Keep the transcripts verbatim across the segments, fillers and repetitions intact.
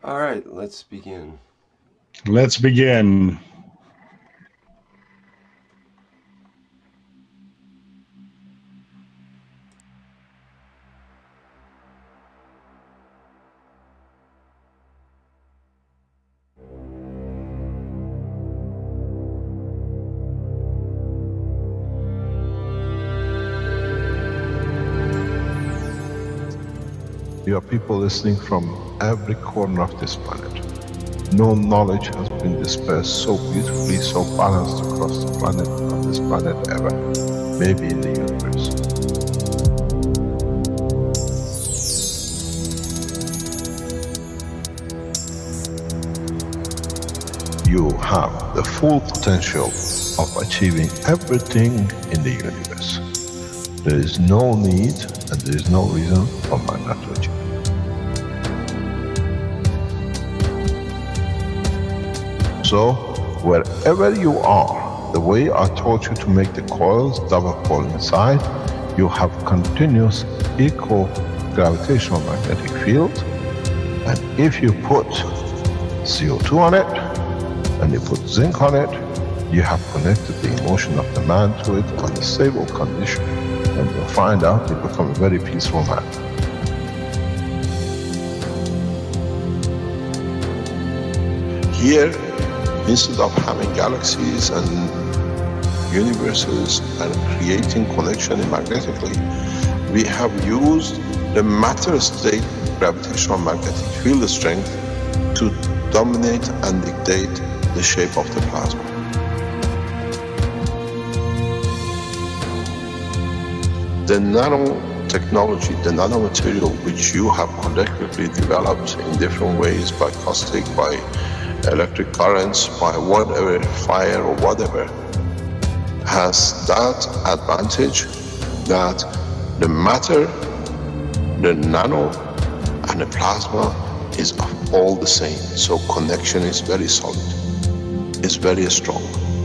All right, let's begin. Let's begin. You are people listening from every corner of this planet. No knowledge has been dispersed so beautifully, so balanced across the planet, on this planet ever, maybe in the universe. You have the full potential of achieving everything in the universe. There is no need and there is no reason for man not to achieve. So, wherever you are, the way I taught you to make the coils double coil inside, you have continuous equal gravitational magnetic field, and if you put C O two on it, and you put zinc on it, you have connected the emotion of the man to it on a stable condition, and you'll find out you become a very peaceful man. Here, instead of having galaxies and universes and creating connection magnetically, we have used the matter state gravitational magnetic field strength to dominate and dictate the shape of the plasma. The nanotechnology, the nanomaterial which you have collectively developed in different ways, by caustic, by electric currents, by whatever, fire or whatever, has that advantage that the matter, the nano and the plasma is all the same. So connection is very solid, is very strong.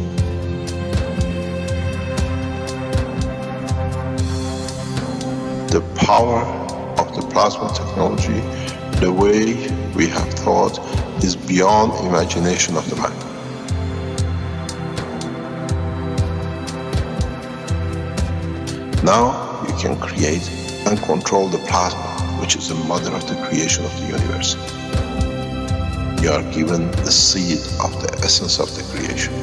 The power of the plasma technology, the way we have thought, is beyond imagination of the man. Now you can create and control the plasma, which is the mother of the creation of the universe. You are given the seed of the essence of the creation.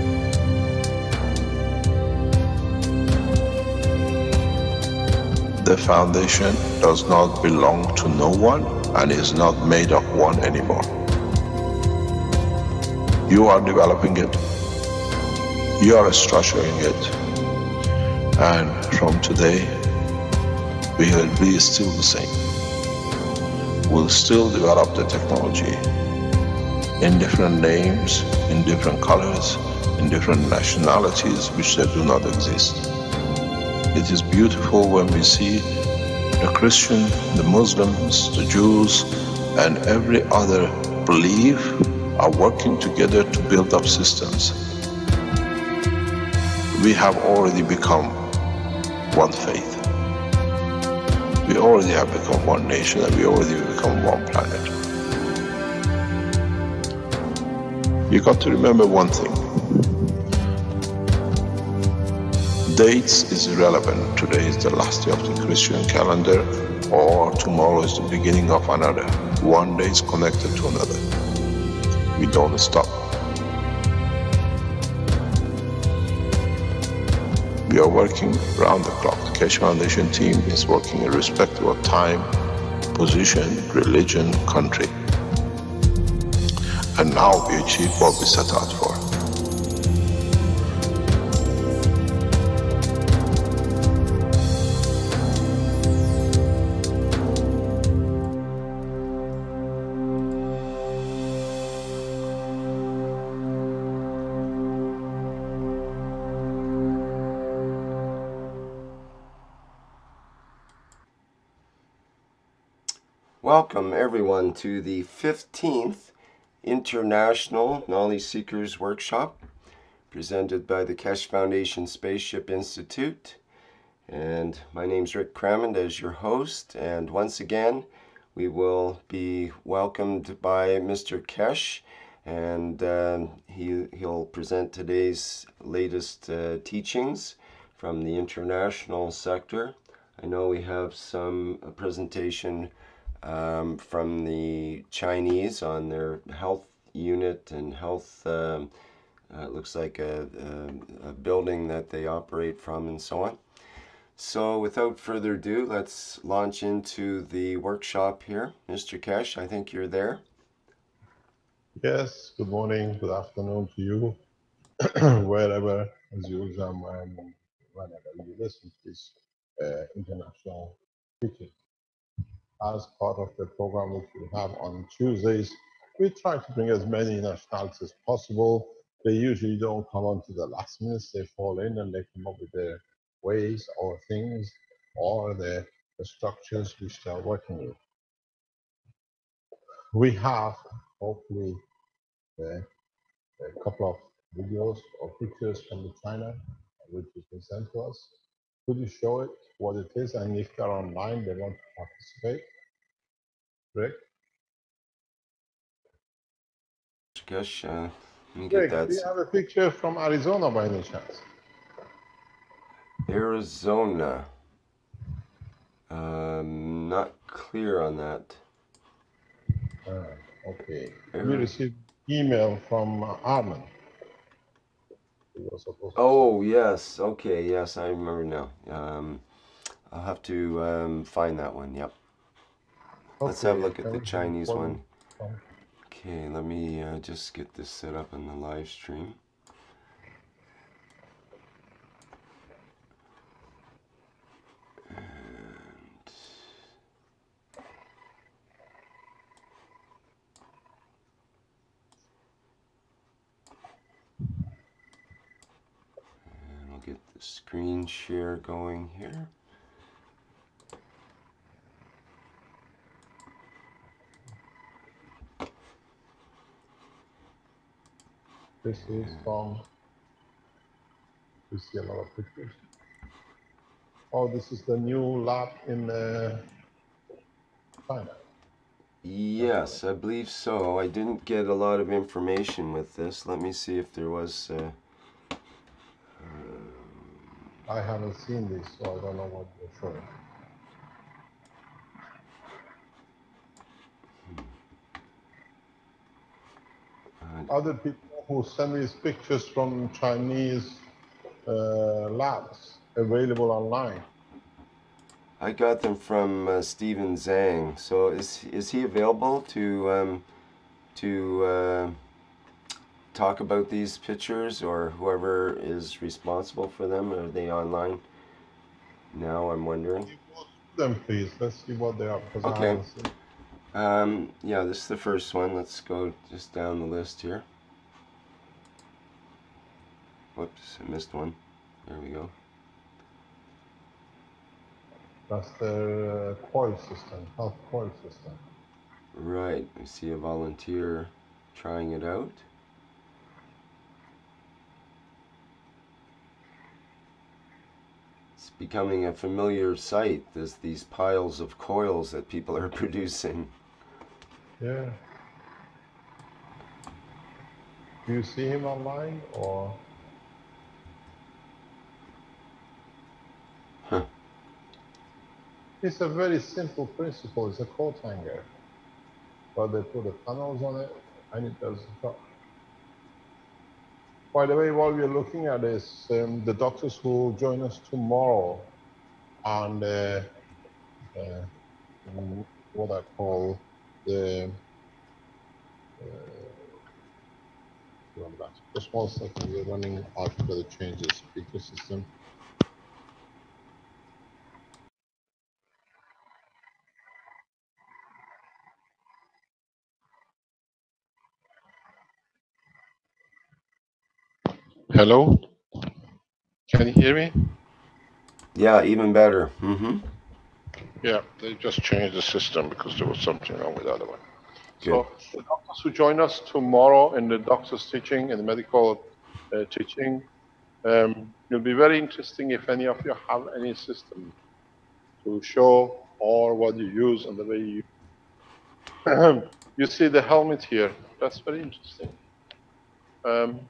The foundation does not belong to no one and is not made of one anymore. You are developing it, you are structuring it, and from today we will be still the same. We'll still develop the technology in different names, in different colors, in different nationalities which they do not exist. It is beautiful when we see the Christian, the Muslims, the Jews, and every other belief are working together to build up systems. We have already become one faith. We already have become one nation, and we already become one planet. You got to remember one thing. Dates is irrelevant. Today is the last day of the Christian calendar, or tomorrow is the beginning of another. One day is connected to another. We don't stop. We are working around the clock. The Keshe Foundation team is working irrespective of time, position, religion, country. And now we achieve what we set out for. Welcome everyone to the fifteenth International Knowledge Seekers Workshop, presented by the Keshe Foundation Spaceship Institute. And my name's Rick Crammond as your host, and once again we will be welcomed by Mister Kesh, and uh, he, he'll present today's latest uh, teachings from the international sector. I know we have some a presentation um, from the Chinese on their health unit and health, uh, uh, it looks like a, a, a building that they operate from and so on. So without further ado, let's launch into the workshop here. Mister Kesh, I think you're there. Yes, good morning, good afternoon to you, wherever, as usual, when, whenever you listen to this uh, international teaching. As part of the program which we have on Tuesdays, we try to bring as many nationalities as possible. They usually don't come on to the last minute, they fall in and they come up with their ways or things or the, the structures which they are working with. We have, hopefully, the a couple of videos or pictures from the China which you can send to us. Could you show it what it is, and if they're online they want to participate? Rick? Kesh, uh, let me get Rick, that. do you have a picture from Arizona by any chance? Arizona. Um, not clear on that. Ah, okay. Ari- We received email from uh, Armin. He was supposed to Oh, yes. Okay, yes, I remember now. Um, I'll have to um, find that one. Yep. Let's have a look at the Chinese one. Okay, let me uh, just get this set up in the live stream. And And I'll get the screen share going here. This is from, we see a lot of pictures. Oh, this is the new lab in uh, China. Yes, I believe so. I didn't get a lot of information with this. Let me see if there was... Uh, I haven't seen this, so I don't know what you're showing. uh, Other people who send me pictures from Chinese uh, labs available online. I got them from uh, Stephen Zhang. So is is he available to um, to uh, talk about these pictures, or whoever is responsible for them? Are they online now? I'm wondering. Can you go through them, please? Let's see what they are. Because I Okay. haven't seen. Um, yeah, this is the first one. Let's go just down the list here. Whoops, I missed one. There we go. That's the uh, coil system, health coil system. Right, I see a volunteer trying it out. It's becoming a familiar sight. There's these piles of coils that people are producing. Yeah. Do you see him online or? Huh. It's a very simple principle. It's a coat hanger, but they put the panels on it and it does the job. By the way, while we're looking at this, um, the doctors who join us tomorrow on the, uh, what I call the, uh, just one second, we're running out for the change the speaker system. Hello? Can you hear me? Yeah, even better. Mm-hmm. Yeah, they just changed the system because there was something wrong with the other one. Good. So the doctors who join us tomorrow in the doctor's teaching, in the medical uh, teaching, um, it'll be very interesting if any of you have any system to show or what you use and the way you You see the helmet here. That's very interesting. Um,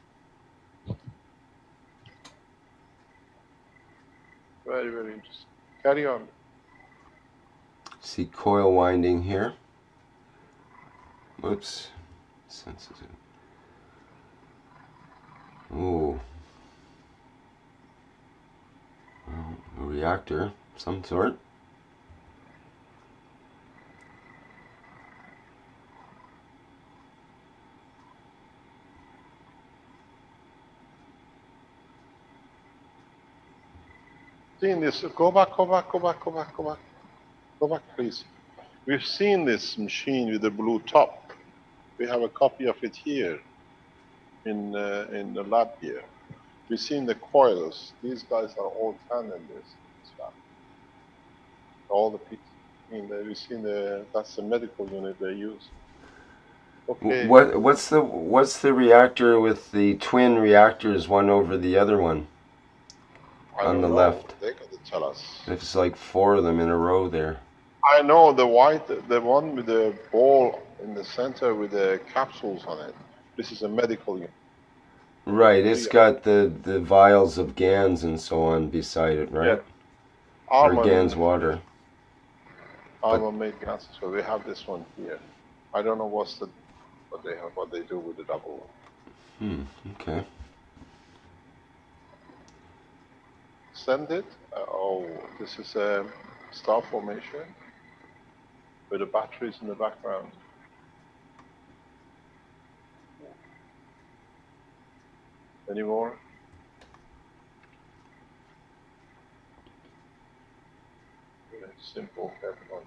very, very interesting. Carry on. See coil winding here. Whoops. Sensitive. Oh. Well, a reactor of some sort. Seen this? Go back, go back, go back, go back, go back. Go back, please. We've seen this machine with the blue top. We have a copy of it here in uh, in the lab here. We've seen the coils. These guys are all tandem this, this lab. All the pieces. I mean, we've seen the that's the medical unit they use. Okay. What what's the what's the reactor with the twin reactors, one over the other one? I on the know. left. They got to tell us. It's like four of them in a row there. I know the white, the one with the ball in the center with the capsules on it. This is a medical unit. Right, it's got the, the vials of GANs and so on beside it, right? Yeah. Or Armor GANs water. Armor made GANs, so we have this one here. I don't know what's the what they have, what they do with the double one. Hmm. Okay. Send it. Uh, oh, this is a star formation with the batteries in the background. Any more? Very simple, everyone.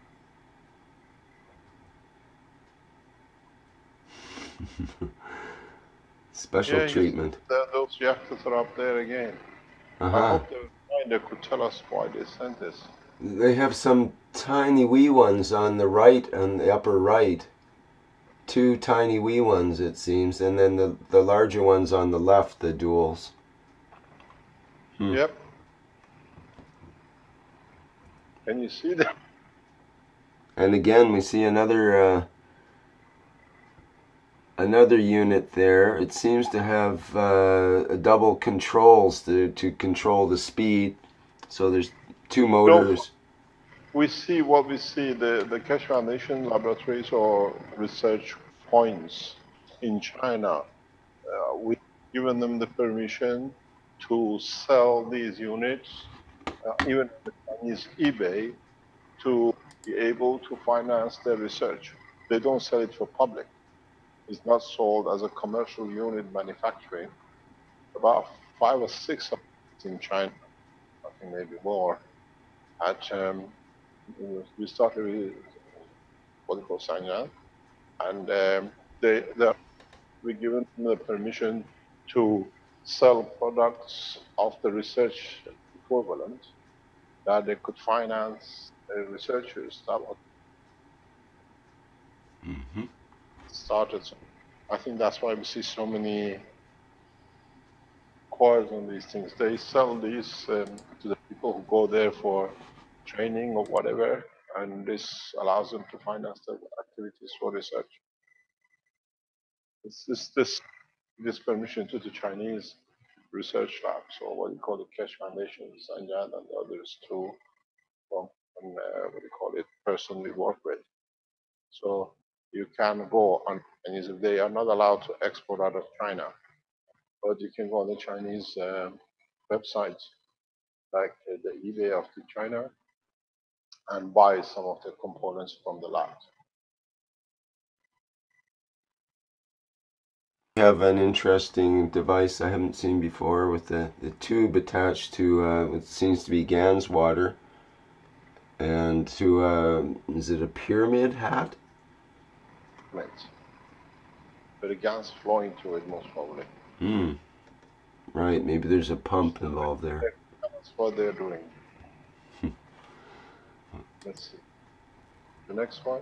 Special yeah, treatment. The, those reactors are up there again. Uh-huh. I hope the finder could tell us why they sent this. They have some tiny wee ones on the right, on the upper right. Two tiny wee ones, it seems, and then the, the larger ones on the left, the duals. Hmm. Yep. Can you see them? And again, we see another uh, another unit there. It seems to have uh, double controls to, to control the speed. So there's two motors. So we see what we see, the, the Keshe Foundation laboratories or research points in China. Uh, we've given them the permission to sell these units, uh, even the Chinese eBay, to be able to finance their research. They don't sell it for public. It's not sold as a commercial unit manufacturing. About five or six of them in China, I think maybe more. At um, we started with what they call Sanyang, and um, they they we given them the permission to sell products of the research equivalent that they could finance the researchers. That was mm-hmm. started. I think that's why we see so many coils on these things. They sell these um, to the people who go there for training or whatever, and this allows them to finance their activities for research. It's this this this permission to the Chinese research labs, or what you call the Keshe Foundation, Sanyang, and the others to, well, and, uh, what do you call it, personally work with. So you can go on Chinese. They are not allowed to export out of China, but you can go on the Chinese uh, websites, like uh, the eBay of the China, and buy some of the components from the labs. We have an interesting device I haven't seen before with the, the tube attached to uh, what seems to be GANs water, and to, uh, is it a pyramid hat? Right. But the gas flowing through it, most probably. Hmm. Right, maybe there's a pump involved there. That's what they're doing. Let's see. The next one.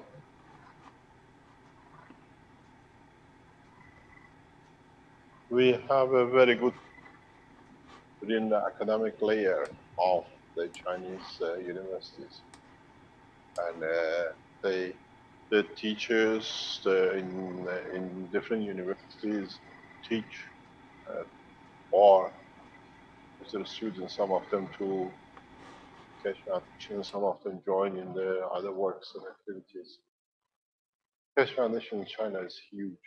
We have a very good within the academic layer of the Chinese uh, universities, and uh, they the teachers the, in in different universities teach, uh, or the students, some of them to Keshe Foundation, some of them join in the other works and activities. Keshe Foundation in China is huge.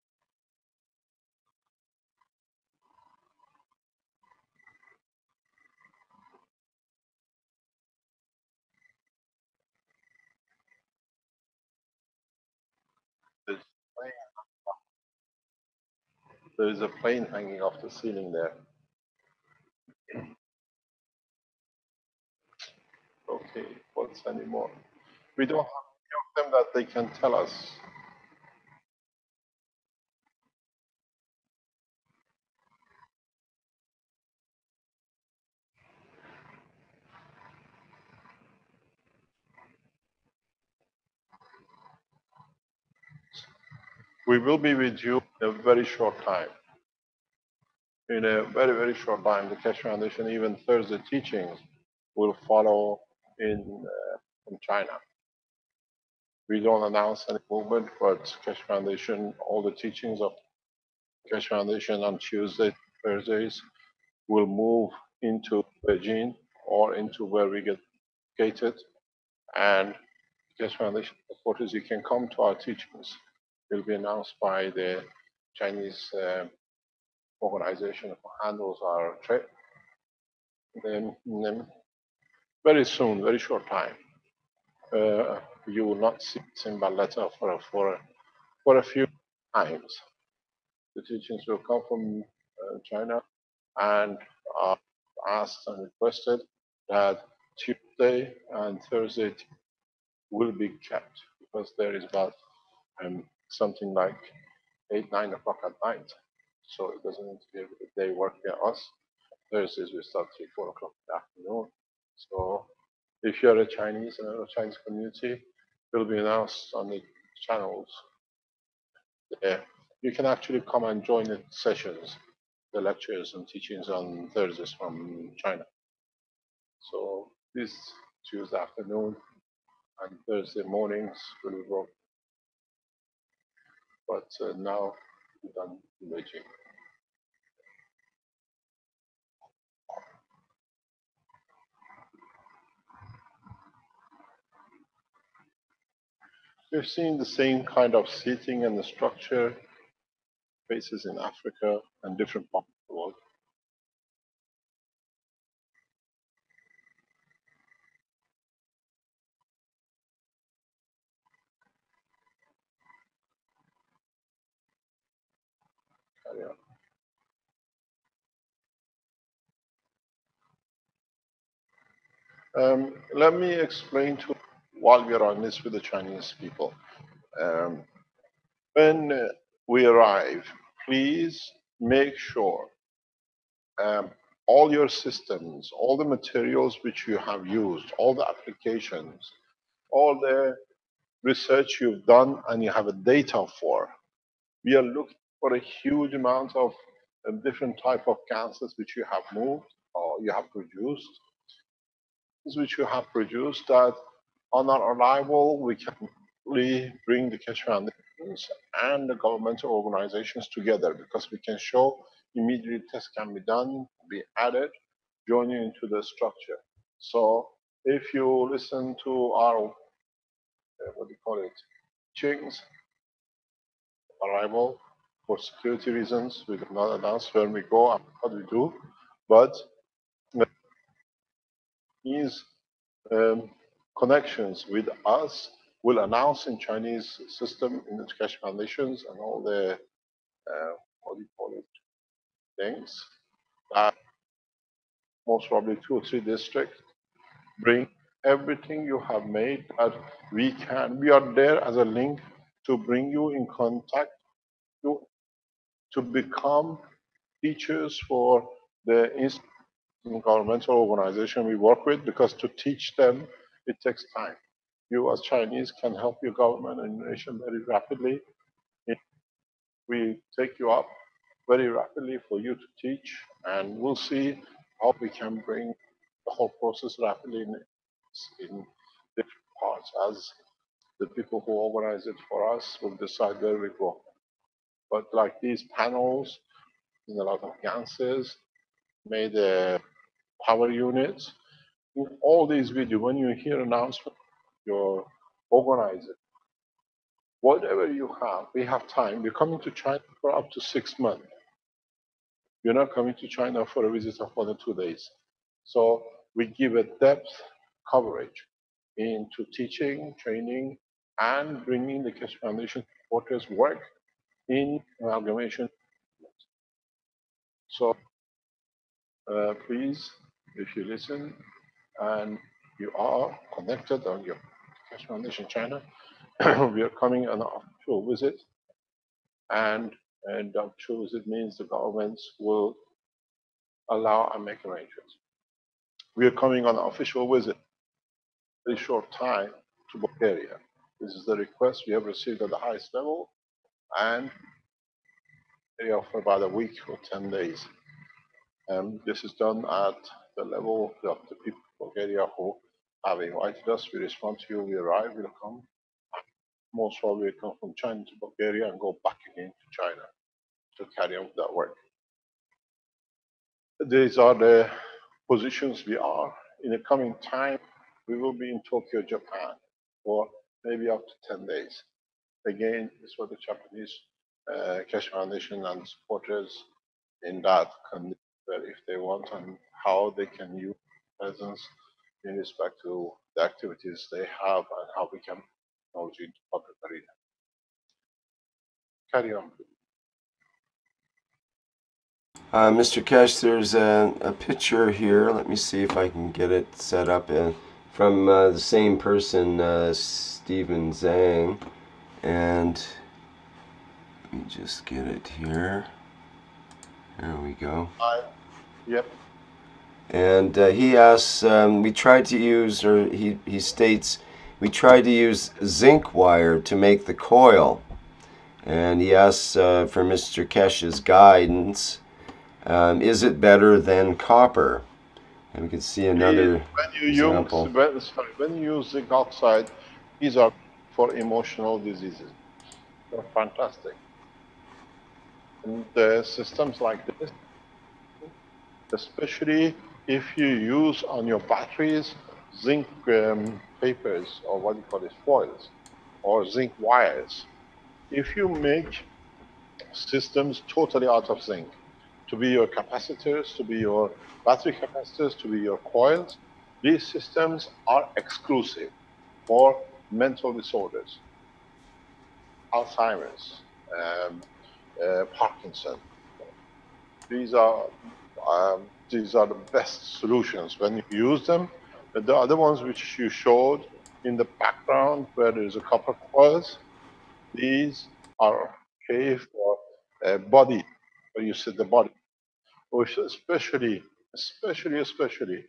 There's, there's a plane hanging off the ceiling there. Okay, what's anymore? We don't have any of them that they can tell us. We will be with you in a very short time. In a very, very short time, the Keshe Foundation, even Thursday teachings, will follow in uh, from China. We don't announce any movement, but Keshe Foundation, all the teachings of Keshe Foundation on Tuesday, Thursdays, will move into Beijing or into where we get located. And Keshe Foundation supporters, you can come to our teachings. It will be announced by the Chinese uh, organization who handles our trade. Then, then very soon, very short time, uh, you will not see Simba letter for, for, for a few times. The teachings will come from uh, China and are asked and requested that Tuesday and Thursday will be kept because there is about um, something like eight, nine o'clock at night. So it doesn't interfere with the day work by us. Thursdays we start three, four o'clock in the afternoon. So if you're a Chinese and a Chinese community, it will be announced on the channels there. You can actually come and join the sessions, the lectures and teachings on Thursdays from China. So this Tuesday afternoon and Thursday mornings will go. But uh, now we're done in Beijing. We've seen the same kind of seating and the structure, places in Africa and different parts of the world. Carry on. Um, let me explain to while we are on this with the Chinese people. Um, when uh, we arrive, please make sure um, all your systems, all the materials which you have used, all the applications, all the research you've done and you have a data for. We are looking for a huge amount of uh, different type of cancers which you have moved or you have produced, which you have produced that on our arrival we can really bring the Keshe Foundations and the governmental organizations together because we can show immediately tests can be done, be added, joining into the structure. So if you listen to our, uh, what do you call it, teachings, arrival, for security reasons, we do not announce where we go and what we do, but these um, connections with us will announce in Chinese system in the Keshe Foundations and all the, uh, what do you call it, things, that most probably two or three districts bring everything you have made that we can, we are there as a link to bring you in contact to, to become teachers for the governmental organization we work with, because to teach them, it takes time. You as Chinese can help your government and nation very rapidly. We take you up very rapidly for you to teach, and we'll see how we can bring the whole process rapidly in, in different parts. As The people who organize it for us will decide where we go. But like these panels, in a lot of gases, made a power units. In all these videos, when you hear announcement, you're organizing. Whatever you have, we have time. We're coming to China for up to six months. You're not coming to China for a visit of one or two days. So we give a depth coverage into teaching, training, and bringing the Keshe Foundation supporters work in amalgamation. So uh, please, if you listen and you are connected on your Keshe Foundation China, we are coming on an official visit, and and official visit means the governments will allow and make arrangements. We are coming on an official visit, very short time, to Bulgaria. This is the request we have received at the highest level, and area for about a week or ten days. And this is done at the level of the people of Bulgaria who have invited us. We respond to you, we arrive, we'll come. Most probably we'll come from China to Bulgaria and go back again to China to carry on that work. These are the positions we are. In the coming time, we will be in Tokyo, Japan, for maybe up to ten days. Again, this is what the Japanese uh, Keshe Foundation and supporters in that condition, if they want, and how they can use presence in respect to the activities they have and how we can technology into public arena. Carry on, please. Uh, Mister Keshe, there's a, a picture here. Let me see if I can get it set up uh, from uh, the same person, uh, Stephen Zhang. And let me just get it here. There we go. Uh, yep. And uh, he asks, um, we tried to use, or he, he states, we tried to use zinc wire to make the coil. And he asks uh, for Mister Keshe's guidance. Um, is it better than copper? And we can see another when you example. Use, when, sorry, when you use zinc oxide, these are for emotional diseases. They're fantastic. And the systems like this, especially if you use on your batteries zinc um, papers, or what you call it, foils, or zinc wires. If you make systems totally out of zinc, to be your capacitors, to be your battery capacitors, to be your coils, these systems are exclusive for mental disorders, Alzheimer's, um, uh, Parkinson. These are um, these are the best solutions when you use them. But the other ones which you showed in the background, where there is a copper coils, these are okay for a body, where you set the body. Which especially, especially, especially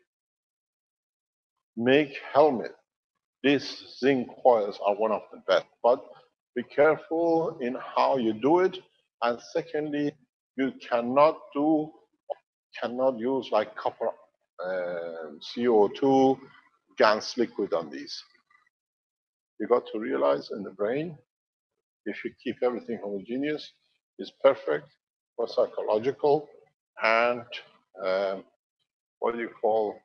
make helmet. These zinc coils are one of the best, but be careful in how you do it. And secondly, you cannot do, cannot use like copper, uh, C O two, gas liquid on these. You got to realize in the brain, if you keep everything homogeneous, is perfect for psychological and um, what do you call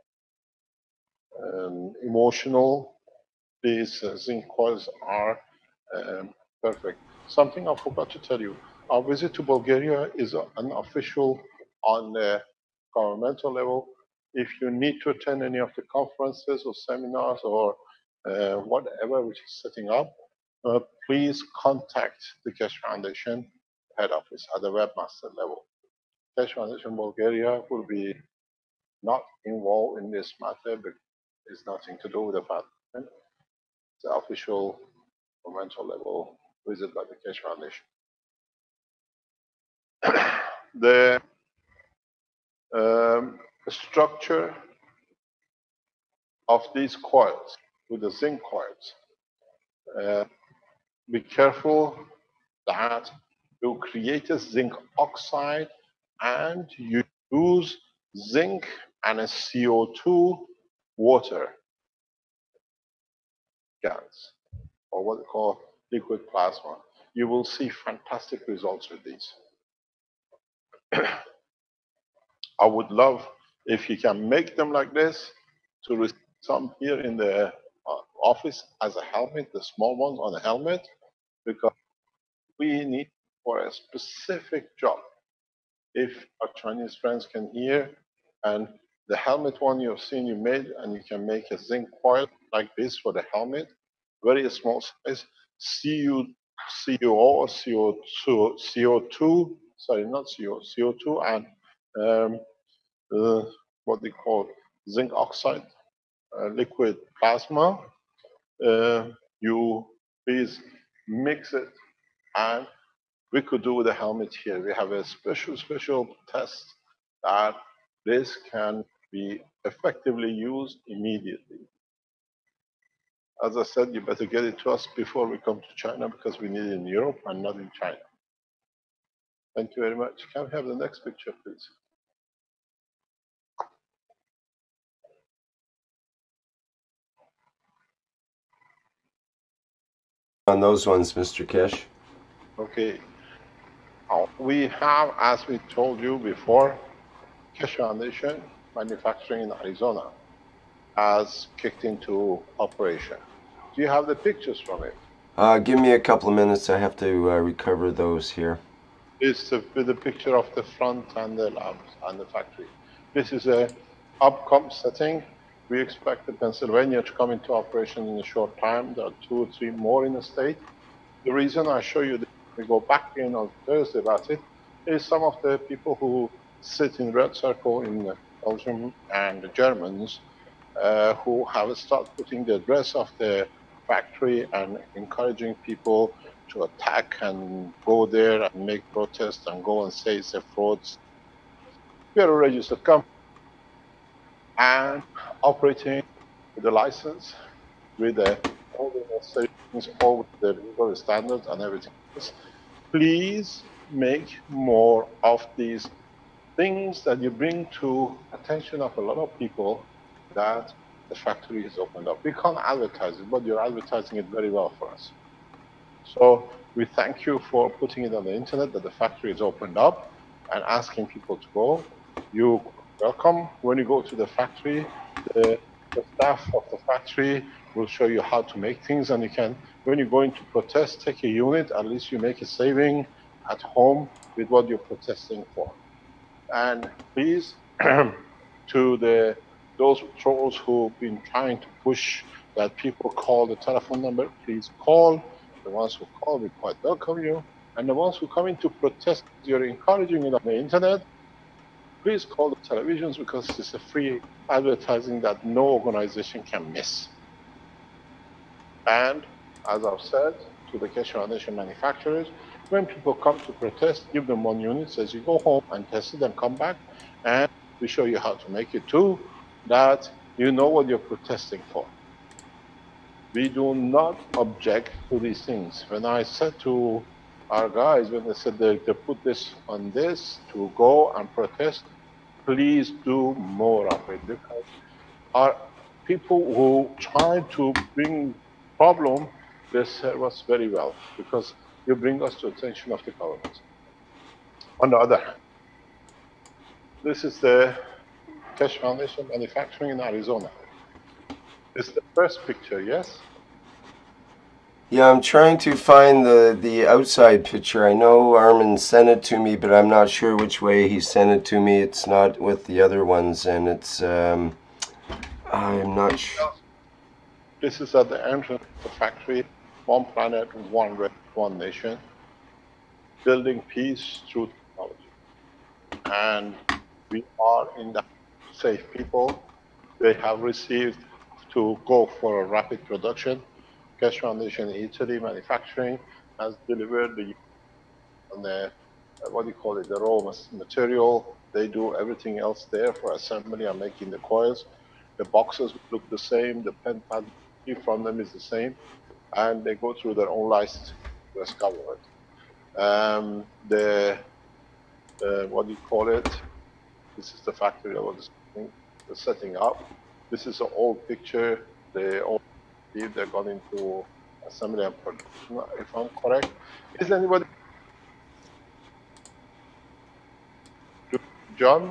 um, emotional. These uh, zinc coils are um, perfect. Something I forgot to tell you, our visit to Bulgaria is unofficial on the governmental level. If you need to attend any of the conferences or seminars or uh, whatever which is setting up, uh, please contact the Keshe Foundation head office at the webmaster level. Keshe Foundation Bulgaria will be not involved in this matter, but it's nothing to do with the foundation. It's the official governmental level visit by the Keshe Foundation. The um, structure of these coils, with the zinc coils, uh, be careful that you create a zinc oxide and you use zinc and a C O two water gas. or what they call liquid plasma. You will see fantastic results with these. I would love if you can make them like this to receive some here in the uh, office as a helmet, the small ones on a helmet, because we need for a specific job. If our Chinese friends can hear, and the helmet one you've seen you made, and you can make a zinc coil like this for the helmet, very small size, C U, C U O or C O two, C O two, sorry, not C O, C O two, and um, uh, what they call zinc oxide, uh, liquid plasma. Uh, you please mix it, and we could do the helmet here. We have a special, special test that this can be effectively used immediately. As I said, you better get it to us before we come to China, because we need it in Europe and not in China. Thank you very much. Can we have the next picture, please? On those ones, Mister Kesh. Okay. Now, we have, as we told you before, Keshe Foundation manufacturing in Arizona has kicked into operation. Do you have the pictures from it? Uh, give me a couple of minutes. I have to uh, recover those here. It's the, with the picture of the front and the labs and the factory. This is a upcom setting. We expect the Pennsylvania to come into operation in a short time. There are two or three more in the state. The reason I show you that we go back in on Thursday about it is some of the people who sit in Red Circle in Belgium and the Germans uh, who have started putting the address of the factory and encouraging people to attack and go there and make protests and go and say it's a fraud. We are a registered company and operating with a license, with the, all the necessary things, all with the legal standards and everything else. Please make more of these things that you bring to attention of a lot of people that the factory is opened up. We can't advertise it, but you're advertising it very well for us. So we thank you for putting it on the internet that the factory is opened up and asking people to go. You welcome. When you go to the factory, the, the staff of the factory will show you how to make things, and you can, when you go into protest, take a unit, at least you make a saving at home with what you're protesting for. And please, to the those trolls who've been trying to push that people call the telephone number, please call. The ones who call, we quite welcome you. And the ones who come in to protest, you're encouraging it on the internet, please call the televisions, because it's a free advertising that no organization can miss. And as I've said to the Keshe Foundation manufacturers, when people come to protest, give them one unit, says you go home and test it and come back, and we show you how to make it too, that you know what you're protesting for. We do not object to these things. When I said to our guys, when they said they, they put this on this to go and protest, please do more of it, because our people who try to bring problem, they serve us very well, because you bring us to attention of the government. On the other hand, this is the Keshe Foundation manufacturing in Arizona. It's the first picture, yes? Yeah, I'm trying to find the, the outside picture. I know Armin sent it to me, but I'm not sure which way he sent it to me. It's not with the other ones, and it's, um, I'm not sure. This is at the entrance of the factory, one planet, one race, one nation, building peace through technology. And we are in the safe people. They have received to go for a rapid production. Keshe Foundation Italy manufacturing has delivered the, on the uh, what do you call it, the raw material. They do everything else there for assembly and making the coils. The boxes look the same, the pen pad from them is the same, and they go through their own license, U S government. Um, the, uh, what do you call it? This is the factory that was setting up. This is an old picture. They all they've gone into assembly and production, if I'm correct. Is anybody? John?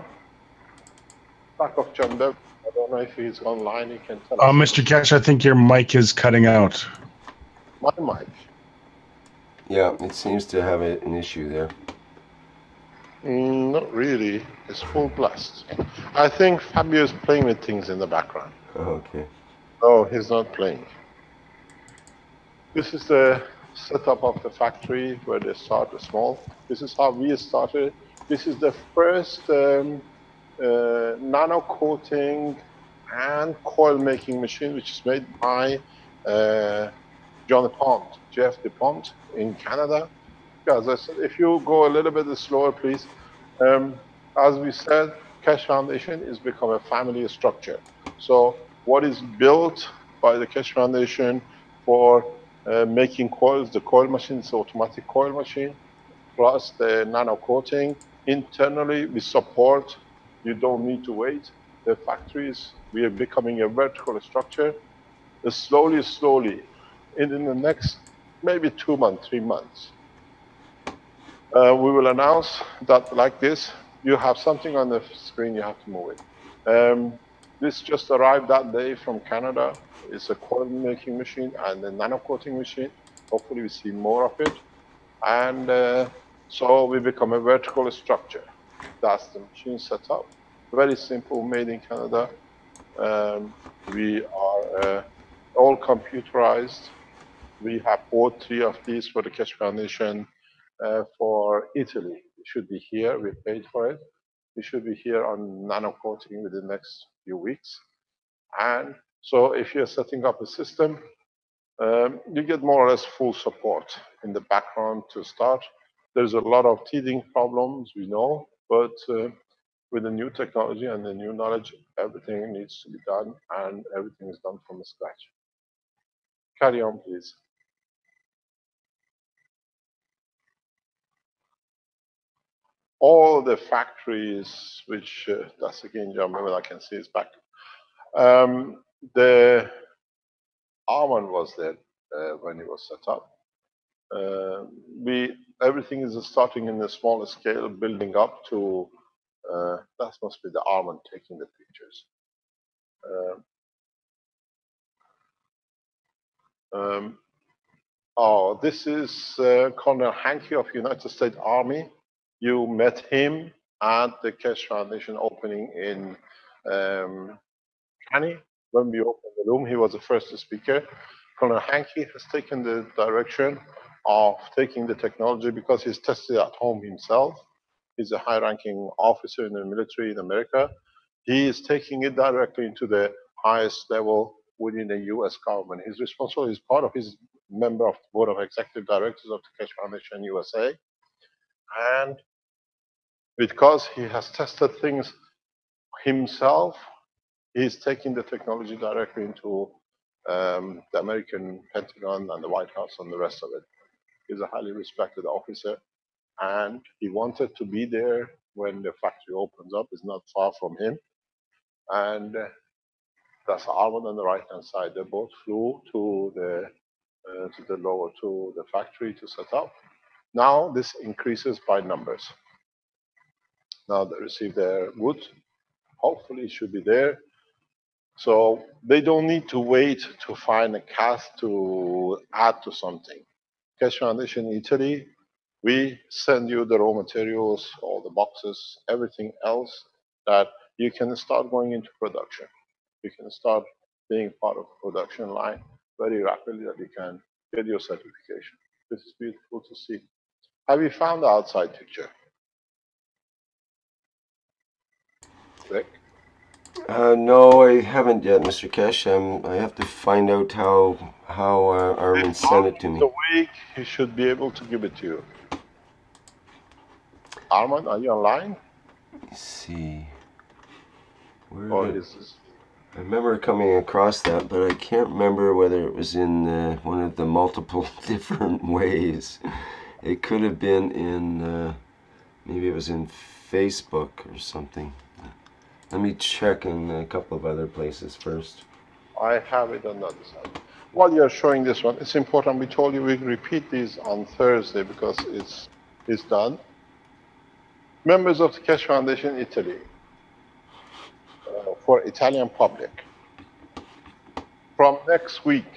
Back of John Bev. I don't know if he's online. He can tell Uh, us. Mister Cash, I think your mic is cutting out. My mic. Yeah, it seems to have a, an issue there. Mm, not really. It's full blast. I think Fabio is playing with things in the background. Okay. Oh, he's not playing. This is the setup of the factory where they start small. This is how we started. This is the first um, uh, nano coating and coil making machine, which is made by uh, John DuPont, J F DuPont in Canada. As I said, if you go a little bit slower, please. Um, as we said, Keshe Foundation is become a family structure. So what is built by the Keshe Foundation for uh, making coils, the coil machine, is automatic coil machine, plus the nano coating. Internally, we support. You don't need to wait. The factories, we are becoming a vertical structure. Uh, slowly, slowly, in, in the next maybe two months, three months, uh, we will announce that like this. You have something on the screen, you have to move it. Um, this just arrived that day from Canada. It's a coil making machine and a nano coating machine. Hopefully we see more of it. And uh, so we become a vertical structure. That's the machine setup. Very simple, made in Canada. Um, we are uh, all computerized. We have bought three of these for the Keshe Foundation uh, for Italy. It should be here. We paid for it. It should be here on nano coating within the next few weeks. And so if you're setting up a system, um, you get more or less full support in the background to start. There's a lot of teething problems, we know, but uh, with the new technology and the new knowledge, everything needs to be done, and everything is done from scratch. Carry on, please. All the factories, which uh, that's again, John, maybe I can see his back. Um, the Armand was there uh, when it was set up. Uh, we everything is starting in a smaller scale, building up to uh, that must be the Armand taking the pictures. Uh, um, oh, this is uh, Colonel Hankey of United States Army. You met him at the Keshe Foundation opening in um, Cannes. When we opened the room, he was the first speaker. Colonel Hankey has taken the direction of taking the technology because he's tested at home himself. He's a high-ranking officer in the military in America. He is taking it directly into the highest level within the U S government. He's responsible, he's part of his member of the board of executive directors of the Keshe Foundation U S A. And because he has tested things himself, he's taking the technology directly into um, the American Pentagon and the White House and the rest of it. He's a highly respected officer, and he wanted to be there when the factory opens up. It's not far from him. And uh, that's Armand on the right-hand side. They both flew to the uh, to the lower to the factory to set up. Now this increases by numbers. Now they receive their wood. Hopefully it should be there. So they don't need to wait to find a cast to add to something. Keshe Foundation Italy, we send you the raw materials, all the boxes, everything else that you can start going into production. You can start being part of the production line very rapidly that you can get your certification. This is beautiful to see. Have you found the outside picture? Rick? Uh, no, I haven't yet, Mister Keshe. Um, I have to find out how how uh, Armin sent it to me. The week he should be able to give it to you. Armand, are you online? Let's see. Where Or did, is this? I remember coming across that, but I can't remember whether it was in uh, one of the multiple different ways. It could have been in, uh, maybe it was in Facebook or something. Let me check in a couple of other places first. I have it on the other side. while you're showing this one, it's important. We told you we repeat these on Thursday because it's it's done. Members of the Cash Foundation Italy, uh, for Italian public. From next week,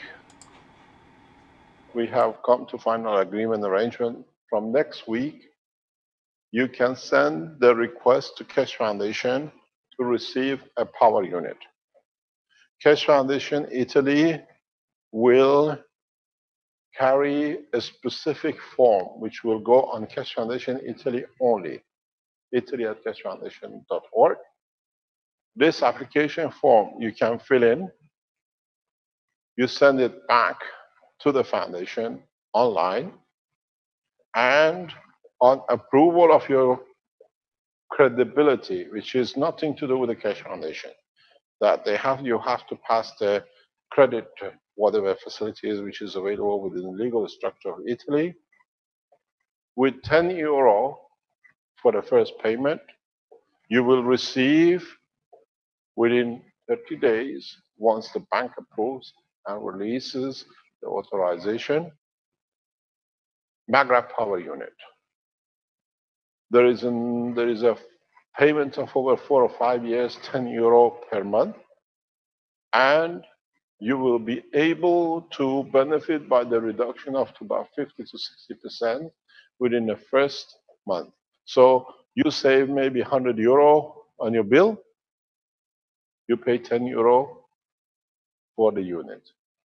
we have come to final agreement arrangement. From next week, you can send the request to Cash Foundation to receive a power unit. Cash Foundation Italy will carry a specific form which will go on Cash Foundation Italy only, italy at cash foundation dot org. This application form you can fill in, you send it back to the foundation online, and on approval of your credibility, which is nothing to do with the Cash Foundation, that they have, you have to pass the credit, whatever facilities which is available within the legal structure of Italy, with ten euro for the first payment, you will receive within thirty days, once the bank approves and releases the authorization, Maghreb Power Unit. There is, an, there is a payment of over four or five years, ten euro per month, and you will be able to benefit by the reduction of to about fifty to sixty percent within the first month. So you save maybe one hundred euro on your bill, you pay ten euro for the unit.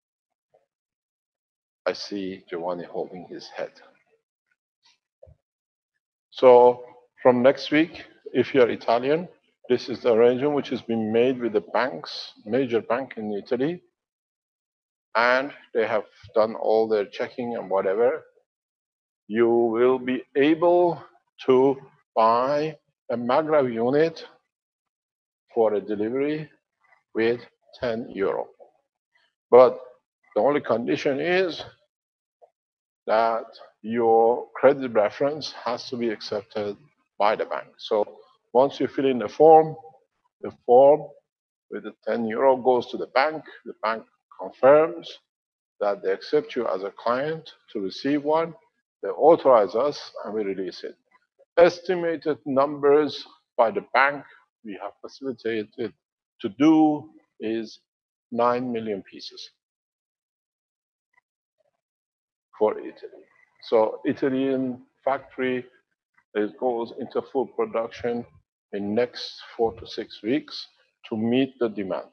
I see Giovanni holding his head. So from next week, if you're Italian, this is the arrangement which has been made with the banks, major bank in Italy, and they have done all their checking and whatever. You will be able to buy a Maghreb unit for a delivery with ten euro. But the only condition is that your credit reference has to be accepted by the bank. So once you fill in the form, the form with the ten euro goes to the bank. The bank confirms that they accept you as a client to receive one. They authorize us and we release it. Estimated numbers by the bank we have facilitated to do is nine million pieces for Italy. So Italian factory, it goes into full production in next four to six weeks to meet the demand.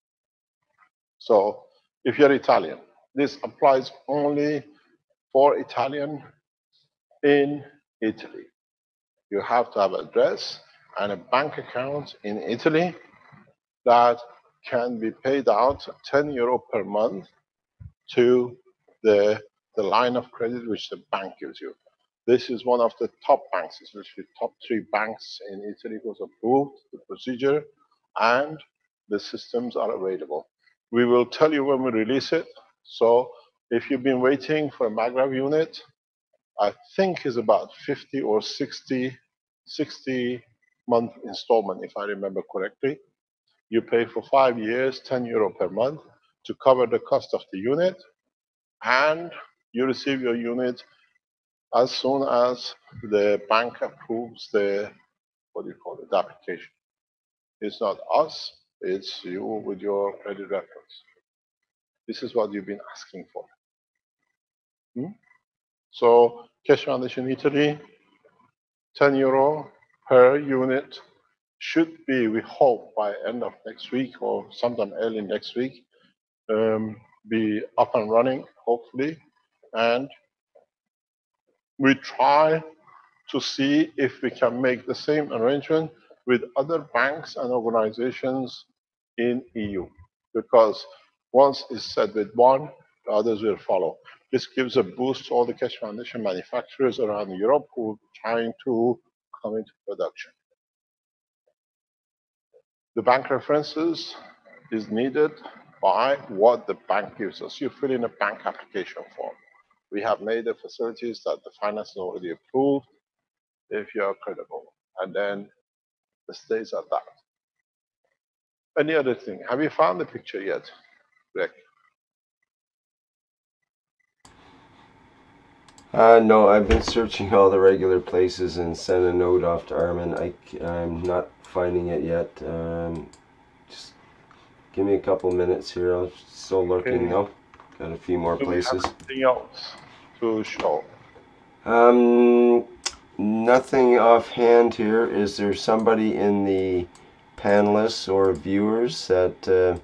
So if you're Italian, this applies only for Italian in Italy. You have to have an address and a bank account in Italy that can be paid out ten euro per month to the, the line of credit which the bank gives you. This is one of the top banks. It's actually top three banks in Italy was approved, the procedure, and the systems are available. We will tell you when we release it. So if you've been waiting for a Maghreb unit, I think is about fifty or sixty, sixty month installment, if I remember correctly. You pay for five years, ten euro per month to cover the cost of the unit, and you receive your unit as soon as the bank approves the, what do you call it, the application. It's not us, it's you with your credit reference. This is what you've been asking for. Hmm? So Cash Foundation Italy, ten euro per unit should be, we hope, by end of next week or sometime early next week, um, be up and running, hopefully. And we try to see if we can make the same arrangement with other banks and organizations in E U. Because once it's set with one, the others will follow. This gives a boost to all the Cash Foundation manufacturers around Europe who are trying to come into production. The bank references is needed by what the bank gives us. You fill in a bank application form. We have made the facilities that the finance is already approved if you are credible. And then the stays at that. Any other thing? Have you found the picture yet, Greg? Uh, no, I've been searching all the regular places and sent a note off to Armin. I, I'm not finding it yet. Um, just give me a couple minutes here. I'm still looking Okay. though. Got a few more Do we have places. anything else to show? Um, nothing offhand here. Is there somebody in the panelists or viewers that uh,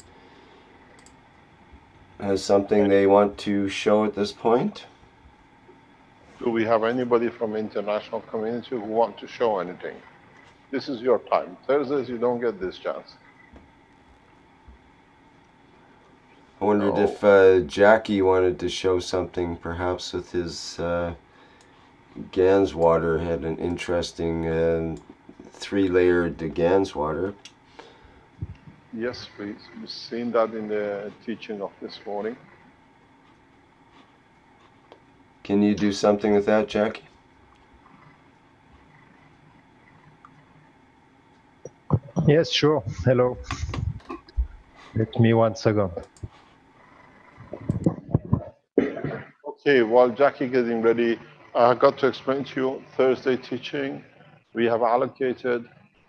has something they want to show at this point? Do we have anybody from the international community who want to show anything? This is your time. Thursdays, you don't get this chance. I wondered No. if uh, Jackie wanted to show something, perhaps with his uh, Ganswater. Had an interesting uh, three-layered Ganswater. Yes, please. We've seen that in the teaching of this morning. Can you do something with that, Jackie? Yes, sure. Hello. Let me one second. Okay, while Jackie getting ready, I got to explain to you Thursday teaching. We have allocated,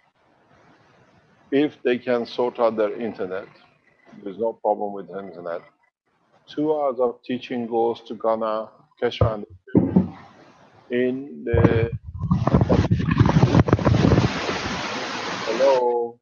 if they can sort out their internet, there's no problem with the internet. Two hours of teaching goes to Ghana Keshe Foundation in the, hello,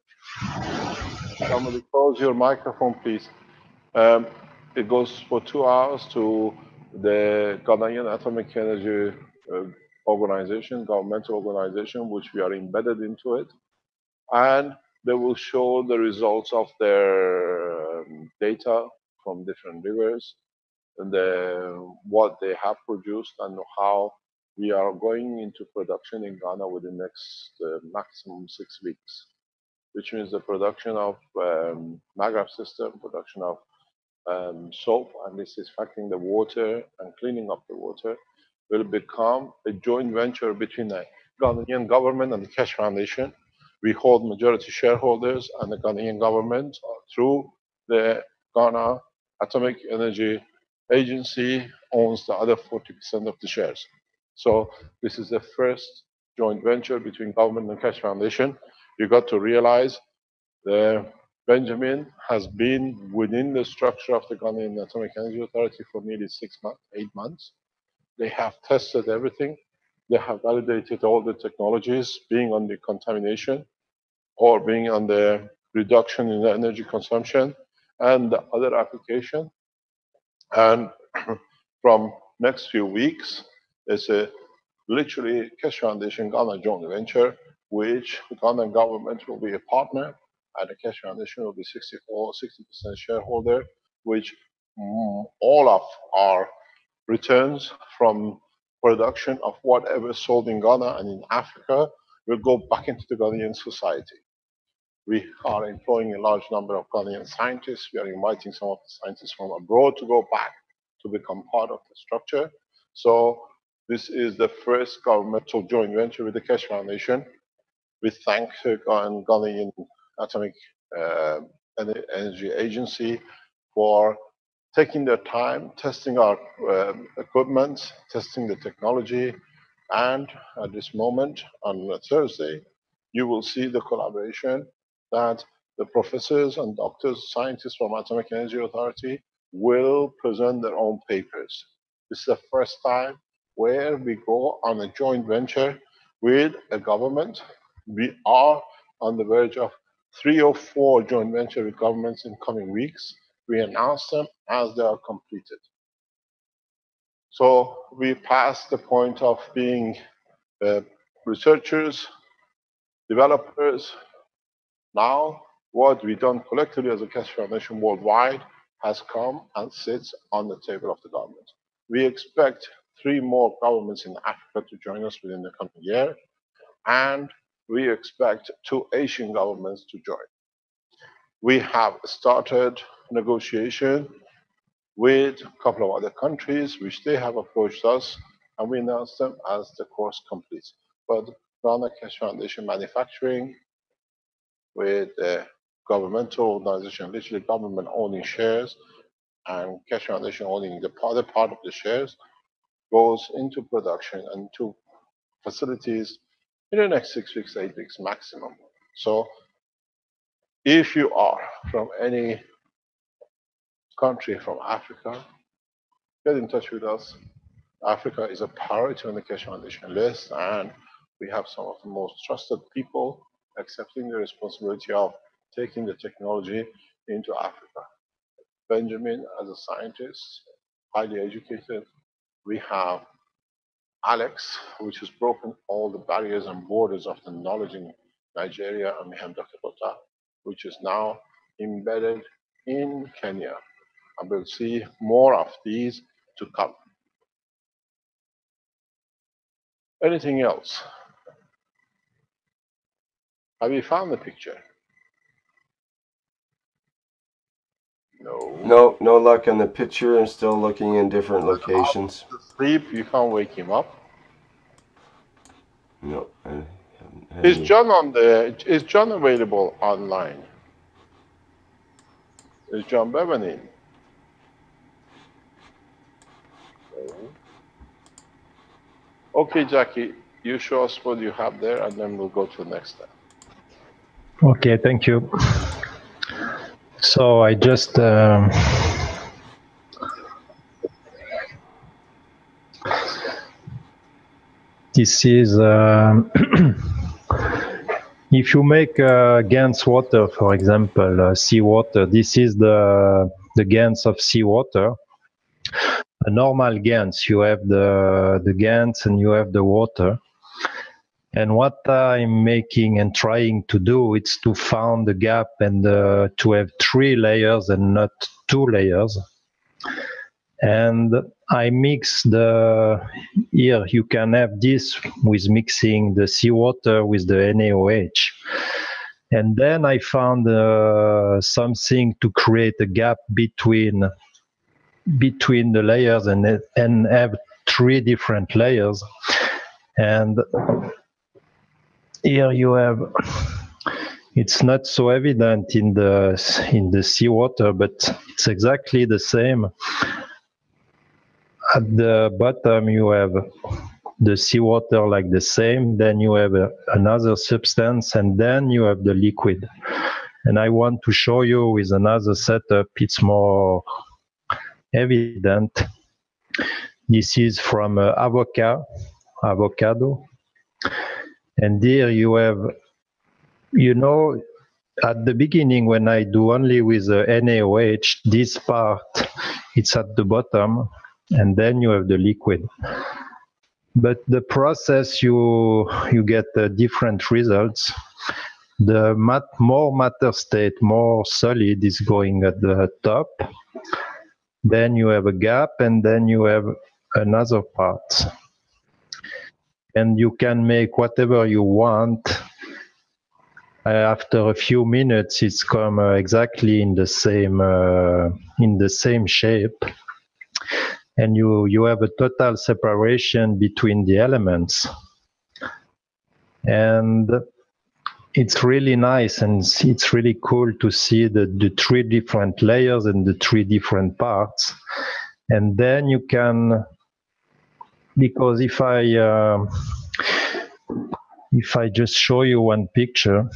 somebody close your microphone, please. Um, it goes for two hours to the Ghanaian Atomic Energy uh, Organization, governmental organization, which we are embedded into it. And they will show the results of their um, data from different rivers, and the, what they have produced and how we are going into production in Ghana within the next uh, maximum six weeks, which means the production of um, Magrab system, production of um, soap and disinfecting the water and cleaning up the water will become a joint venture between the Ghanaian government and the Keshe Foundation. We hold majority shareholders, and the Ghanaian government through the Ghana Atomic Energy Agency owns the other forty percent of the shares. So this is the first joint venture between government and Keshe Foundation. You got to realize the Benjamin has been within the structure of the Ghanaian Atomic Energy Authority for nearly six months, eight months. They have tested everything. They have validated all the technologies, being on the contamination or being on the reduction in the energy consumption and the other application. And from next few weeks, it's a literally Keshe Foundation Ghana joint venture, which the Ghana government will be a partner, and the Keshe Foundation will be sixty-four, sixty percent shareholder, which mm, all of our returns from production of whatever sold in Ghana and in Africa will go back into the Ghanaian society. We are employing a large number of Ghanaian scientists. We are inviting some of the scientists from abroad to go back to become part of the structure. So this is the first governmental joint venture with the Keshe Foundation. We thank the Ghanaian Atomic uh, Energy Agency for taking their time, testing our uh, equipment, testing the technology, and at this moment, on Thursday, you will see the collaboration that the professors and doctors, scientists from Atomic Energy Authority will present their own papers. This is the first time where we go on a joint venture with a government. We are on the verge of three or four joint venture with governments in coming weeks. We announce them as they are completed. So we passed the point of being uh, researchers, developers. Now, what we've done collectively as a Keshe Foundation worldwide has come and sits on the table of the government. We expect three more governments in Africa to join us within the coming year, and we expect two Asian governments to join. We have started negotiation with a couple of other countries, which they have approached us, and we announce them as the course completes. But Ghana Keshe Foundation Manufacturing, with the governmental organization, literally government owning shares, and Keshe Foundation owning the other part of the shares, goes into production and to facilities in the next six weeks, eight weeks maximum. So if you are from any country from Africa, get in touch with us. Africa is a priority on the Keshe Foundation list, and we have some of the most trusted people accepting the responsibility of taking the technology into Africa. Benjamin, as a scientist, highly educated. We have Alex, which has broken all the barriers and borders of the knowledge in Nigeria, and we have Doctor Bota, which is now embedded in Kenya. And we'll see more of these to come. Anything else? Have you found the picture? No. No, no luck on the picture. I'm still looking in different locations. Sleep, you can't wake him up. No. I haven't had Is any- John on the? Is John available online? Is John Bevan in? No. Okay, Jackie, you show us what you have there, and then we'll go to the next step. Okay, thank you. So I just um, this is um, if you make uh, GANs water, for example, uh, seawater. This is the the GANs of seawater. A normal GANs, you have the the GANs and you have the water. And what I'm making and trying to do is to find the gap and uh, to have three layers and not two layers. And I mix the, here you can have this with mixing the seawater with the N A O H. And then I found uh, something to create a gap between, between the layers and, and have three different layers. And here you have, it's not so evident in the in the seawater, but it's exactly the same. At the bottom you have the seawater like the same, then you have a, another substance, and then you have the liquid. And I want to show you with another setup, it's more evident. This is from uh, avocado, avocado. And here you have, you know, at the beginning when I do only with the N A O H, this part, it's at the bottom, and then you have the liquid. But the process, you you get uh, different results. The mat more matter state, more solid is going at the top. Then you have a gap, and then you have another part. And you can make whatever you want. Uh, after a few minutes, it's come uh, exactly in the same uh, in the same shape, and you you have a total separation between the elements. And it's really nice, and it's really cool to see the the three different layers and the three different parts. And then you can. Because if I uh, if I just show you one picture,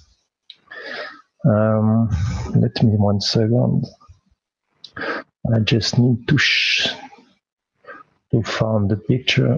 um, let me one second. I just need to sh to find the picture.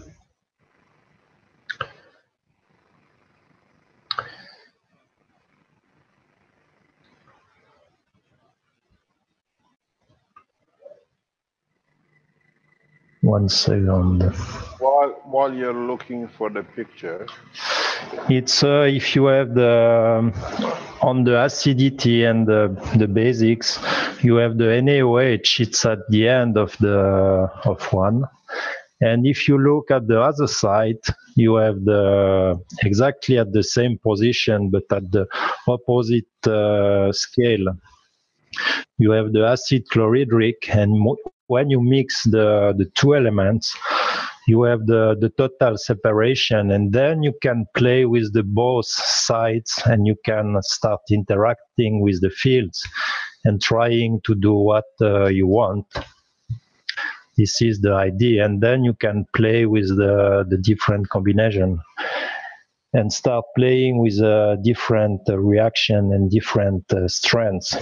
One second. While while you're looking for the picture, It's uh, if you have the um, on the acidity and the, the basics, you have the N A O H. It's at the end of the of one, and if you look at the other side, you have the exactly at the same position but at the opposite uh, scale. You have the acid chlorhydric, and mo when you mix the the two elements, you have the, the total separation, and then you can play with the both sides, and you can start interacting with the fields and trying to do what uh, you want. This is the idea, and then you can play with the, the different combination and start playing with a different uh, reaction and different uh, strengths.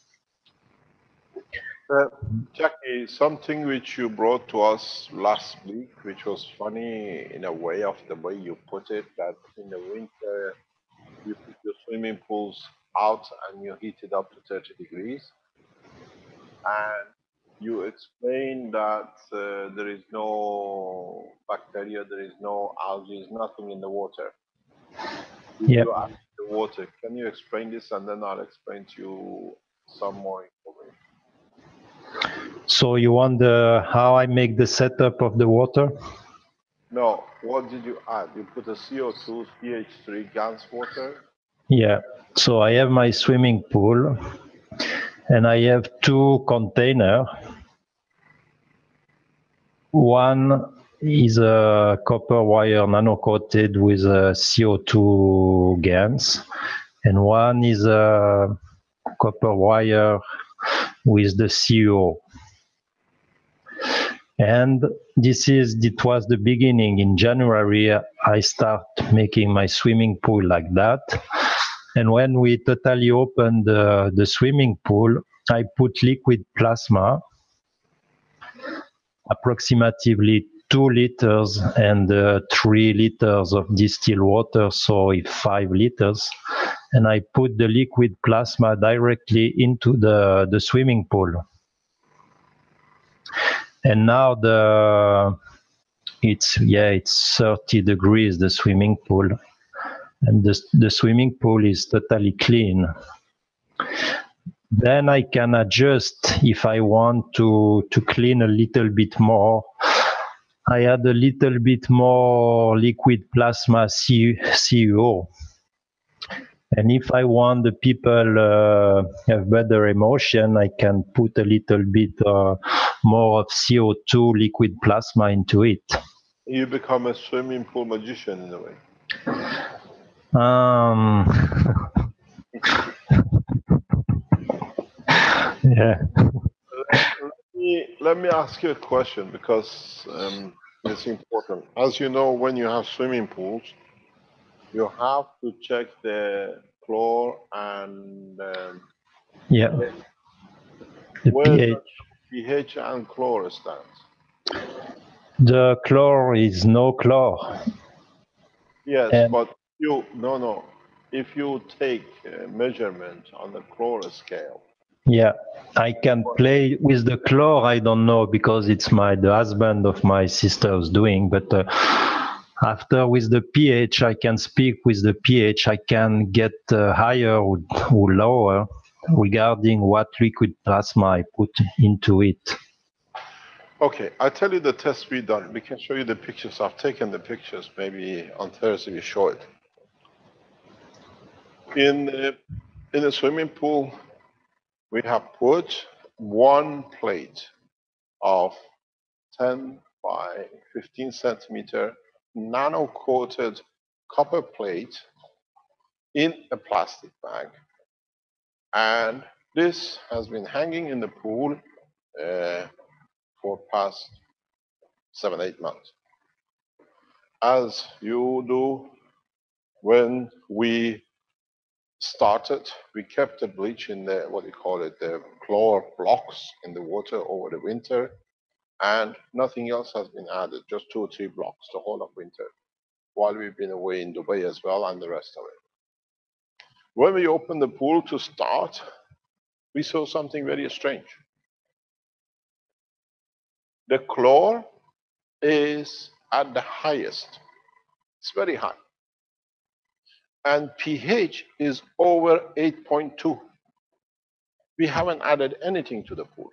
Uh, Jackie, something which you brought to us last week, which was funny in a way of the way you put it, that in the winter you put your swimming pools out and you heat it up to thirty degrees. And you explained that uh, there is no bacteria, there is no algae, nothing in the water. Yep. You add the water. Can you explain this, and then I'll explain to you some more information. So you wonder how I make the setup of the water? No, what did you add? You put a C O two, P H three, Gans water? Yeah, so I have my swimming pool and I have two containers. One is a copper wire nano-coated with a C O two Gans, and one is a copper wire with the C O. And this is, it was the beginning. In January, I start making my swimming pool like that. And when we totally opened uh, the swimming pool, I put liquid plasma, approximately two liters and uh, three liters of distilled water, so it's five liters. And I put the liquid plasma directly into the, the swimming pool. And now the it's yeah it's thirty degrees, the swimming pool, and the the swimming pool is totally clean. Then I can adjust if I want to to clean a little bit more. I add a little bit more liquid plasma C O. And if I want the people uh, have better emotion, I can put a little bit uh, more of C O two liquid plasma into it. You become a swimming pool magician in a way. Um, yeah. Let me, let me ask you a question, because um, it's important. As you know, when you have swimming pools, you have to check the chlor and um, yeah. The where pH. pH and chlor stands. The chlor is no chlor. Yes, and but you no no. If you take a measurement on the chlor scale. Yeah, I can play with the chlor. I don't know, because it's my the husband of my sister's doing, but. Uh, After with the pH, I can speak with the pH. I can get uh, higher or, or lower regarding what liquid plasma I put into it. Okay, I'll tell you the test we done. We can show you the pictures. I've taken the pictures. Maybe on Thursday we show it. In the, in the swimming pool, we have put one plate of ten by fifteen centimeter nano-coated copper plate in a plastic bag. And this has been hanging in the pool uh, for past seven, eight months. As you do, when we started, we kept the bleach in the, what do you call it, the chlor blocks in the water over the winter, and nothing else has been added, just two or three blocks the whole of winter, while we've been away in Dubai as well and the rest of it. When we opened the pool to start, we saw something very strange. The chlor is at the highest. It's very high. And pH is over eight point two. We haven't added anything to the pool.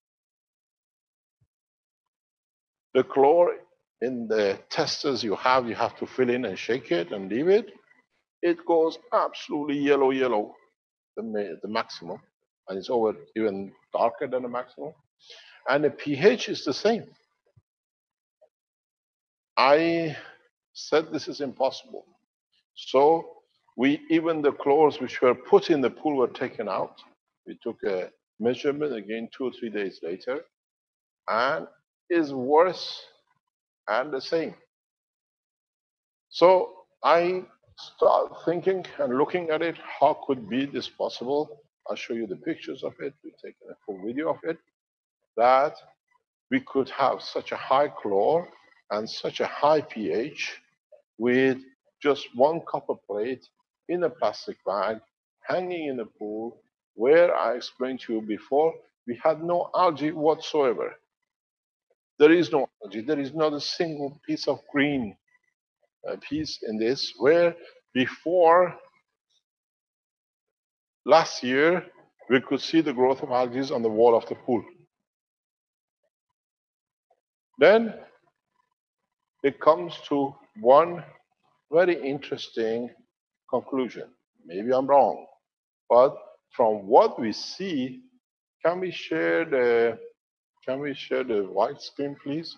The chlor in the testers you have, you have to fill in and shake it and leave it. It goes absolutely yellow, yellow, the, the maximum. And it's over even darker than the maximum. And the pH is the same. I said this is impossible. So we, even the chlors which were put in the pool were taken out. We took a measurement again two or three days later, and is worse and the same. So I start thinking and looking at it, how could be this possible? I'll show you the pictures of it. We've taken a full video of it, that we could have such a high chlor and such a high pH with just one copper plate in a plastic bag hanging in a pool where I explained to you before, we had no algae whatsoever. There is no algae. There is not a single piece of green uh, piece in this, where before last year, we could see the growth of algae on the wall of the pool. Then it comes to one very interesting conclusion. Maybe I'm wrong, but from what we see, can we share the can we share the white screen, please?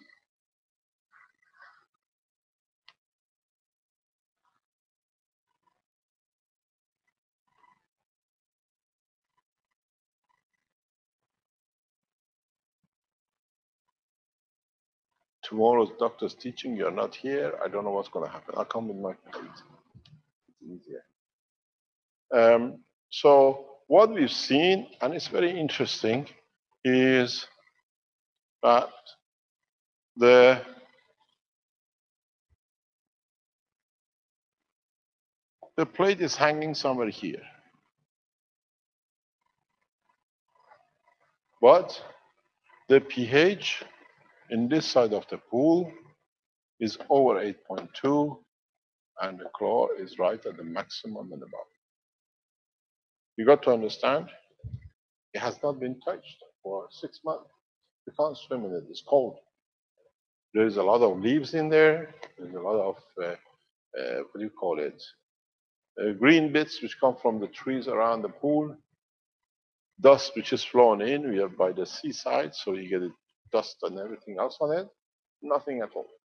Tomorrow's doctor's teaching. You're not here. I don't know what's going to happen. I'll come with my colleagues. It's easier. Um, so what we've seen, and it's very interesting, is that the the plate is hanging somewhere here. But the pH in this side of the pool is over eight point two, and the chlor is right at the maximum and above. You got to understand, it has not been touched for six months. You can't swim in it, it's cold. There's a lot of leaves in there, there's a lot of, uh, uh, what do you call it, uh, green bits which come from the trees around the pool, dust which is flown in. We are by the seaside, so you get it, dust and everything else on it, nothing at all.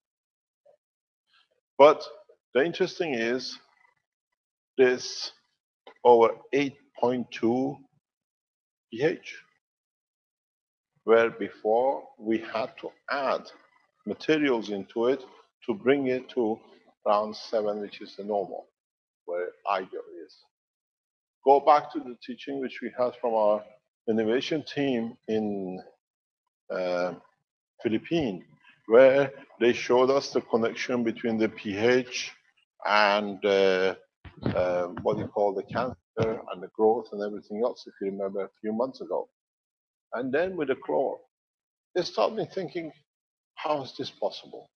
But the interesting is this over eight point two pH, where before we had to add materials into it to bring it to around seven, which is the normal, where ideal is. Go back to the teaching which we had from our innovation team in uh, Philippines, where they showed us the connection between the pH and uh, uh, what you call the cancer and the growth and everything else, if you remember a few months ago. And then with the chlor, it started me thinking, how is this possible?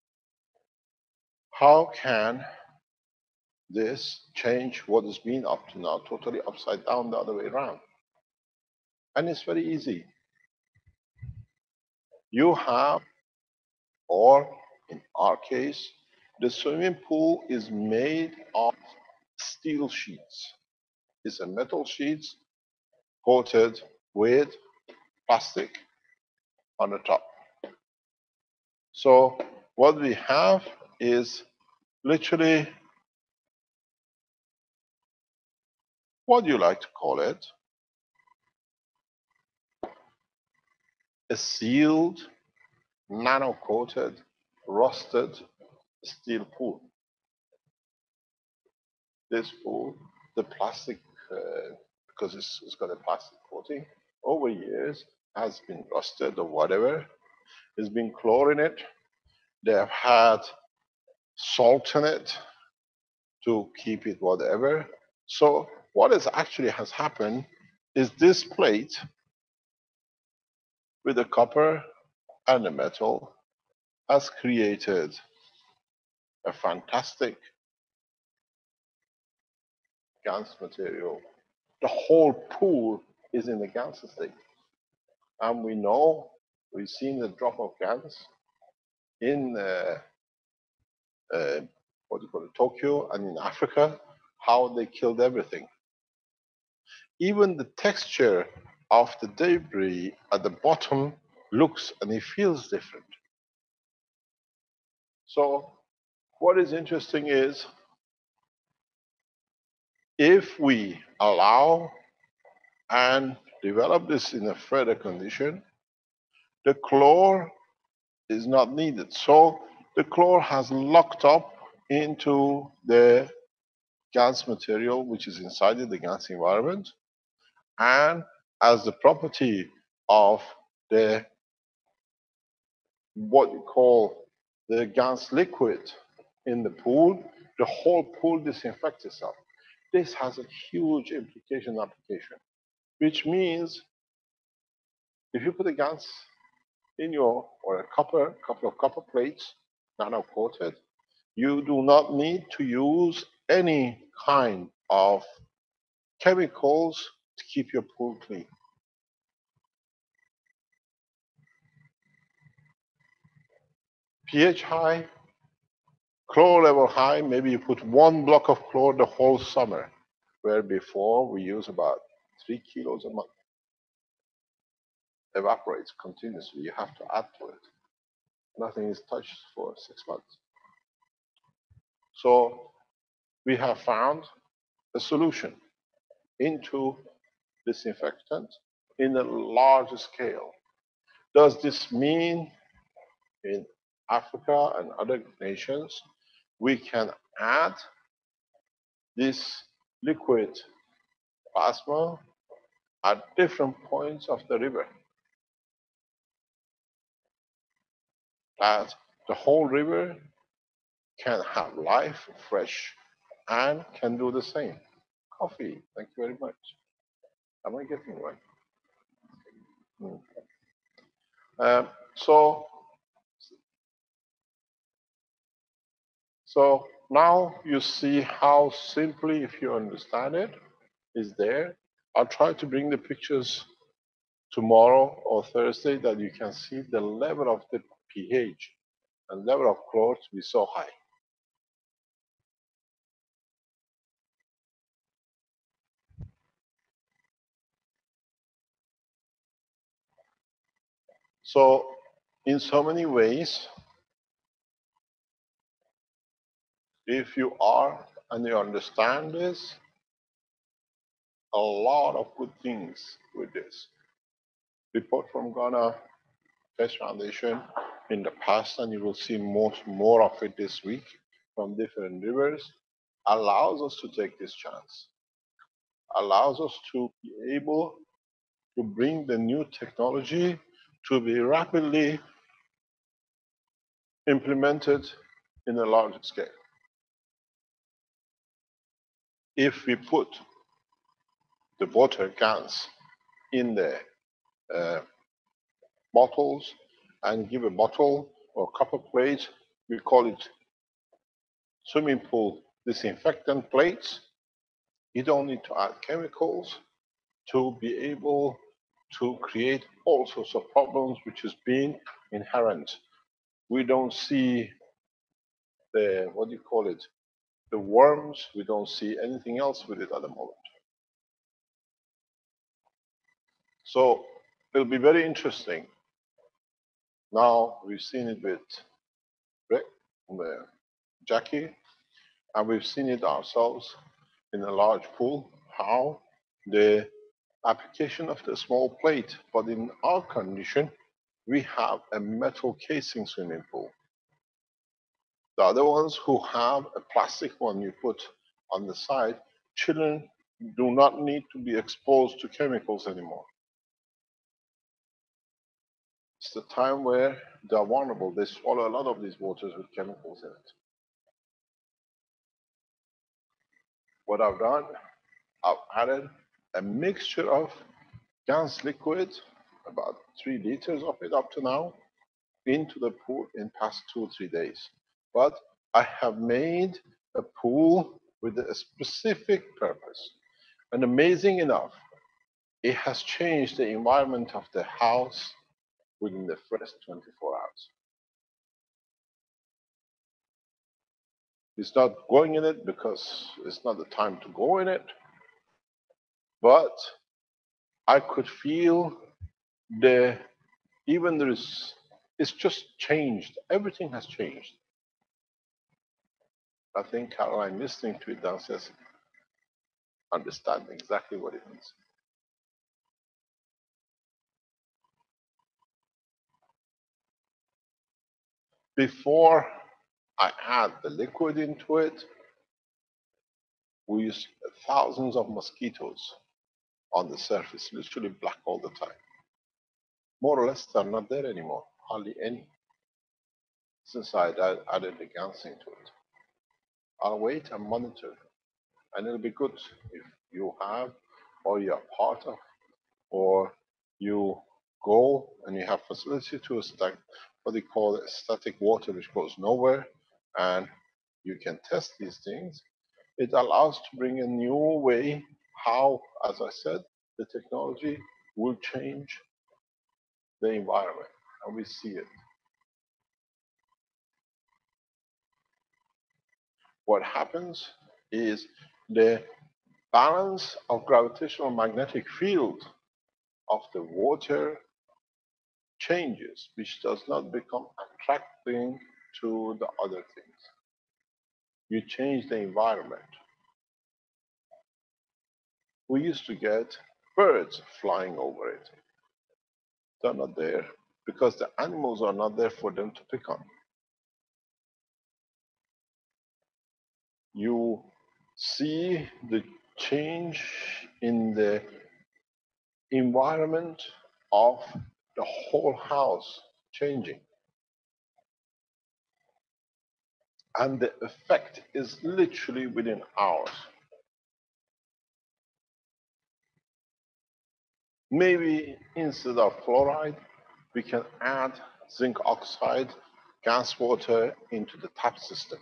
How can this change what has been up to now, totally upside down the other way around? And it's very easy. You have, or in our case, the swimming pool is made of steel sheets. It's a metal sheets coated with plastic on the top. So what we have is literally, what do you like to call it? A sealed, nano-coated, rusted steel pool. This pool, the plastic, uh, because it's, it's got a plastic coating, over years has been rusted or whatever. There's been chlor in it. They have had salt in it to keep it whatever. So what is actually has happened is this plate with the copper and the metal has created a fantastic GANS material. The whole pool is in the GANS state. And we know, we've seen the drop of GANS in uh, uh, what do you call it, Tokyo and in Africa, how they killed everything. Even the texture of the debris at the bottom looks and it feels different. So what is interesting is, if we allow and develop this in a further condition, the chlor is not needed. So the chlor has locked up into the gas material which is inside the gas environment, and as the property of the what you call the gas liquid in the pool, the whole pool disinfects itself. This has a huge implication application, which means if you put a gas in your, or a copper, couple of copper plates, nano coated, you do not need to use any kind of chemicals to keep your pool clean. pH high, chlor level high, maybe you put one block of chlor the whole summer, where before we use about three kilos a month. Evaporates continuously, you have to add to it. Nothing is touched for six months. So we have found a solution into disinfectant in a large scale. Does this mean in Africa and other nations we can add this liquid plasma at different points of the river? That the whole river can have life, fresh, and can do the same. Coffee, thank you very much. Am I getting it right? Hmm. Um, so, so now you see how simply, if you understand it, is there. I'll try to bring the pictures tomorrow or Thursday that you can see the level of the pH and level of chlor to be so high. So in so many ways, if you are and you understand this, a lot of good things with this. Report from Ghana Keshe Foundation in the past, and you will see more, more of it this week from different rivers, allows us to take this chance, allows us to be able to bring the new technology to be rapidly implemented in a large scale. If we put the water cans in the uh, bottles and give a bottle or copper plate, we call it swimming pool disinfectant plates. You don't need to add chemicals to be able to create all sorts of problems which has been inherent. We don't see the, what do you call it, the worms, we don't see anything else with it at the moment. So it'll be very interesting. Now we've seen it with Rick, with Jackie, and we've seen it ourselves in a large pool, how the application of the small plate, but in our condition, we have a metal casing swimming pool. The other ones who have a plastic one you put on the side, children do not need to be exposed to chemicals anymore. It's the time where they are vulnerable. They swallow a lot of these waters with chemicals in it. What I've done, I've added a mixture of gas liquid, about three liters of it up to now, into the pool in past two or three days. But I have made a pool with a specific purpose. And amazing enough, it has changed the environment of the house within the first twenty-four hours. It's not going in it because it's not the time to go in it, but I could feel the, even there is, it's just changed. Everything has changed. I think Caroline, listening to it downstairs, understand exactly what it means. before I add the liquid into it, we use thousands of mosquitoes on the surface, literally black all the time. More or less, they're not there anymore, hardly any, since I added the GANs into it. I'll wait and monitor, and it'll be good if you have, or you're part of, or you go and you have facility to stack what they call it, static water, which goes nowhere, and you can test these things. It allows to bring a new way how, as I said, the technology will change the environment, and we see it. What happens is the balance of gravitational magnetic field of the water changes, which does not become attracting to the other things. You change the environment. We used to get birds flying over it. They're not there because the animals are not there for them to pick on. You see the change in the environment of the whole house changing. And the effect is literally within hours. Maybe instead of fluoride, we can add zinc oxide, gas water into the tap system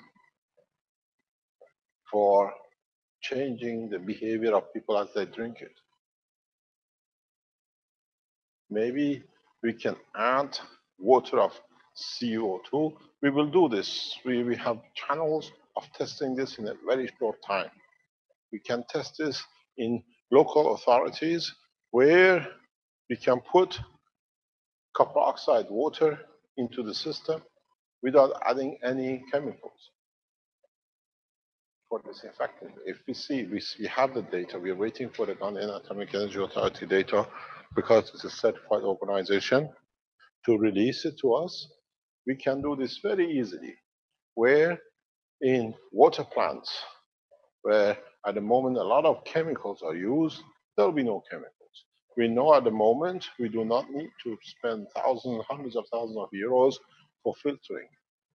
for changing the behavior of people as they drink it. Maybe we can add water of C O two. We will do this. We, we have channels of testing this in a very short time. We can test this in local authorities where we can put copper oxide water into the system without adding any chemicals for disinfectant. If we see, we, we have the data, we are waiting for the Ghanaian Atomic Energy Authority data because it's a certified organization to release it to us. We can do this very easily, where in water plants, where at the moment a lot of chemicals are used, there will be no chemicals. We know at the moment we do not need to spend thousands, hundreds of thousands of euros for filtering.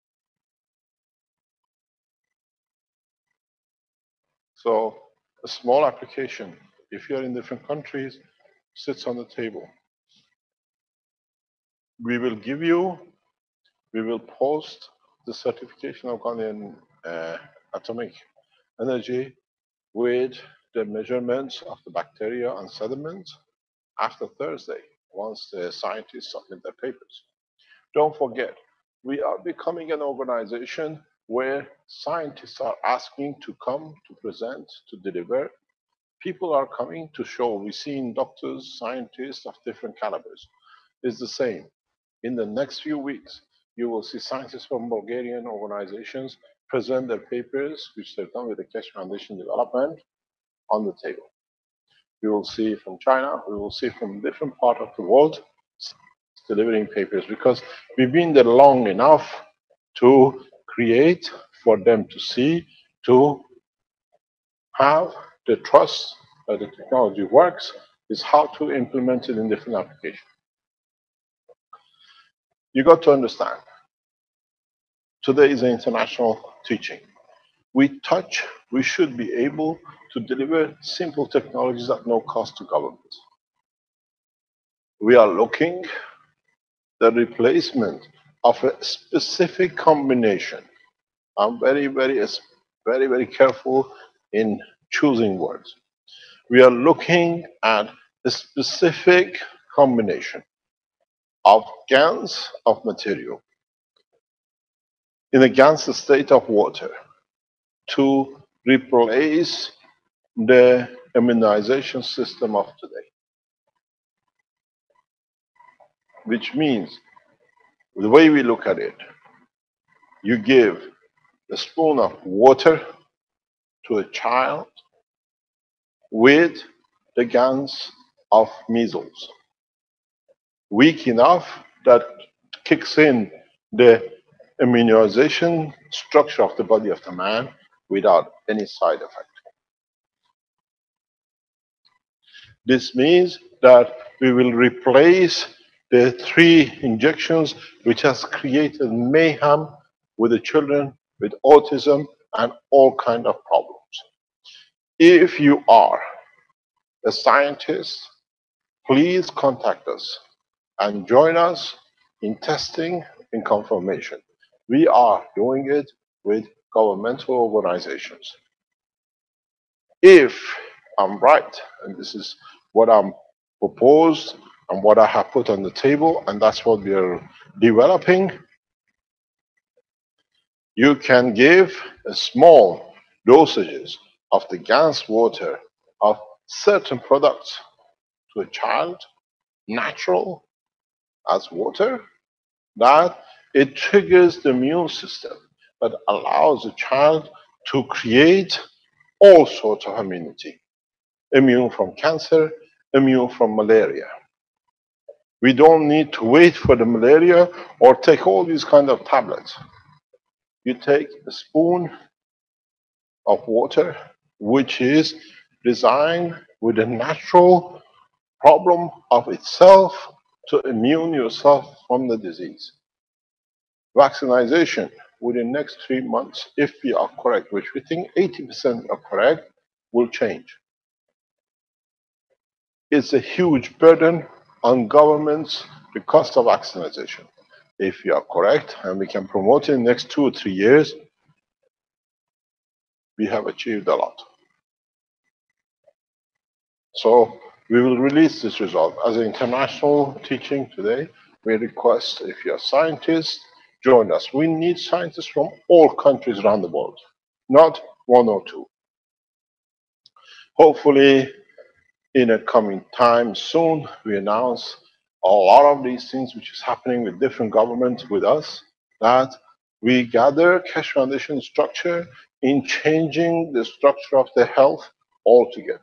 So a small application, if you're in different countries, sits on the table. We will give you, we will post the certification of Ghanaian uh, atomic energy with the measurements of the bacteria and sediments after Thursday, once the scientists submit their papers. Don't forget, we are becoming an organization where scientists are asking to come, to present, to deliver. People are coming to show. We've seen doctors, scientists of different calibers. It's the same. In the next few weeks, you will see scientists from Bulgarian organizations present their papers, which they've done with the Keshe Foundation Development, on the table. We will see from China, we will see from different parts of the world delivering papers, because we've been there long enough to create for them to see, to have the trust that the technology works, is how to implement it in different applications. You got to understand, today is an international teaching. We touch, we should be able to deliver simple technologies at no cost to government. We are looking the replacement of a specific combination. I'm very, very, very, very careful in choosing words. We are looking at a specific combination of GANs of material in a GANs state of water to replace the immunization system of today. Which means, the way we look at it, you give a spoon of water to a child with the GANs of measles, weak enough that kicks in the immunization structure of the body of the man without any side effect. This means that we will replace the three injections which has created mayhem with the children with autism and all kind of problems. If you are a scientist, please contact us and join us in testing and confirmation. We are doing it with governmental organizations. If I'm right, and this is what I'm proposed and what I have put on the table, and that's what we are developing, you can give a small dosages of the Gans water of certain products to a child, natural as water, that it triggers the immune system, but allows the child to create all sorts of immunity. Immune from cancer, immune from malaria. We don't need to wait for the malaria or take all these kind of tablets. You take a spoon of water, which is designed with a natural problem of itself to immune yourself from the disease. Vaccination within the next three months, if we are correct, which we think eighty percent are correct, will change. It's a huge burden on governments, the cost of vaccination. If you are correct, and we can promote it in the next two or three years, we have achieved a lot. So we will release this result. As an international teaching today, we request, if you're a scientist, join us. We need scientists from all countries around the world, not one or two. Hopefully, in a coming time soon, we announce a lot of these things which is happening with different governments with us, that we gather Keshe Foundation structure in changing the structure of the health altogether.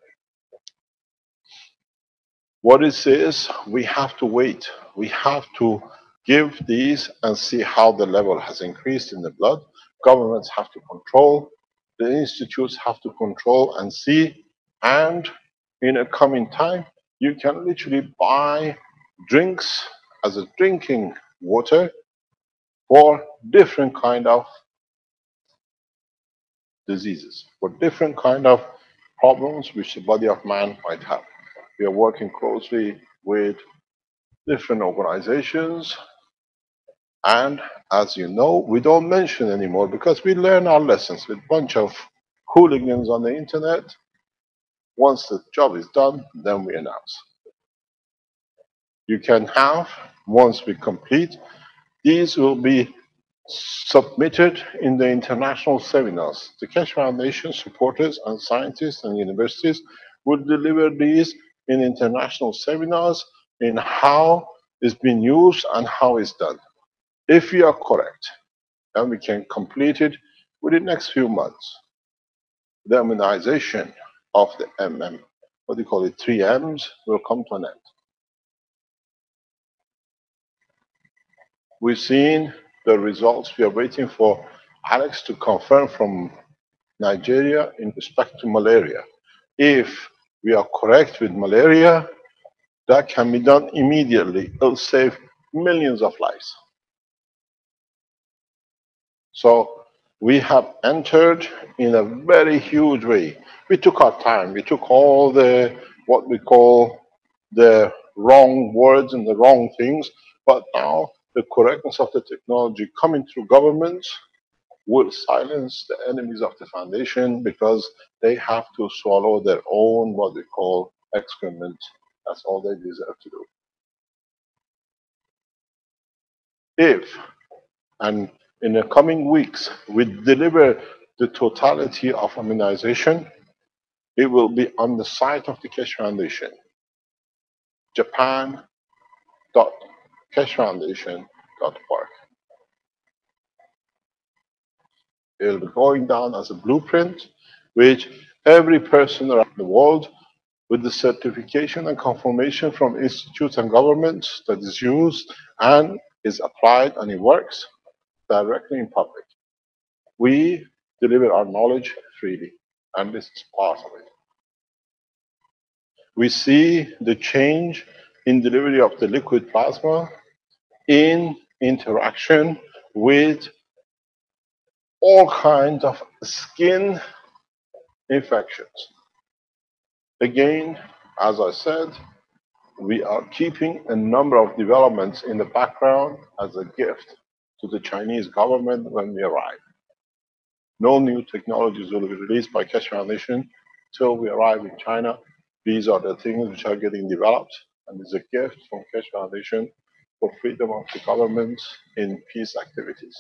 What it says, we have to wait. We have to give these and see how the level has increased in the blood. Governments have to control. The institutes have to control and see. And in a coming time, you can literally buy drinks as a drinking water for different kind of diseases, for different kind of problems which the body of man might have. We are working closely with different organizations, and as you know, we don't mention anymore because we learn our lessons with a bunch of hooligans on the internet. Once the job is done, then we announce. You can have, once we complete, these will be submitted in the international seminars. The Keshe Foundation supporters and scientists and universities will deliver these in international seminars in how it's been used and how it's done. If we are correct, then we can complete it within the next few months. The immunization of the M M, what do you call it, three M's, will come to an end. We've seen the results. We are waiting for Alex to confirm from Nigeria in respect to malaria. If we are correct with malaria, that can be done immediately. It will save millions of lives. So we have entered in a very huge way. We took our time. We took all the, what we call the wrong words and the wrong things, but now the correctness of the technology coming through governments will silence the enemies of the foundation because they have to swallow their own, what we call, excrement. That's all they deserve to do. If, and in the coming weeks, we deliver the totality of immunization, it will be on the site of the Keshe Foundation, japan dot keshe foundation dot org. It will be going down as a blueprint, which every person around the world with the certification and confirmation from institutes and governments that is used and is applied and it works, directly in public. We deliver our knowledge freely, and this is part of it. We see the change in delivery of the liquid plasma in interaction with all kinds of skin infections. Again, as I said, we are keeping a number of developments in the background as a gift to the Chinese government when we arrive. No new technologies will be released by Keshe Foundation till we arrive in China. These are the things which are getting developed, and it's a gift from Keshe Foundation for freedom of the government in peace activities.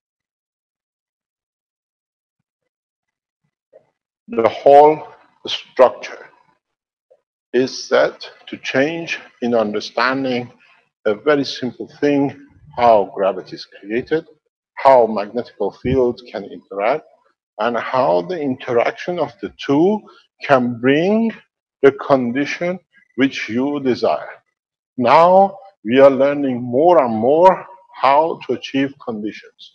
The whole structure is set to change in understanding a very simple thing, how gravity is created, how magnetical fields can interact, and how the interaction of the two can bring the condition which you desire. Now we are learning more and more how to achieve conditions.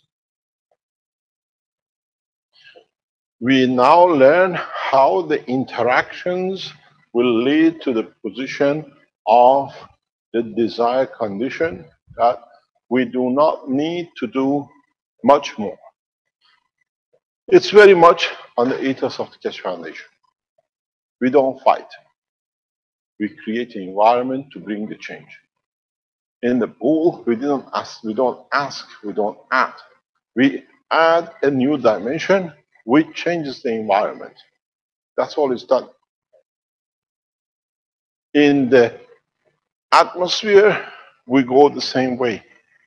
We now learn how the interactions will lead to the position of the desired condition that we do not need to do much more. It's very much on the ethos of the Keshe Foundation. We don't fight. We create an environment to bring the change. In the pool, we didn't ask, we don't ask, we don't add. We add a new dimension which changes the environment. That's all it's done. In the atmosphere, we go the same way.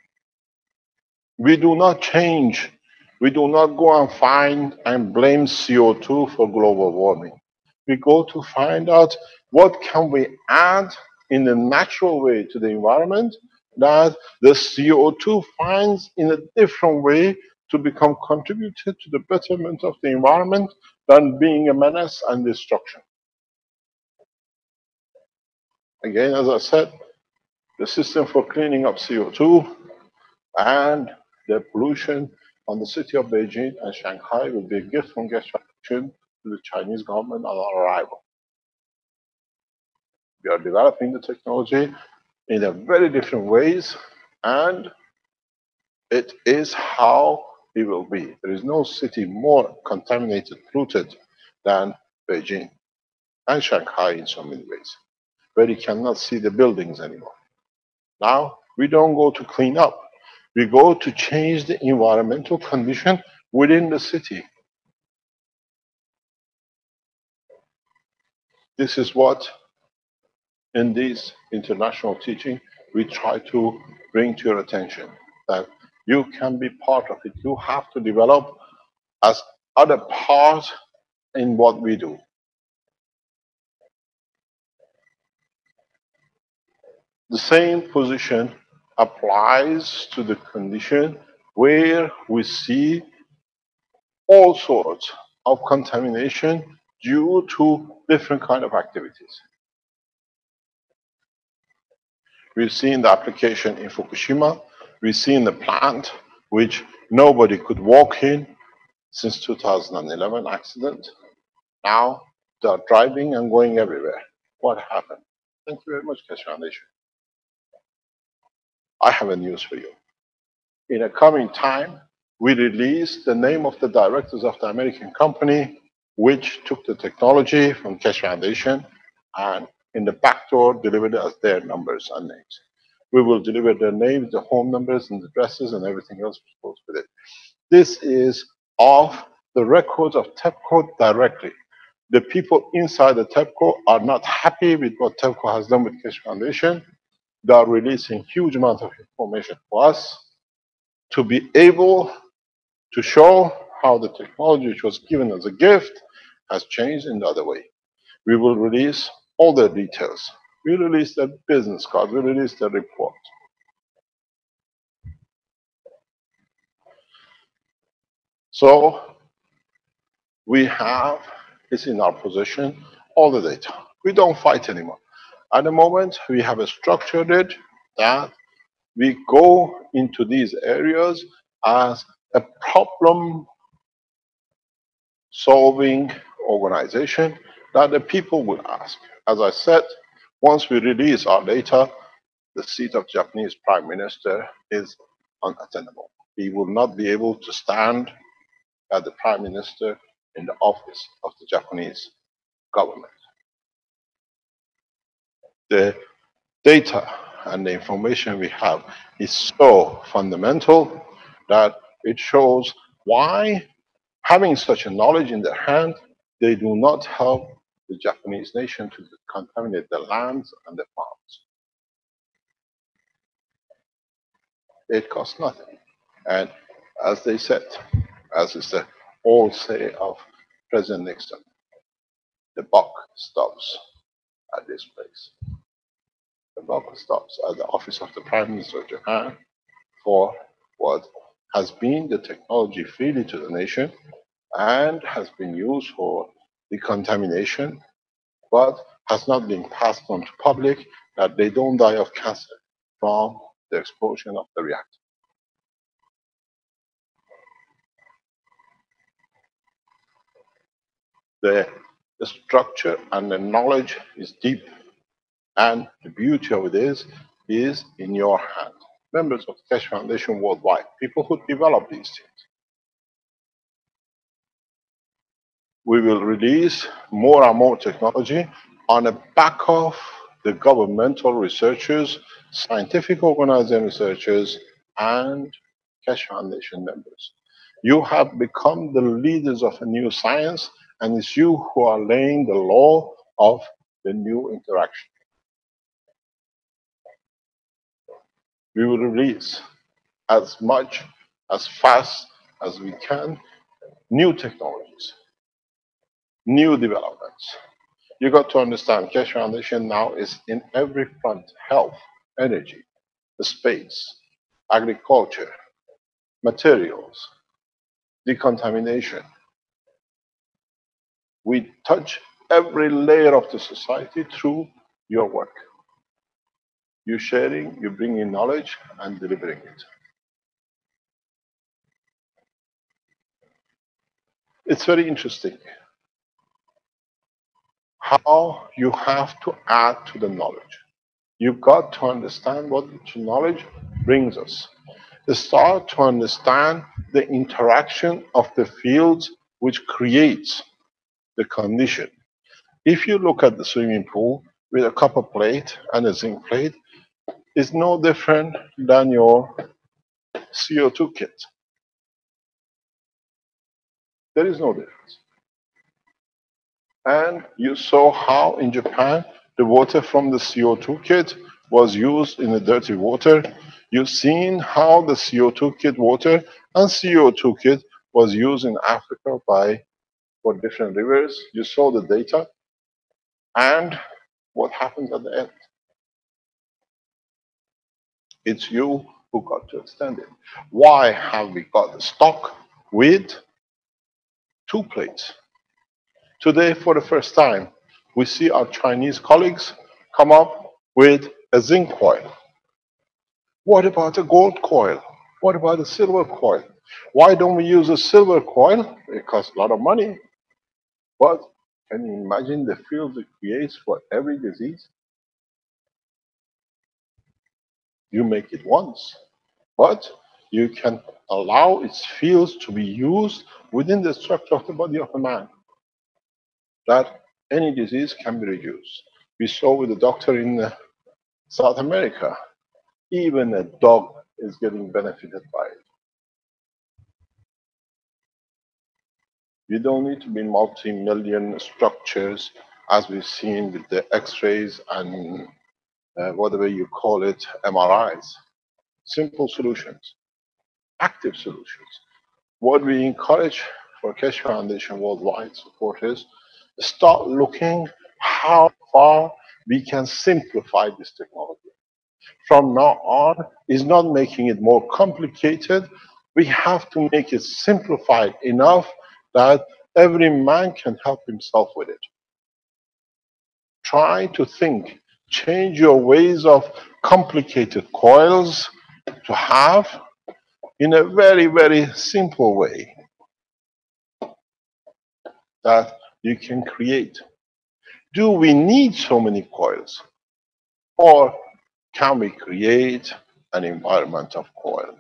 We do not change. We do not go and find and blame C O two for global warming. We go to find out what can we add in a natural way to the environment that the C O two finds in a different way to become contributed to the betterment of the environment than being a menace and destruction. Again, as I said, the system for cleaning up C O two and the pollution on the city of Beijing and Shanghai will be a gift from Keshe Foundation to the Chinese government on our arrival. We are developing the technology in a very different ways, and it is how it will be. There is no city more contaminated, polluted than Beijing and Shanghai in so many ways, where you cannot see the buildings anymore. Now, we don't go to clean up. We go to change the environmental condition within the city. This is what, in this international teaching, we try to bring to your attention, that you can be part of it. You have to develop as other parts in what we do. The same position applies to the condition where we see all sorts of contamination due to different kind of activities. We've seen the application in Fukushima. We've seen the plant which nobody could walk in since two thousand eleven accident. Now they're driving and going everywhere. What happened? Thank you very much, Keshe Foundation. I have a news for you. In a coming time, we release the name of the directors of the American company which took the technology from Keshe Foundation and in the back door delivered as their numbers and names. We will deliver their names, the home numbers, and the addresses, and everything else which goes with it. This is of the records of TEPCO directly. The people inside the TEPCO are not happy with what TEPCO has done with Keshe Foundation. They are releasing huge amount of information to us to be able to show how the technology which was given as a gift has changed in the other way. We will release all the details. We release their business card. We release their report. So we have, it's in our possession, all the data. We don't fight anymore. At the moment, we have a structured it that we go into these areas as a problem-solving organization that the people will ask. As I said, once we release our data, the seat of Japanese Prime Minister is unattainable. He will not be able to stand as the Prime Minister in the office of the Japanese government. The data and the information we have is so fundamental that it shows why, having such a knowledge in their hand, they do not help the Japanese nation to contaminate the lands and the farms. It costs nothing. And as they said, as is the old say of President Nixon, the buck stops at this place. The buck stops at the office of the Prime Minister of Japan for what has been the technology freely to the nation and has been used for decontamination, but has not been passed on to public that they don't die of cancer from the explosion of the reactor. The, the structure and the knowledge is deep, and the beauty of it is, is in your hand. Members of the Keshe Foundation worldwide, people who develop these things. We will release more and more technology on the back of the governmental researchers, scientific organizing researchers, and Keshe Foundation members. You have become the leaders of a new science, and it's you who are laying the law of the new interaction. We will release as much, as fast as we can, new technologies, new developments. You got to understand, Keshe Foundation now is in every front: health, energy, the space, agriculture, materials, decontamination. We touch every layer of the society through your work. You sharing, you bringing knowledge and delivering it. It's very interesting how you have to add to the knowledge. You've got to understand what knowledge brings us. Start to understand the interaction of the fields which creates the condition. If you look at the swimming pool with a copper plate and a zinc plate, it's no different than your C O two kit. There is no difference. And you saw how in Japan the water from the C O two kit was used in the dirty water. You've seen how the C O two kit water and C O two kit was used in Africa by for different rivers. You saw the data and what happened at the end. It's you who got to extend it. Why have we got the stock with two plates? Today, for the first time, we see our Chinese colleagues come up with a zinc coil. What about a gold coil? What about a silver coil? Why don't we use a silver coil? It costs a lot of money. But can you imagine the field it creates for every disease? You make it once, but you can allow its fields to be used within the structure of the body of a man, that any disease can be reduced. We saw with the doctor in uh, South America, even a dog is getting benefited by it. You don't need to be multi-million structures as we've seen with the X-rays and uh, whatever you call it, M R Is. Simple solutions, active solutions. What we encourage for Keshe Foundation worldwide supporters, start looking how far we can simplify this technology. From now on, is not making it more complicated. We have to make it simplified enough that every man can help himself with it. Try to think, change your ways of complicated coils to have in a very, very simple way that you can create. Do we need so many coils? Or can we create an environment of coil?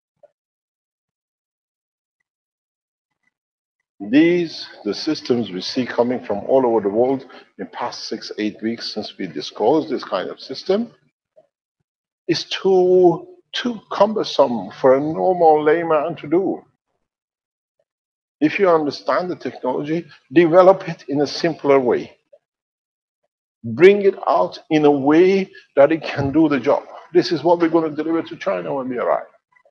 These, the systems we see coming from all over the world in past six, eight weeks since we disclosed this kind of system, is too, too cumbersome for a normal layman to do. If you understand the technology, develop it in a simpler way. Bring it out in a way that it can do the job. This is what we're going to deliver to China when we arrive.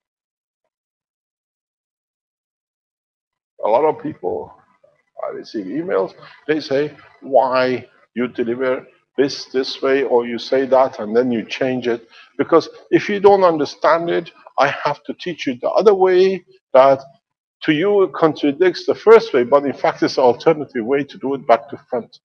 A lot of people, I receive emails, they say, why you deliver this this way, or you say that and then you change it. Because if you don't understand it, I have to teach you the other way that to you it contradicts the first way, but in fact it's an alternative way to do it back to front.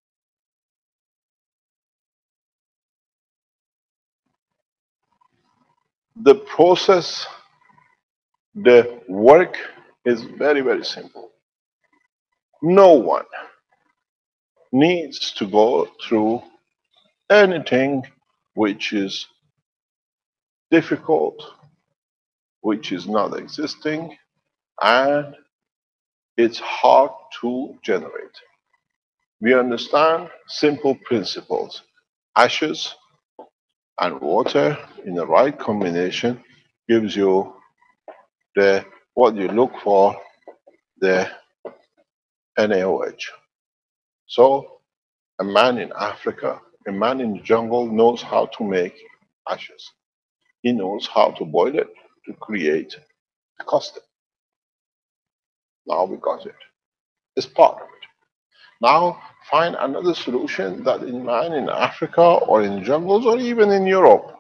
The process, the work is very, very simple. No one needs to go through anything which is difficult, which is not existing, and it's hard to generate. We understand simple principles. Ashes and water in the right combination gives you the what you look for, the N A O H. So a man in Africa, a man in the jungle knows how to make ashes. He knows how to boil it to create the custard. Now we got it. It's part of it. Now find another solution that in man in Africa or in jungles or even in Europe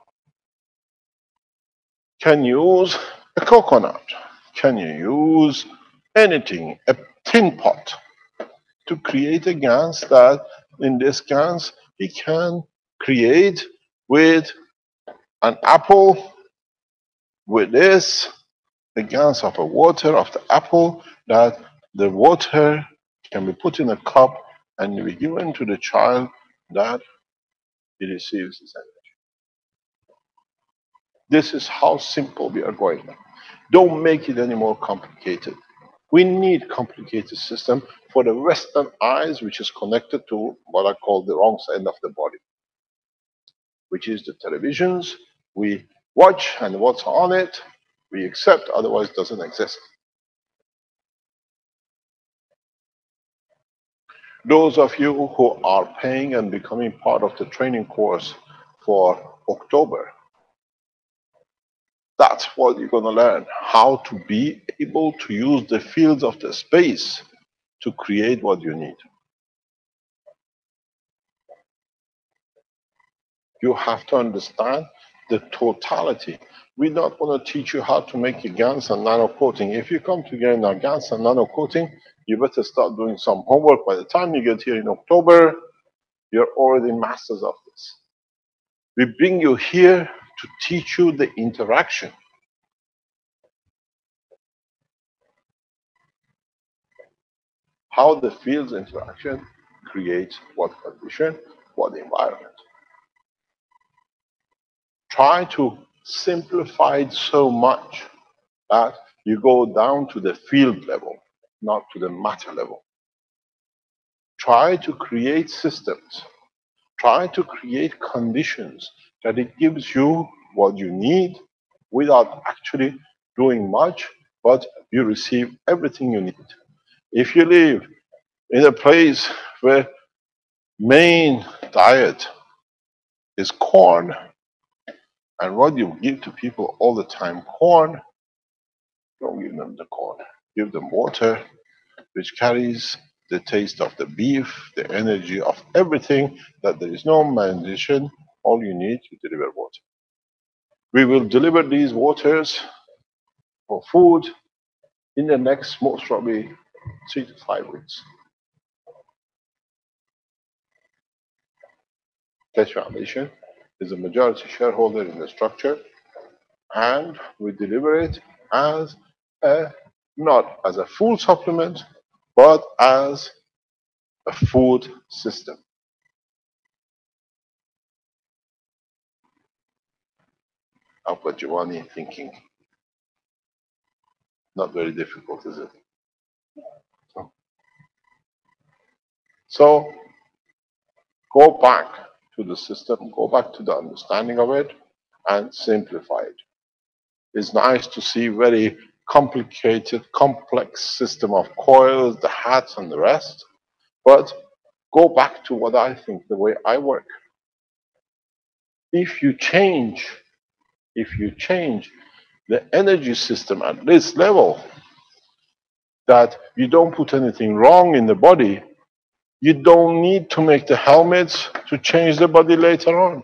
can use a coconut. Can you use anything, a tin pot, to create a gas that in this gas he can create with an apple, with this, the gas of the water of the apple, that the water can be put in a cup and be given to the child that he receives his energy. This is how simple we are going now. Don't make it any more complicated. We need complicated system for the Western eyes, which is connected to what I call the wrong side of the body, which is the televisions. We watch and what's on it, we accept, otherwise it doesn't exist. Those of you who are paying and becoming part of the training course for October, that's what you're going to learn, how to be able to use the fields of the space to create what you need. You have to understand the totality. We're not going to teach you how to make a GANs and nano coating. If you come to get a GANs and nano coating, you better start doing some homework. By the time you get here in October, you're already masters of this. We bring you here to teach you the interaction. How the fields interaction creates what condition, what environment. Try to simplify it so much that you go down to the field level, not to the matter level. Try to create systems. Try to create conditions that it gives you what you need without actually doing much, but you receive everything you need. If you live in a place where main diet is corn, and what you give to people all the time, corn, don't give them the corn. Give them water, which carries the taste of the beef, the energy of everything, that there is no malnutrition. All you need to deliver water. We will deliver these waters for food in the next, most probably, three to five weeks. Keshe Foundation is a majority shareholder in the structure, and we deliver it, as a, not as a food supplement, but as a food system. I've got Giovanni thinking. Not very difficult, is it? So, go back to the system, go back to the understanding of it, and simplify it. It's nice to see very complicated, complex system of coils, the hats, and the rest, but go back to what I think, the way I work. If you change, if you change the energy system at this level, that you don't put anything wrong in the body, you don't need to make the helmets to change the body later on.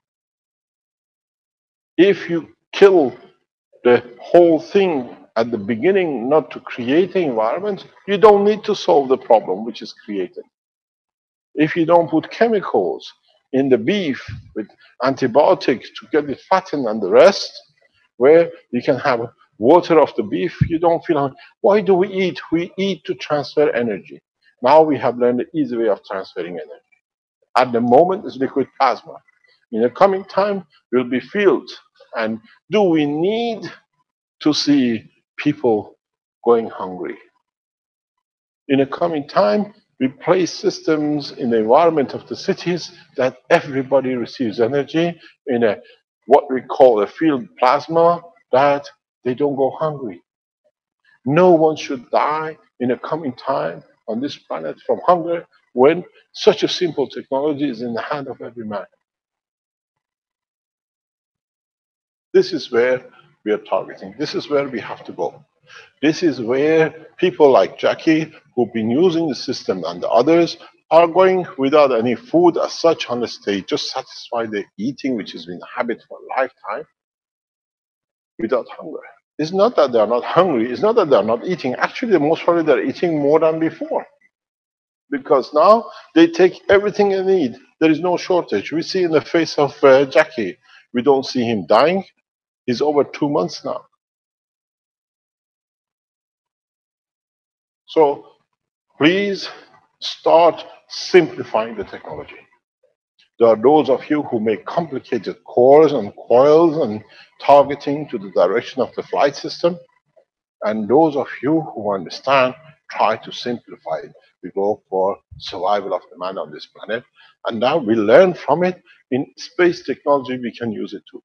If you kill the whole thing at the beginning, not to create the environment, you don't need to solve the problem which is created. If you don't put chemicals in the beef with antibiotics to get it fattened and the rest, where you can have water of the beef, you don't feel hungry. Why do we eat? We eat to transfer energy. Now we have learned the easy way of transferring energy. At the moment, it's liquid plasma. In the coming time, will be filled. And do we need to see people going hungry? In the coming time, we place systems in the environment of the cities that everybody receives energy in a what we call a field plasma, that they don't go hungry. No one should die in a coming time on this planet from hunger when such a simple technology is in the hand of every man. This is where we are targeting. This is where we have to go. This is where people like Jackie, who've been using the system, and the others are going without any food as such, unless they just satisfy their eating, which has been a habit for a lifetime, without hunger. It's not that they're not hungry. It's not that they're not eating. Actually, most probably they're eating more than before. Because now they take everything they need. There is no shortage. We see in the face of uh, Jackie, we don't see him dying. He's over two months now. So please start simplifying the technology. There are those of you who make complicated cores and coils and targeting to the direction of the flight system. And those of you who understand, try to simplify it. We go for survival of the man on this planet. And now we learn from it. In space technology, we can use it too.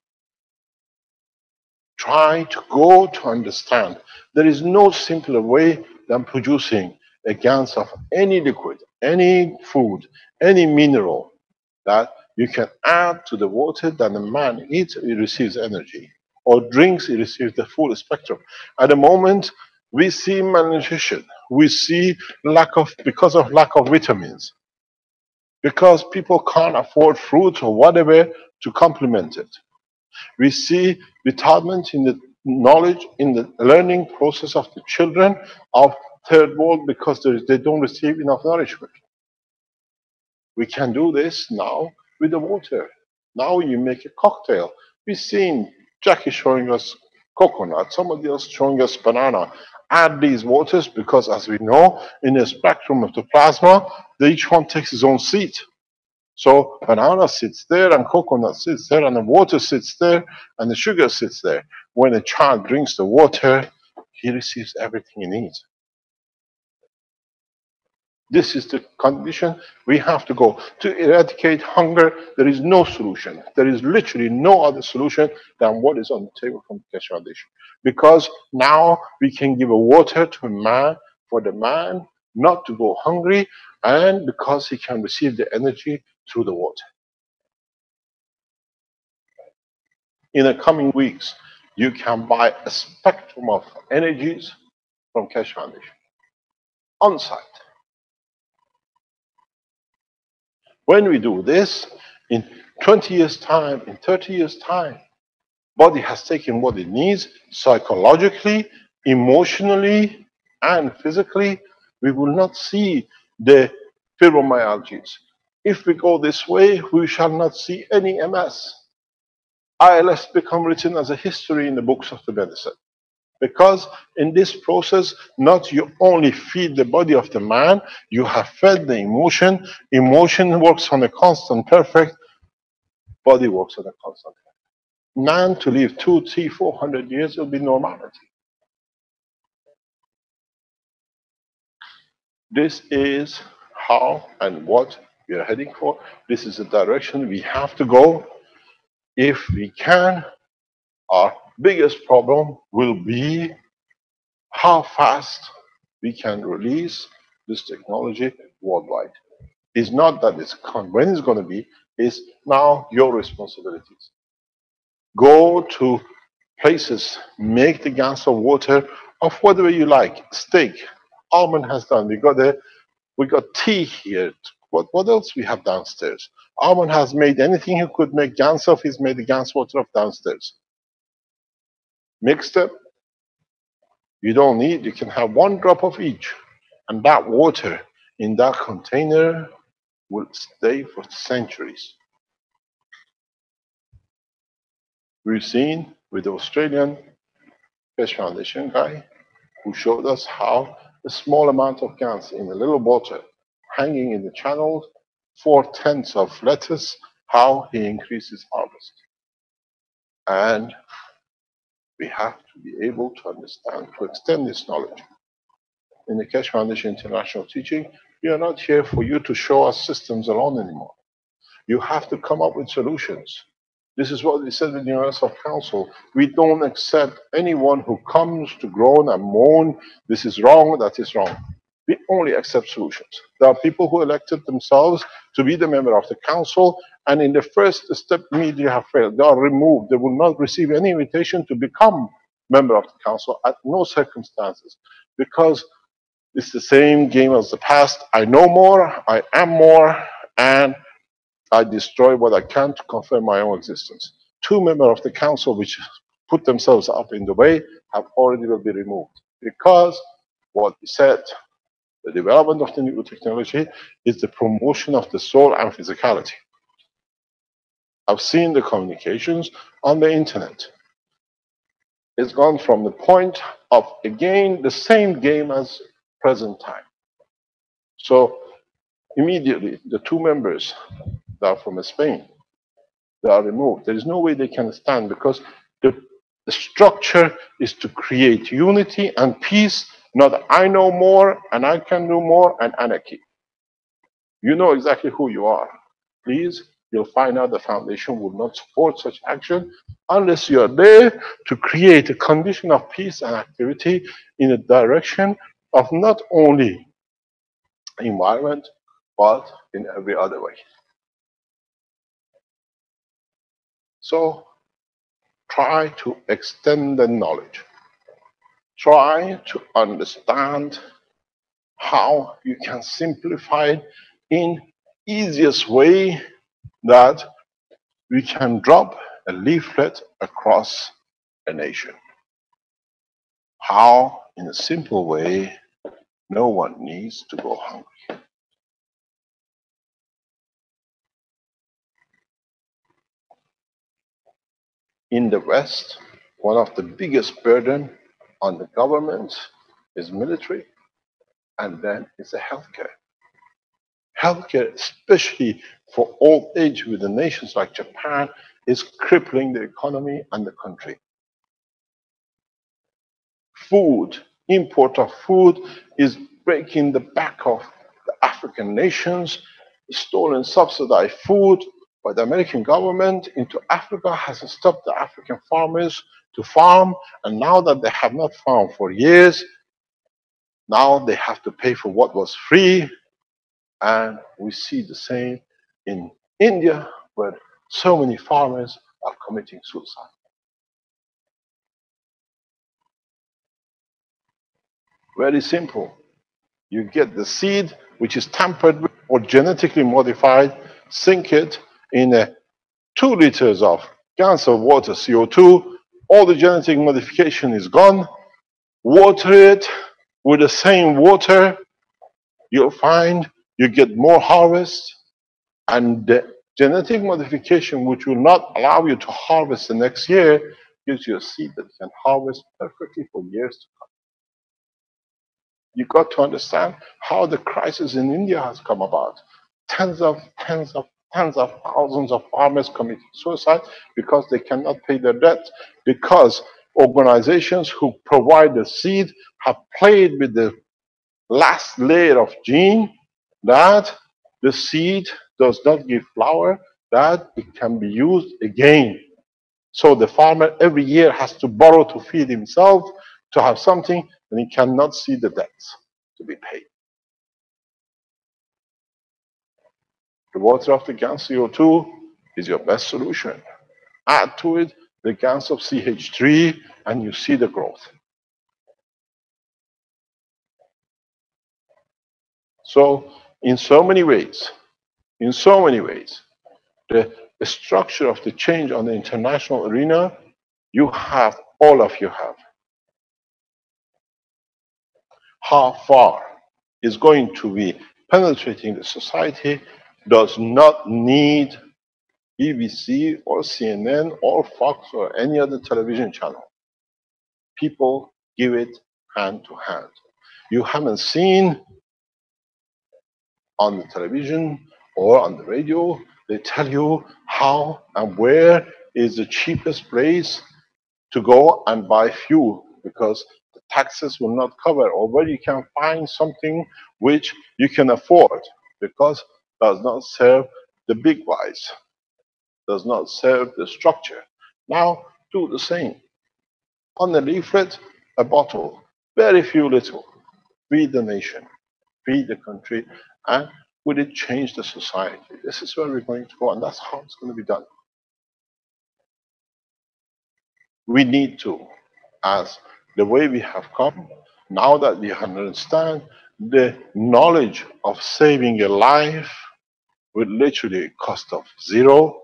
Try to go to understand. There is no simpler way than producing a gas of any liquid, any food, any mineral that you can add to the water that the man eats, he receives energy. Or drinks, he receives the full spectrum. At the moment, we see malnutrition. We see lack of, because of lack of vitamins. Because people can't afford fruit or whatever to complement it. We see retardment in the knowledge, in the learning process of the children of third world because there is, they don't receive enough nourishment. We can do this now with the water. Now you make a cocktail. We've seen Jackie showing us coconut, somebody else showing us banana. Add these waters because, as we know, in the spectrum of the plasma, each one takes his own seat. So banana sits there, and coconut sits there, and the water sits there, and the sugar sits there. When a child drinks the water, he receives everything he needs. This is the condition we have to go. To eradicate hunger, there is no solution. There is literally no other solution than what is on the table from the Keshe Foundation. Because now we can give a water to a man, for the man not to go hungry, and because he can receive the energy through the water. In the coming weeks, you can buy a spectrum of energies from Keshe Foundation on site. When we do this, in twenty years' time, in thirty years' time, body has taken what it needs psychologically, emotionally, and physically. We will not see the fibromyalgias. If we go this way, we shall not see any M S. I L S become written as a history in the books of the medicine. Because in this process, not you only feed the body of the man, you have fed the emotion. Emotion works on a constant perfect, body works on a constant perfect. Man to live two, three, four hundred years will be normality. This is how and what we are heading for. This is the direction we have to go. If we can, our biggest problem will be how fast we can release this technology worldwide. It's not that it's when it's going to be, it's now your responsibilities. Go to places, make the gans of water of whatever you like. Steak, Almond has done. We got a, we got tea here. What what else we have downstairs? Almond has made anything he could make gans of. He's made the gans water of downstairs. Mix them. You don't need. You can have one drop of each, and that water in that container will stay for centuries. We've seen with the Australian Keshe Foundation guy who showed us how a small amount of gans in a little bottle hanging in the channel, four tenths of lettuce, how he increases harvest. And we have to be able to understand, to extend this knowledge. In the Keshe Foundation International Teaching, we are not here for you to show us systems alone anymore. You have to come up with solutions. This is what we said in the Universal Council. We don't accept anyone who comes to groan and moan, this is wrong, that is wrong. We only accept solutions. There are people who elected themselves to be the member of the council, and in the first step immediately have failed. They are removed. They will not receive any invitation to become member of the council at no circumstances, because it's the same game as the past. I know more, I am more, and I destroy what I can to confirm my own existence. Two members of the council which put themselves up in the way have already will be removed, because what we said, the development of the new technology is the promotion of the soul and physicality. I've seen the communications on the internet. It's gone from the point of, again, the same game as present time. So immediately, the two members that are from Spain, they are removed. There is no way they can stand, because the, the structure is to create unity and peace, not I know more and I can do more and anarchy. You know exactly who you are. Please, you'll find out the foundation will not support such action unless you are there to create a condition of peace and activity in a direction of not only environment, but in every other way. So try to extend the knowledge. Try to understand how you can simplify it in easiest way that we can drop a leaflet across a nation. How, in a simple way, no one needs to go hungry. In the West, one of the biggest burden on the government is military, and then it's the healthcare. Healthcare, especially for old age with the nations like Japan, is crippling the economy and the country. Food, import of food is breaking the back of the African nations. Stolen subsidized food by the American government into Africa has stopped the African farmers to farm, and now that they have not farmed for years, now they have to pay for what was free. And we see the same in India, where so many farmers are committing suicide. Very simple. You get the seed, which is tampered with or genetically modified, sink it in a two liters of gallons of water, C O two, all the genetic modification is gone. Water it with the same water, you'll find you get more harvest, and the genetic modification which will not allow you to harvest the next year, gives you a seed that you can harvest perfectly for years to come. You got to understand how the crisis in India has come about. Tens of, tens of, tens of thousands of farmers committed suicide because they cannot pay their debt, because organizations who provide the seed have played with the last layer of gene that the seed does not give flower, that it can be used again. So the farmer every year has to borrow to feed himself, to have something, and he cannot see the debts to be paid. The water of the GAN C O two is your best solution. Add to it the GANs of C H three, and you see the growth. So, in so many ways, in so many ways, the, the structure of the change on the international arena, you have, all of you have. How far is going to be penetrating the society does not need B B C or C N N or Fox or any other television channel. People give it hand to hand. You haven't seen on the television or on the radio, they tell you how and where is the cheapest place to go and buy fuel, because the taxes will not cover, or where you can find something which you can afford, because it does not serve the big guys, does not serve the structure. Now do the same. On the leaflet, a bottle, very few little, feed the nation, feed the country, and will it change the society? This is where we're going to go, and that's how it's going to be done. We need to, as the way we have come, now that we understand the knowledge of saving a life with literally a cost of zero,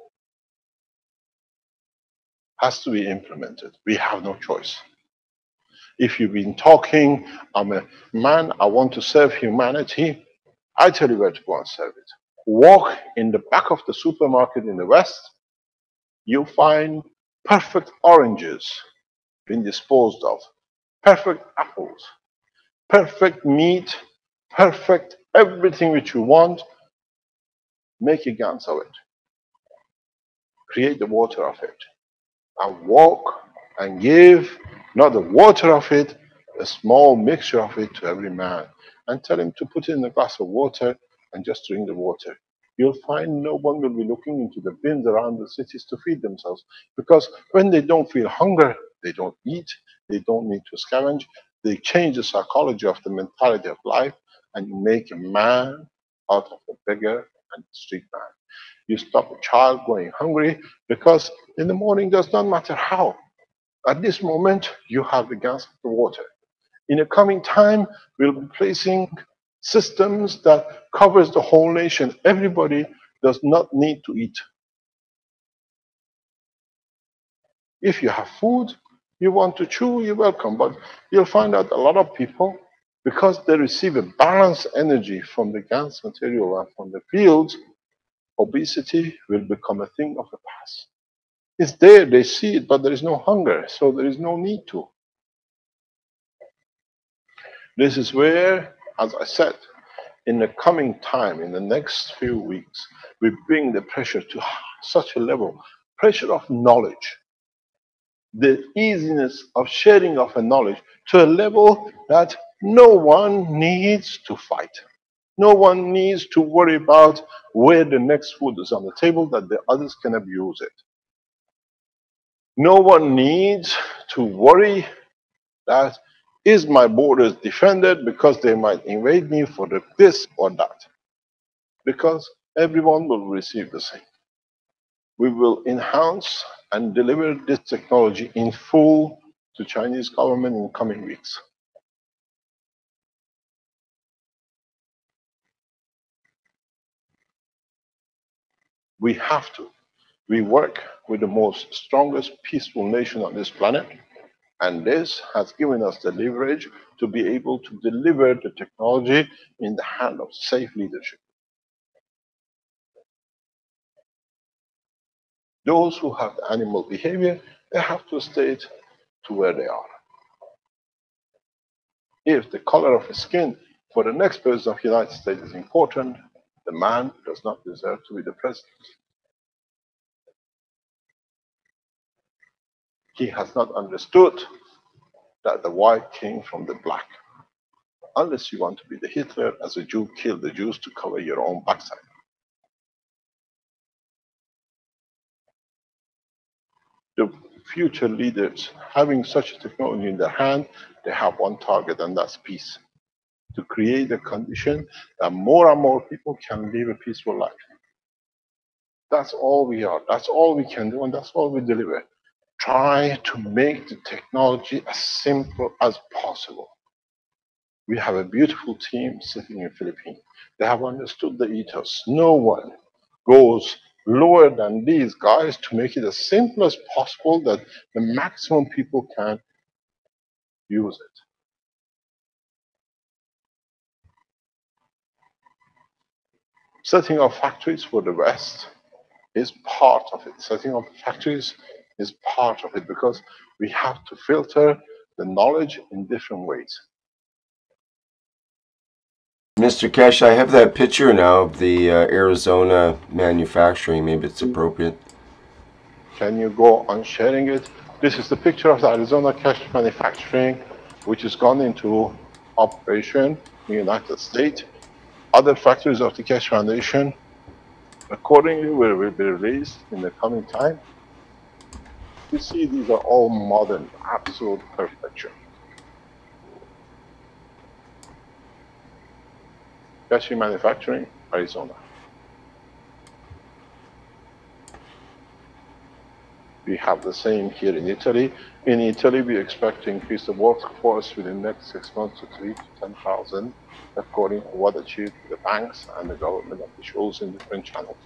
has to be implemented. We have no choice. If you've been talking, I'm a man, I want to serve humanity, I tell you where to go and serve it. Walk in the back of the supermarket in the West, you'll find perfect oranges being disposed of, perfect apples, perfect meat, perfect everything which you want. Make a GANs of it. Create the water of it. And walk and give, not the water of it, a small mixture of it to every man. And tell him to put it in a glass of water and just drink the water. You'll find no one will be looking into the bins around the cities to feed themselves. Because when they don't feel hunger, they don't eat, they don't need to scavenge. They change the psychology of the mentality of life, and you make a man out of a beggar and a street man. You stop a child going hungry, because in the morning does not matter how. At this moment, you have the gas of the water. In a coming time, we'll be placing systems that covers the whole nation. Everybody does not need to eat. If you have food, you want to chew, you're welcome. But you'll find out a lot of people, because they receive a balanced energy from the GANs material and from the fields, obesity will become a thing of the past. It's there, they see it, but there is no hunger, so there is no need to. This is where, as I said, in the coming time, in the next few weeks, we bring the pressure to such a level, pressure of knowledge, the easiness of sharing of a knowledge to a level that no one needs to fight. No one needs to worry about where the next food is on the table, that the others can abuse it. No one needs to worry that, is my borders defended because they might invade me for the this or that? Because everyone will receive the same. We will enhance and deliver this technology in full to Chinese government in coming weeks. We have to. We work with the most strongest peaceful nation on this planet, and this has given us the leverage to be able to deliver the technology in the hand of safe leadership. Those who have the animal behavior, They have to stay to where they are. If the color of the skin for the next president of the United States is important, the man does not deserve to be the president. He has not understood that the white came from the black. Unless you want to be the Hitler, as a Jew, kill the Jews to cover your own backside. The future leaders, having such a technology in their hand, they have one target, and that's peace. To create a condition that more and more people can live a peaceful life. That's all we are. That's all we can do, and that's all we deliver. Try to make the technology as simple as possible. We have a beautiful team sitting in the Philippines. They have understood the ethos. No one goes lower than these guys to make it as simple as possible that the maximum people can use it. Setting up factories for the West is part of it. Setting up factories is part of it because we have to filter the knowledge in different ways. Mister Kesh, I have that picture now of the uh, Arizona manufacturing. Maybe it's appropriate. Can you go on sharing it? This is the picture of the Arizona Kesh manufacturing, which has gone into operation in the United States. Other factories of the Kesh Foundation accordingly will, will be released in the coming time. You see, these are all modern, absolute perfection. Kesh Manufacturing, Arizona. We have the same here in Italy. In Italy, we expect to increase the workforce within the next six months to three to ten thousand, according to what achieved with the banks and the government officials in different channels.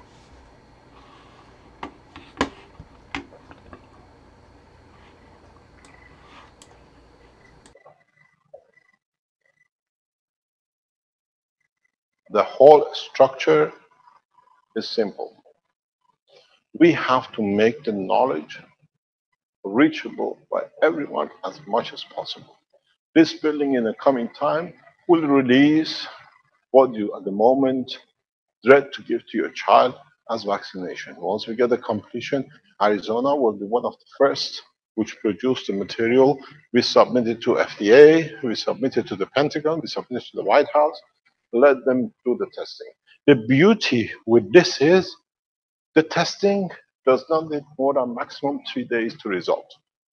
The whole structure is simple. We have to make the knowledge reachable by everyone as much as possible. This building in the coming time will release what you at the moment dread to give to your child as vaccination. Once we get the completion, Arizona will be one of the first which produced the material. We submitted to F D A, we submitted to the Pentagon, we submitted to the White House. Let them do the testing. The beauty with this is the testing does not need more than maximum three days to result.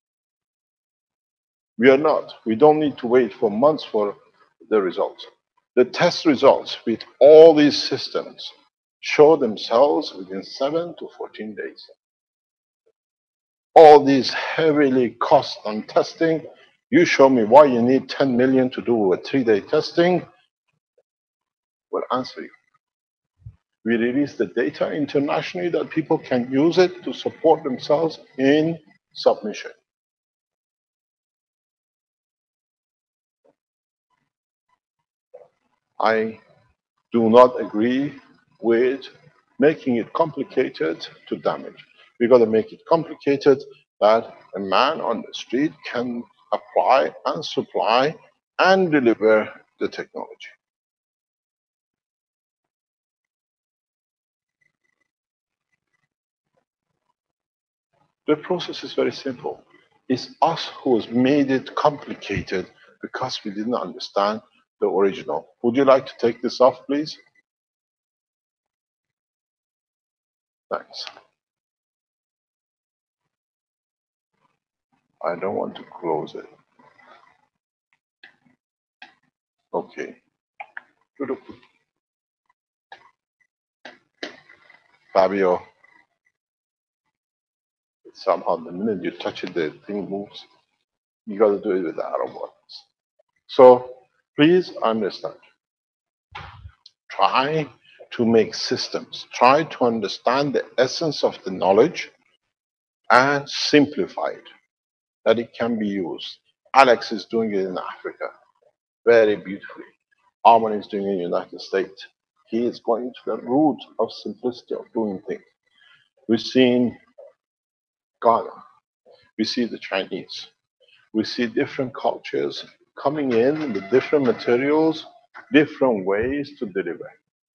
We are not. We don't need to wait for months for the results. The test results with all these systems show themselves within seven to fourteen days. All these heavily cost on testing, you show me why you need ten million to do a three-day testing, we'll answer you. We release the data internationally that people can use it to support themselves in submission. I do not agree with making it complicated to damage. We got to make it complicated that a man on the street can apply and supply and deliver the technology. The process is very simple. It's us who has made it complicated because we didn't understand the original. Would you like to take this off, please? Thanks. I don't want to close it. Okay. Fabio. Somehow, the minute you touch it, the thing moves. You got to do it with the arrow buttons. So please understand. Try to make systems. Try to understand the essence of the knowledge and simplify it, that it can be used. Alex is doing it in Africa very beautifully. Arman is doing it in the United States. He is going to the root of simplicity of doing things. We've seen Ghana. We see the Chinese. We see different cultures coming in with different materials, different ways to deliver.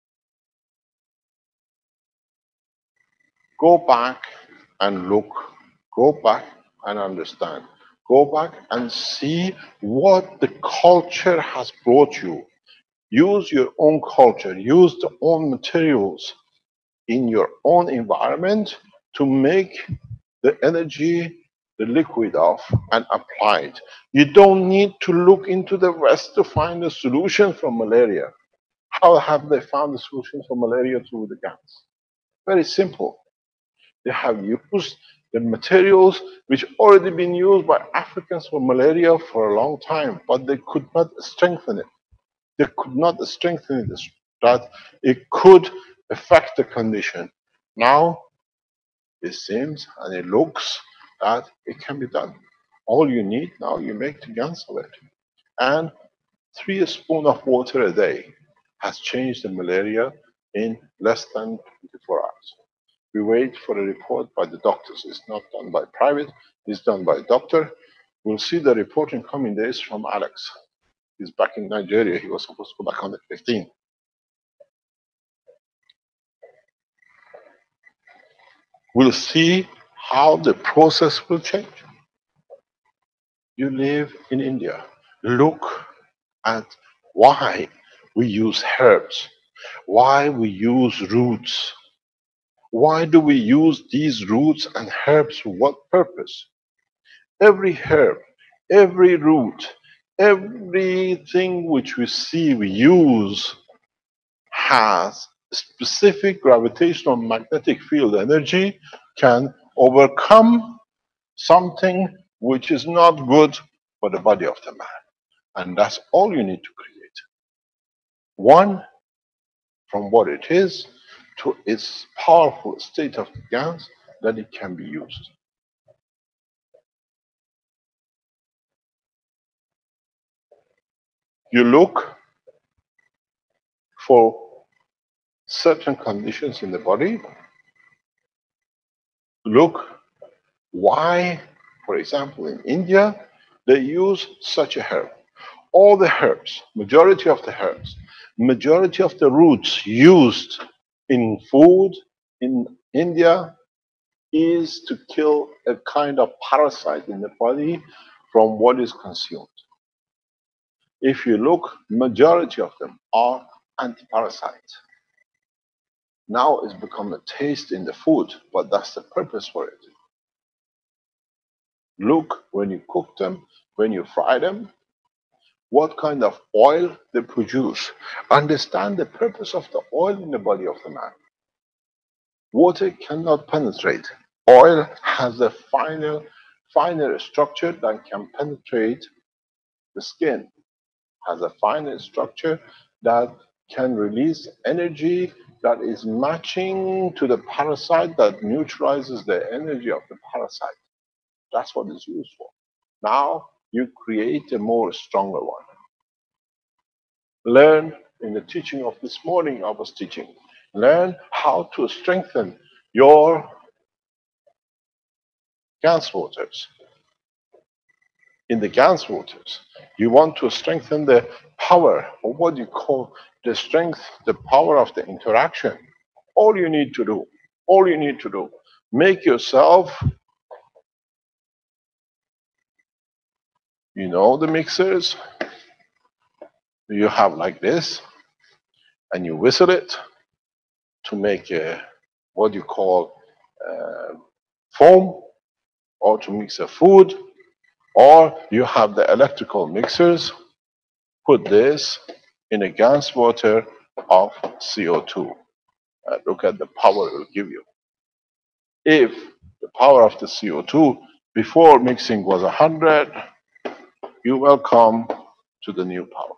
Go back and look. Go back and understand. Go back and see what the culture has brought you. Use your own culture. Use the own materials in your own environment to make the energy, the liquid of, and apply it. You don't need to look into the West to find a solution for malaria. How have they found the solution for malaria through the GANs? Very simple. They have used the materials which already been used by Africans for malaria for a long time, but they could not strengthen it. They could not strengthen it that it could affect the condition. Now, it seems and it looks that it can be done. All you need now, you make the GANs of it. And three spoons of water a day has changed the malaria in less than twenty-four hours. We wait for a report by the doctors. It's not done by private, it's done by a doctor. We'll see the report in coming days from Alex. He's back in Nigeria. He was supposed to go back on the fifteenth. We'll see how the process will change. You live in India. Look at why we use herbs, why we use roots. Why do we use these roots and herbs for what purpose? Every herb, every root, everything which we see we use has specific gravitational magnetic field energy, can overcome something which is not good for the body of the man. And that's all you need to create. One, from what it is to its powerful state of GANs, that it can be used. You look for certain conditions in the body. Look why, for example, in India, they use such a herb. All the herbs, majority of the herbs, majority of the roots used in food in India is to kill a kind of parasite in the body from what is consumed. If you look, majority of them are anti-parasites. Now it's become a taste in the food, but that's the purpose for it. Look when you cook them, when you fry them, what kind of oil they produce. Understand the purpose of the oil in the body of the man. Water cannot penetrate. Oil has a finer, finer structure that can penetrate the skin, has a finer structure that can release energy that is matching to the parasite that neutralizes the energy of the parasite. That's what it's used for. Now you create a more stronger one. Learn in the teaching of this morning I was teaching. Learn how to strengthen your GANs waters. In the GANs waters, you want to strengthen the power, or what you call the strength, the power of the interaction. All you need to do, all you need to do, make yourself, you know, the mixers you have like this, and you whistle it to make a, what you call uh, foam, or to mix a food, or you have the electrical mixers. Put this in a GANs water of C O two. Uh, look at the power it will give you. If the power of the C O two before mixing was one hundred, you welcome to the new power.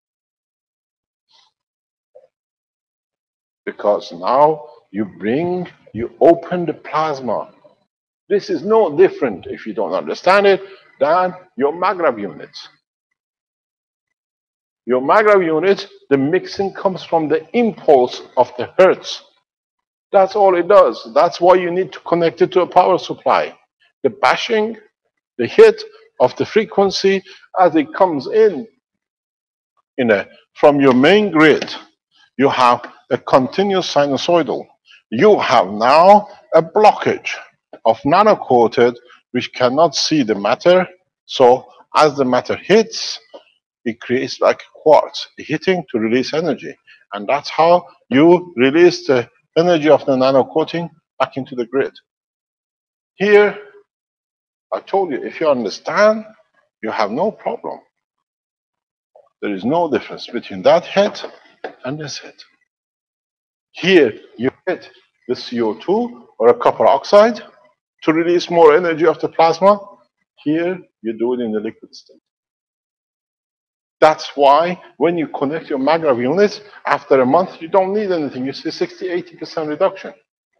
Because now you bring, you open the plasma. This is no different, if you don't understand it, than your Magrav units. Your Magrav unit, the mixing comes from the impulse of the hertz. That's all it does. That's why you need to connect it to a power supply. The bashing the hit of the frequency as it comes in, in a, from your main grid, you have a continuous sinusoidal. You have now a blockage of nanocoated which cannot see the matter. So as the matter hits, it creates like quartz hitting to release energy. And that's how you release the energy of the nanocoating back into the grid. Here, I told you, if you understand, you have no problem. There is no difference between that hit and this hit. Here, you hit the C O two or a copper oxide to release more energy of the plasma. Here, you do it in the liquid state. That's why when you connect your maggrav units, after a month, you don't need anything. You see sixty, eighty percent reduction.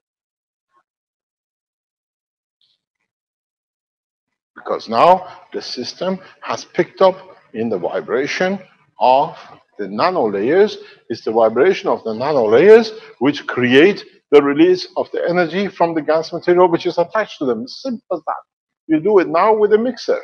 Because now the system has picked up in the vibration of the nano layers. It's the vibration of the nano layers which create the release of the energy from the gas material which is attached to them. Simple as that. You do it now with a mixer.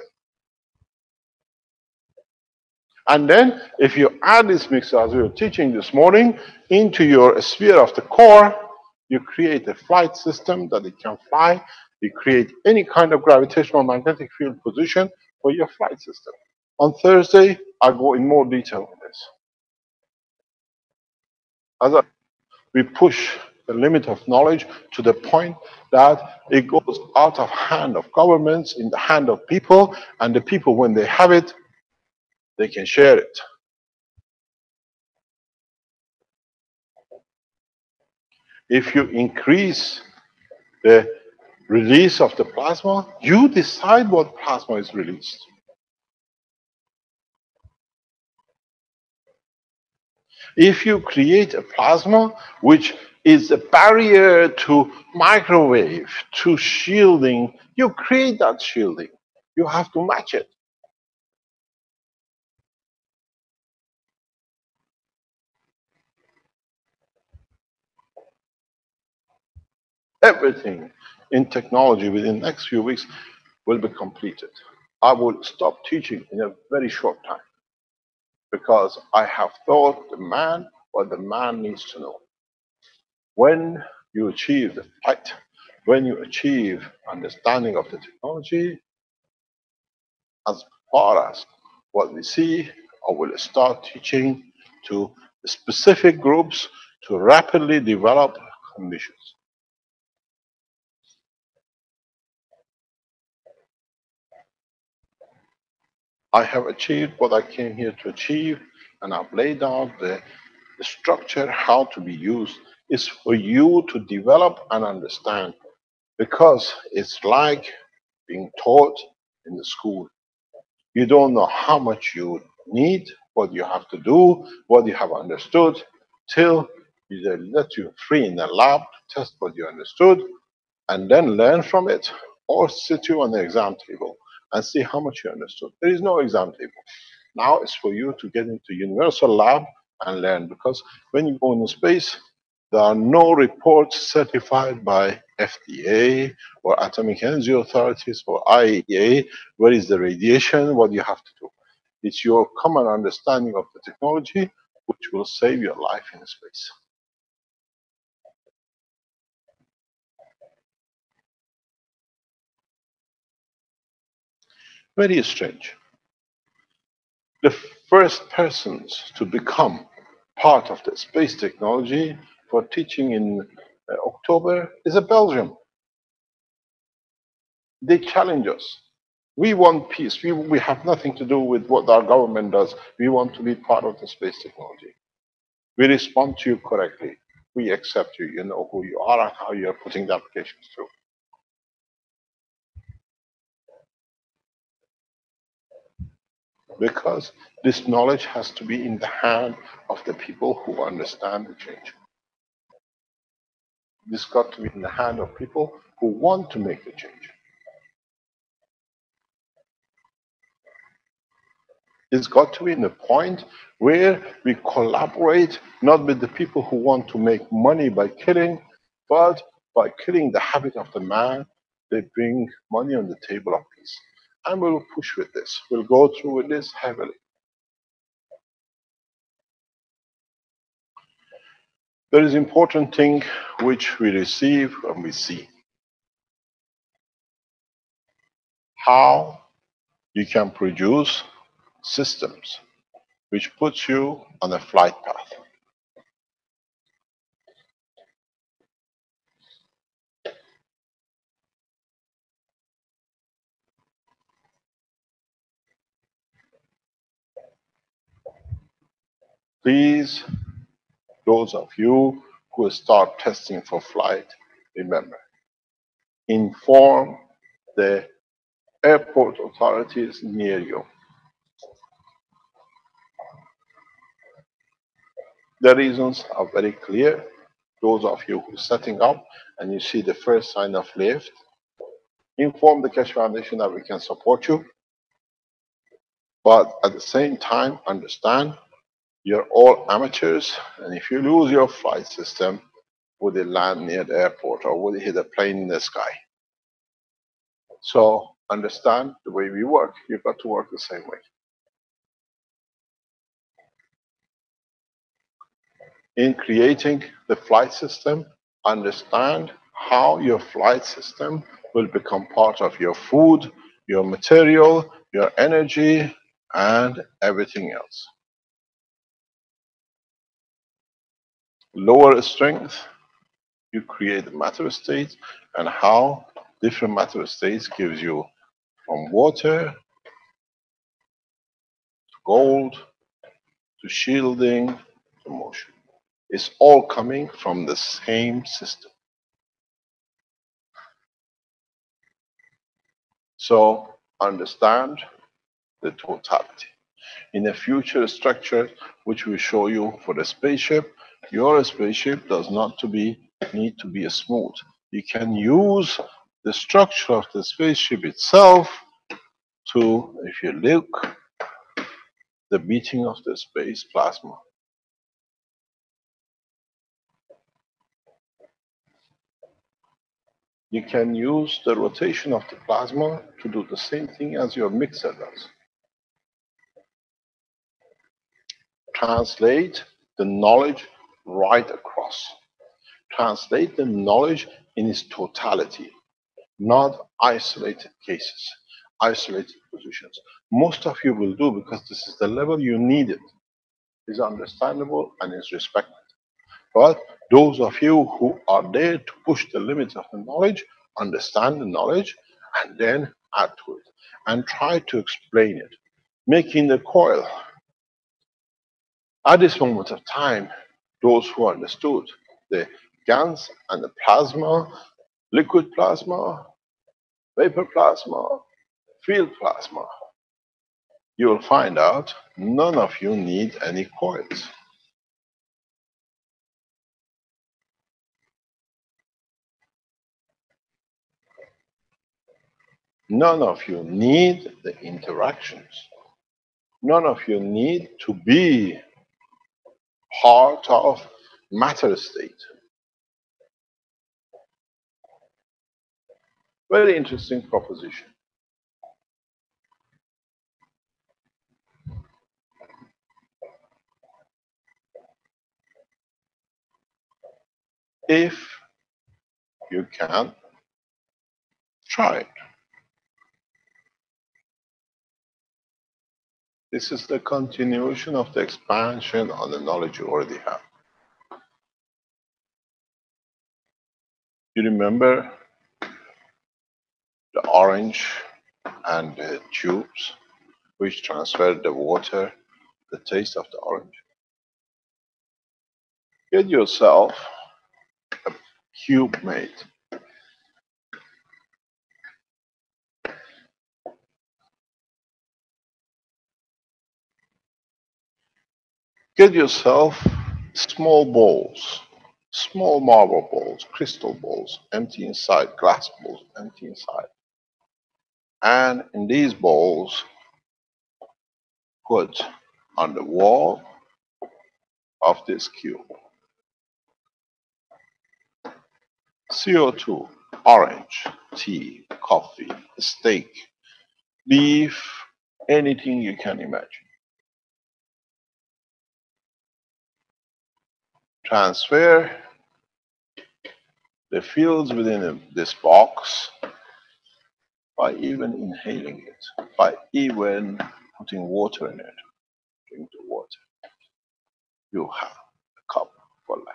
And then if you add this mixer, as we were teaching this morning, into your sphere of the core, you create a flight system that it can fly. You create any kind of gravitational magnetic field position for your flight system. On Thursday, I'll go in more detail on this. As I, we push the limit of knowledge to the point that it goes out of hand of governments, in the hand of people, and the people, when they have it, they can share it. If you increase the release of the plasma, you decide what plasma is released. If you create a plasma which is a barrier to microwave, to shielding, you create that shielding. You have to match it. Everything in technology within the next few weeks will be completed. I will stop teaching in a very short time because I have taught the man what the man needs to know. When you achieve the flight, when you achieve understanding of the technology, as far as what we see, I will start teaching to specific groups to rapidly develop conditions. I have achieved what I came here to achieve, and I've laid out the, the structure, how to be used. Is for you to develop and understand, because it's like being taught in the school. You don't know how much you need, what you have to do, what you have understood, till they let you free in the lab to test what you understood, and then learn from it, or sit you on the exam table and see how much you understood. There is no exam table. Now it's for you to get into universal lab and learn, because when you go into space, there are no reports certified by F D A or Atomic Energy Authorities or I A E A. Where is the radiation? What you have to do? It's your common understanding of the technology which will save your life in space. Very strange. The first persons to become part of the space technology for teaching in uh, October is a Belgium. They challenge us. We want peace. We, we have nothing to do with what our government does. We want to be part of the space technology. We respond to you correctly. We accept you. You know who you are and how you are putting the applications through. Because this knowledge has to be in the hand of the people who understand the change. This got to be in the hand of people who want to make the change. It's got to be in the point where we collaborate, not with the people who want to make money by killing, but by killing the habit of the man, they bring money on the table of peace. And we'll push with this. We'll go through with this heavily. There is important thing which we receive and we see. How you can produce systems which puts you on a flight path. Please, those of you who start testing for flight, remember, inform the airport authorities near you. The reasons are very clear. Those of you who are setting up and you see the first sign of lift, inform the Keshe Foundation that we can support you. But at the same time, understand you're all amateurs, and if you lose your flight system, would it land near the airport or would it hit a plane in the sky? So understand the way we work. You've got to work the same way. In creating the flight system, understand how your flight system will become part of your food, your material, your energy, and everything else. Lower strength, you create matter states, and how different matter states gives you from water to gold to shielding to motion. It's all coming from the same system. So understand the totality. In a future structure, which we show you for the spaceship, your spaceship does not to be need to be smooth. You can use the structure of the spaceship itself to, if you look, the beating of the space plasma. You can use the rotation of the plasma to do the same thing as your mixer does. Translate the knowledge right across. Translate the knowledge in its totality, not isolated cases, isolated positions. Most of you will do because this is the level you need it. It's understandable and is respected. But those of you who are there to push the limits of the knowledge, understand the knowledge, and then add to it. And try to explain it. Making the coil. At this moment of time, those who understood the GANs and the plasma, liquid plasma, vapor plasma, field plasma, you will find out none of you need any coils. None of you need the interactions. None of you need to be part of matter state. Very interesting proposition. If you can, try it. This is the continuation of the expansion on the knowledge you already have. You remember the orange and the tubes which transferred the water, the taste of the orange? Get yourself a cube made. Get yourself small bowls, small marble bowls, crystal bowls, empty inside, glass bowls, empty inside. And in these bowls, put on the wall of this cube C O two, orange, tea, coffee, steak, beef, anything you can imagine. Transfer the fields within this box by even inhaling it, by even putting water in it. Drink the water. You have a cup for life.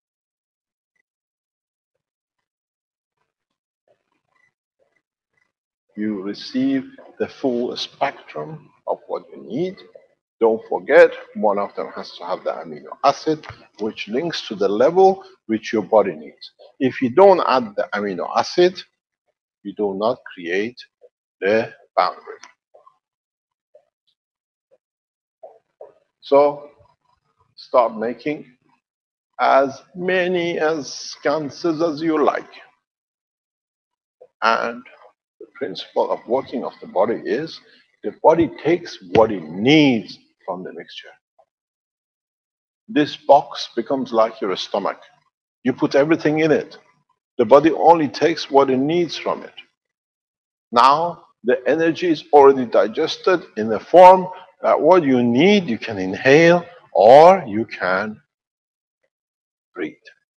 You receive the full spectrum of what you need. Don't forget, one of them has to have the amino acid, which links to the level which your body needs. If you don't add the amino acid, you do not create the boundary. So start making as many as sconces as you like. And the principle of working of the body is the body takes what it needs from the mixture. This box becomes like your stomach. You put everything in it. The body only takes what it needs from it. Now, the energy is already digested in the form that what you need, you can inhale or you can breathe.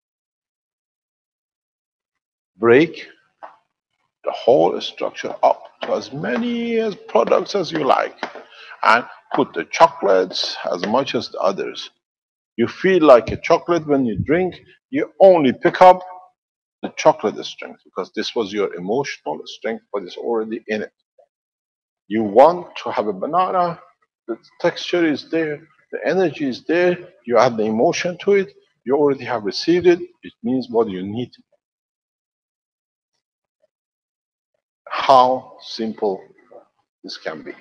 Break the whole structure up to as many as products as you like and put the chocolates as much as the others. You feel like a chocolate when you drink, you only pick up the chocolate strength because this was your emotional strength, but it's already in it. You want to have a banana, the texture is there, the energy is there, you add the emotion to it, you already have received it, it means what you need. How simple this can be.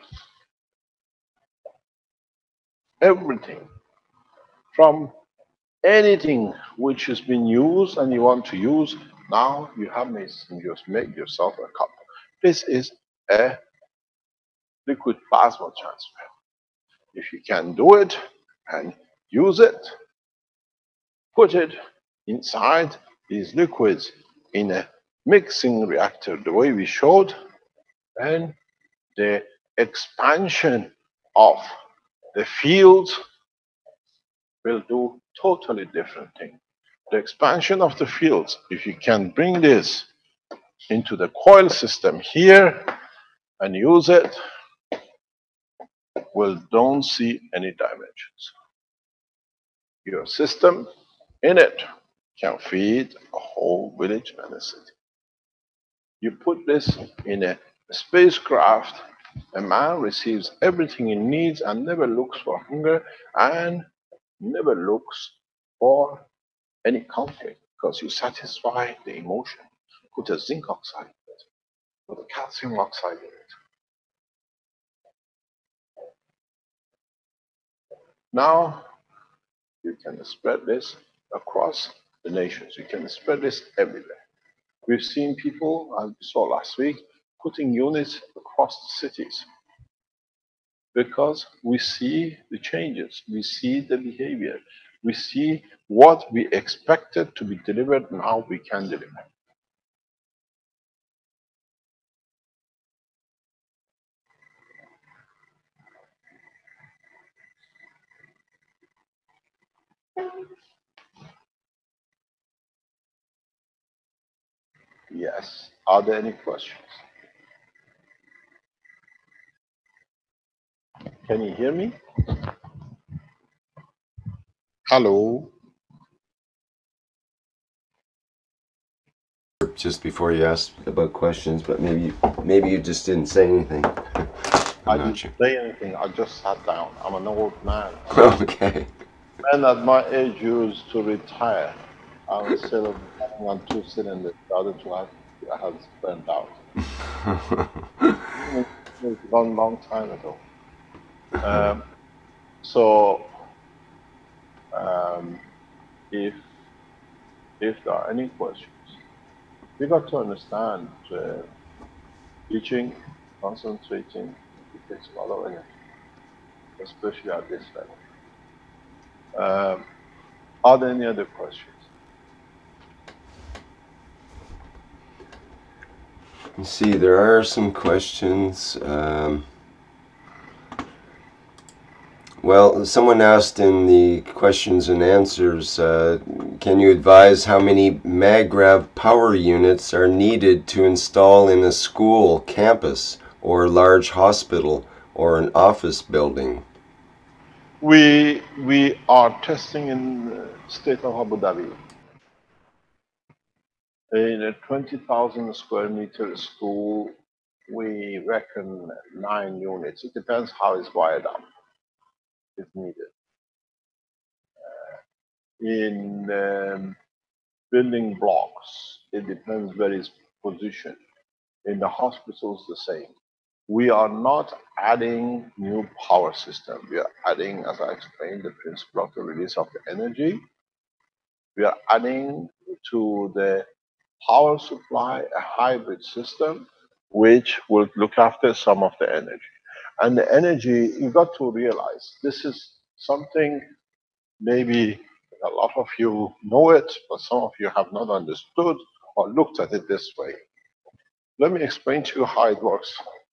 Everything from anything which has been used and you want to use, now you have made, just make yourself a cup. This is a liquid plasma transfer. If you can do it and use it, put it inside these liquids in a mixing reactor the way we showed, then the expansion of the fields will do totally different thing. The expansion of the fields, if you can bring this into the coil system here and use it, will don't see any dimensions. Your system in it can feed a whole village and a city. You put this in a spacecraft, a man receives everything he needs and never looks for hunger and never looks for any conflict because you satisfy the emotion. Put a zinc oxide in it, put a calcium oxide in it. Now you can spread this across the nations. You can spread this everywhere. We've seen people, as we saw last week, putting units across the cities because we see the changes, we see the behavior, we see what we expected to be delivered, now we can deliver. Yes. Are there any questions? Can you hear me? Hello? Just before you asked about questions, but maybe maybe you just didn't say anything. I didn't sure. say anything. I just sat down. I'm an old man. Okay. Men at my age used to retire. I'm instead of running on two cylinders, the other two have, has burned out. It was a long, long time ago. Um, so, um, if if there are any questions, we got to understand uh, teaching, concentrating, it takes a lot of energy, especially at this level. Um, are there any other questions? You see, there are some questions. Um, well, someone asked in the questions and answers, uh, can you advise how many MagRav power units are needed to install in a school, campus, or large hospital, or an office building? We, we are testing in the state of Abu Dhabi. In a twenty thousand square meter school, we reckon nine units. It depends how it's wired up, if needed. In um, building blocks, it depends where it's positioned. In the hospitals, the same. We are not adding new power system. We are adding, as I explained, the principle of the release of the energy. We are adding to the power supply a hybrid system which will look after some of the energy. And the energy, you got to realize, this is something maybe a lot of you know it, but some of you have not understood or looked at it this way. Let me explain to you how it works.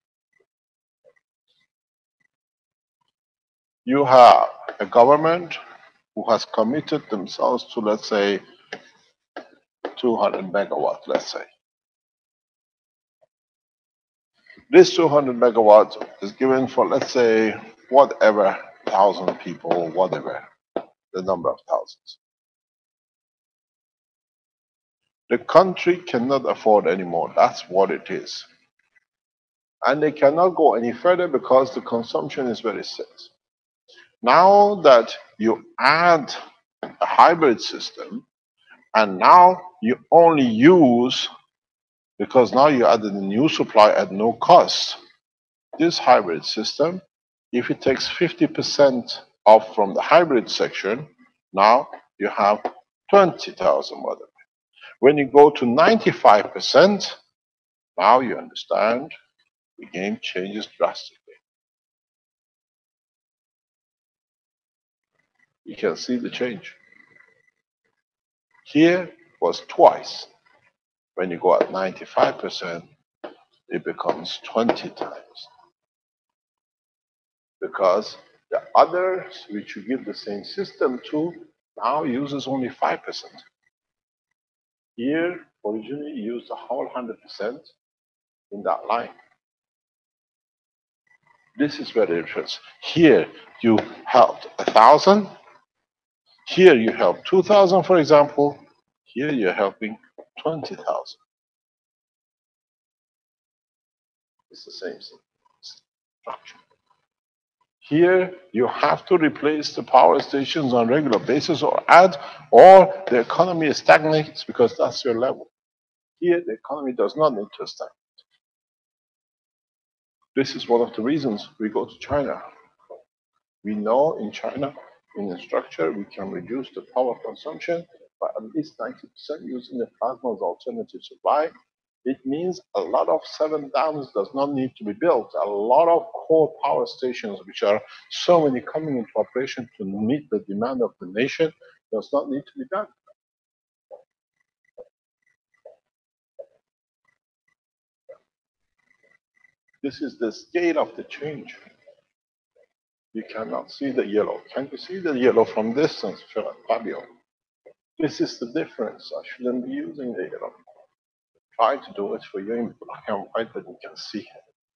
You have a government who has committed themselves to, let's say, two hundred megawatts, let's say. This two hundred megawatts is given for, let's say, whatever, thousand people, whatever, the number of thousands. The country cannot afford anymore. That's what it is. And they cannot go any further because the consumption is very set. Now that you add a hybrid system, and now you only use, because now you added a new supply at no cost, this hybrid system, if it takes fifty percent off from the hybrid section, now you have twenty thousand watt. When you go to ninety-five percent, now you understand the game changes drastically. You can see the change. Here was twice. When you go at ninety-five percent, it becomes twenty times. Because the others, which you give the same system to, now uses only five percent. Here, originally, you used the whole one hundred percent in that line. This is where it is. Here, you helped one thousand. Here, you help two thousand, for example. Here, you're helping twenty thousand. It's the same structure. Here, you have to replace the power stations on a regular basis or add, or the economy stagnates because that's your level. Here, the economy does not need to stagnate. This is one of the reasons we go to China. We know in China, in the structure, we can reduce the power consumption by at least ninety percent using the plasma as alternative supply. It means a lot of seven dams does not need to be built. A lot of coal power stations, which are so many coming into operation to meet the demand of the nation, does not need to be done. This is the scale of the change. You cannot see the yellow. Can you see the yellow from distance, Fabio? This is the difference. I shouldn't be using the yellow. Try to do it for you in black and white, but you can see.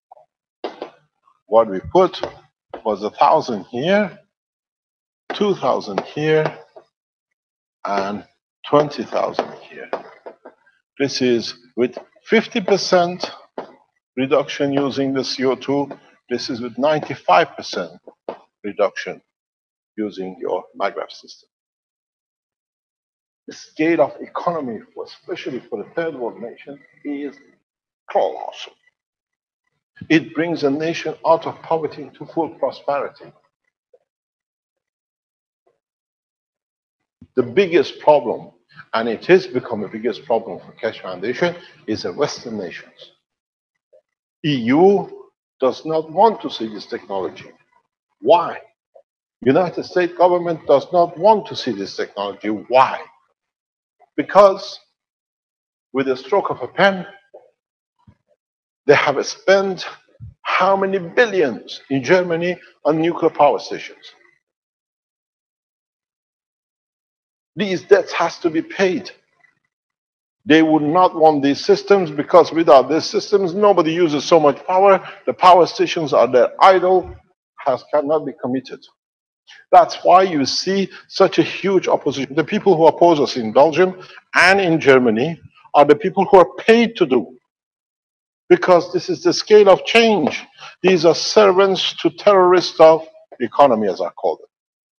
What we put was a thousand here, two thousand here, and twenty thousand here. This is with fifty percent reduction using the C O two. This is with ninety-five percent reduction using your MagRav system. The scale of economy, especially for the third world nation, is colossal. It brings a nation out of poverty into full prosperity. The biggest problem, and it has become the biggest problem for Keshe Foundation, is the Western nations. E U does not want to see this technology. Why? United States government does not want to see this technology. Why? Because with a stroke of a pen, They have spent how many billions in Germany on nuclear power stations? These debts has to be paid. They would not want these systems because without these systems, nobody uses so much power. The power stations are there idle, has cannot be committed. That's why you see such a huge opposition. The people who oppose us in Belgium and in Germany are the people who are paid to do. Because this is the scale of change. These are servants to terrorists of the economy, as I call them.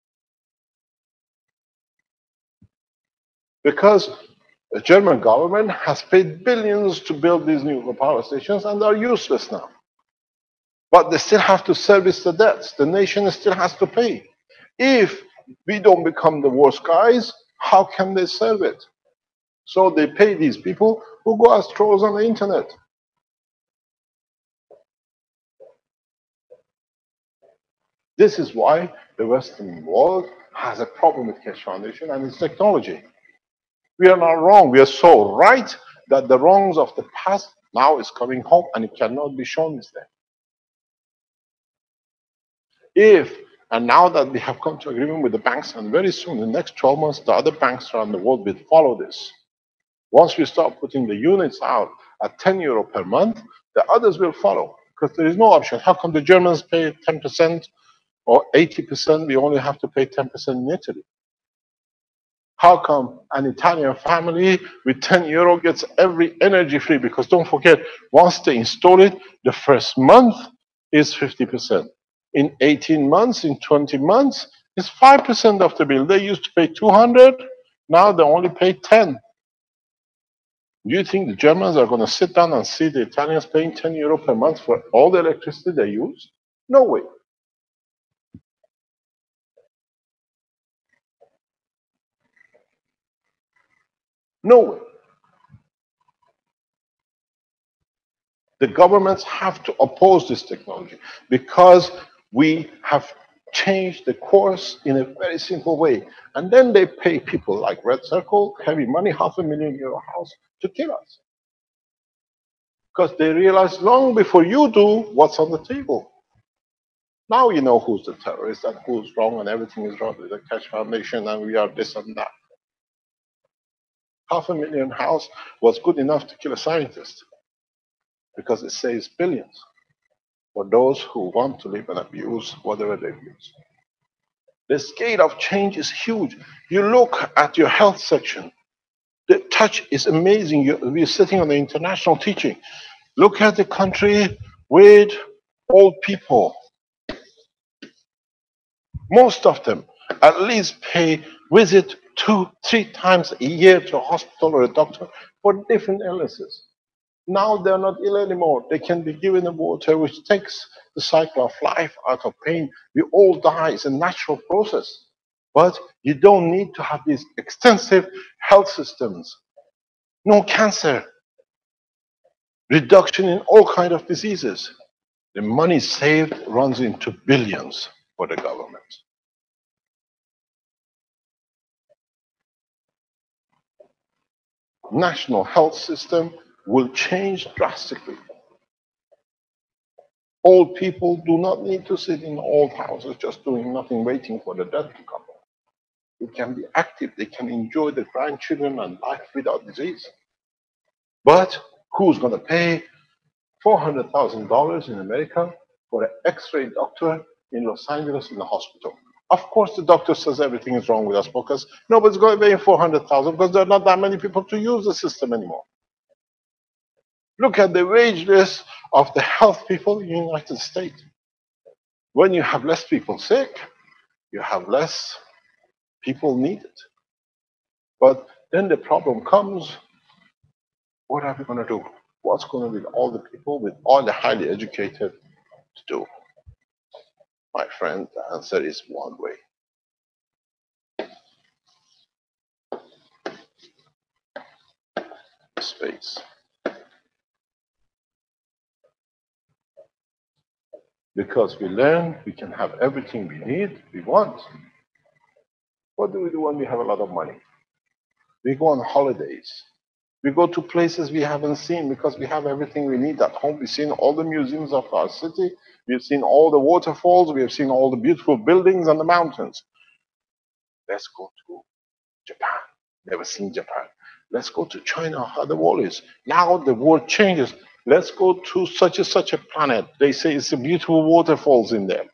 Because the German government has paid billions to build these nuclear power stations and they're useless now. But they still have to service the debts. The nation still has to pay. If we don't become the worst guys, how can they serve it? So they pay these people who go as trolls on the internet. This is why the Western world has a problem with Keshe Foundation and its technology. We are not wrong. We are so right that the wrongs of the past now is coming home and it cannot be shown is there. If, and now that we have come to agreement with the banks, and very soon, in the next twelve months, the other banks around the world will follow this. Once we start putting the units out at ten euro per month, the others will follow because there is no option. How come the Germans pay ten percent or eighty percent? We only have to pay ten percent in Italy. How come an Italian family with ten euro gets every energy free? Because don't forget, once they install it, the first month is fifty percent. In eighteen months, in twenty months, it's five percent of the bill. They used to pay two hundred, now they only pay ten. Do you think the Germans are going to sit down and see the Italians paying ten euro per month for all the electricity they use? No way. No way. The governments have to oppose this technology because we have changed the course in a very simple way. And then they pay people like Red Circle heavy money, half a million euro house, to kill us. Because they realize long before you do what's on the table. Now you know who's the terrorist and who's wrong and everything is wrong with the Keshe Foundation and we are this and that. Half a million house was good enough to kill a scientist because it saves billions for those who want to live and abuse whatever they use. The scale of change is huge. You look at your health section. The touch is amazing. You, we're sitting on the international teaching. Look at the country with old people. Most of them at least pay visit two, three times a year to a hospital or a doctor for different illnesses. Now they're not ill anymore. They can be given a water which takes the cycle of life out of pain. We all die. It's a natural process. But you don't need to have these extensive health systems. No cancer. Reduction in all kinds of diseases. The money saved runs into billions for the government. National health system will change drastically. Old people do not need to sit in old houses just doing nothing, waiting for the death to come. They can be active, they can enjoy their grandchildren and life without disease. But who's going to pay four hundred thousand dollars in America for an X-ray doctor in Los Angeles in the hospital? Of course, the doctor says everything is wrong with us because nobody's going to pay four hundred thousand dollars because there are not that many people to use the system anymore. Look at the wage list of the health people in the United States. When you have less people sick, you have less people needed. But then the problem comes, what are we going to do? What's going to be all the people with all the highly educated to do? My friend, the answer is one way. Space. Because we learn, we can have everything we need, we want. What do we do when we have a lot of money? We go on holidays. We go to places we haven't seen because we have everything we need at home. We've seen all the museums of our city. We've seen all the waterfalls. We have seen all the beautiful buildings and the mountains. Let's go to Japan. Never seen Japan. Let's go to China, how the world is. Now the world changes. Let's go to such and such a planet. They say it's a beautiful waterfalls in there.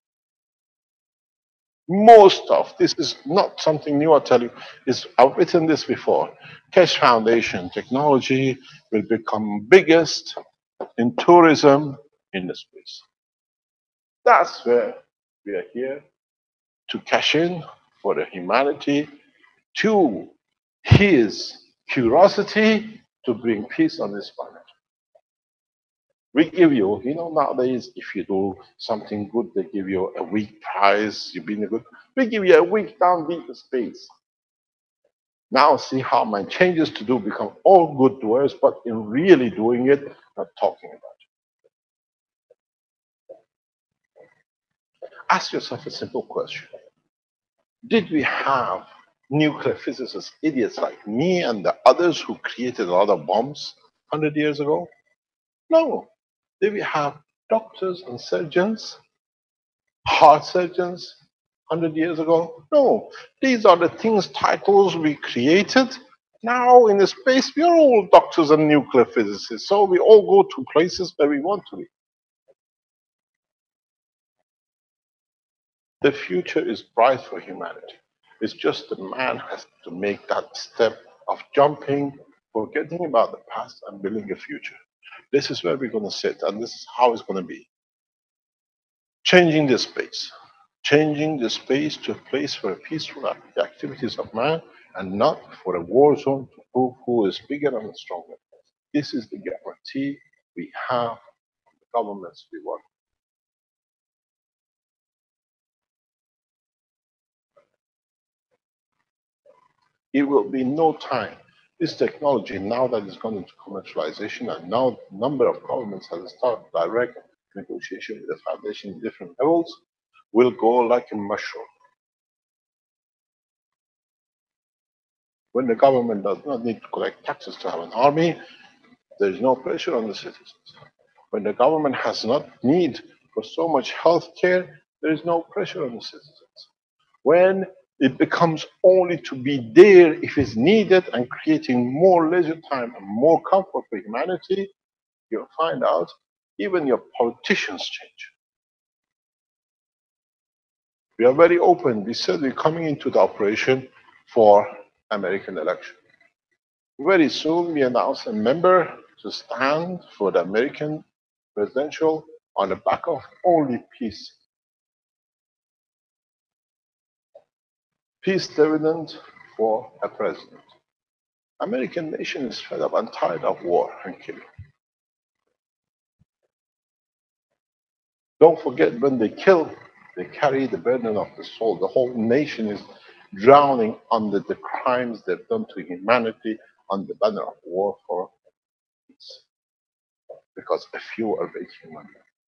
Most of this is not something new, I tell you. Is I've written this before. Keshe Foundation technology will become biggest in tourism in the space. That's where we are here to cash in for the humanity, to his curiosity to bring peace on this planet. We give you, you know, nowadays, if you do something good, they give you a week prize, you've been a good, we give you a week down deep space. Now see how my changes to do become all good doers, but in really doing it, not talking about it. Ask yourself a simple question. Did we have nuclear physicists, idiots like me and the others who created a lot of bombs one hundred years ago? No. Did we have doctors and surgeons, heart surgeons one hundred years ago? No. These are the things, titles we created. Now in the space, we are all doctors and nuclear physicists. So we all go to places where we want to be. The future is bright for humanity. It's just the man has to make that step of jumping, forgetting about the past and building a future. This is where we're going to sit, and this is how it's going to be. Changing the space. Changing the space to a place for peaceful activities of man, and not for a war zone to prove who is bigger and stronger. This is the guarantee we have from the governments we work with. It will be no time. This technology, now that it's gone into commercialization, and now a number of governments have started direct negotiation with the foundation in different levels, will go like a mushroom. When the government does not need to collect taxes to have an army, there is no pressure on the citizens. When the government has not need for so much health care, there is no pressure on the citizens. When it becomes only to be there if it's needed and creating more leisure time and more comfort for humanity, you'll find out even your politicians change. We are very open. We said we're coming into the operation for American election. Very soon we announce a member to stand for the American presidential on the back of only peace. Peace dividend for a president. American nation is fed up and tired of war and killing. Don't forget, when they kill, they carry the burden of the soul. The whole nation is drowning under the crimes they've done to humanity on the banner of war for peace. Because a few are very human.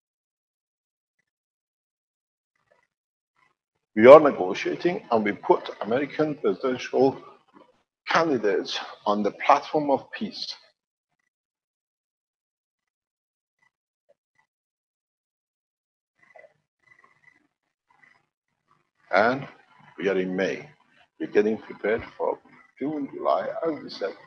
We are negotiating, and we put American presidential candidates on the platform of peace. And we are in May. We're getting prepared for June, July, as we said.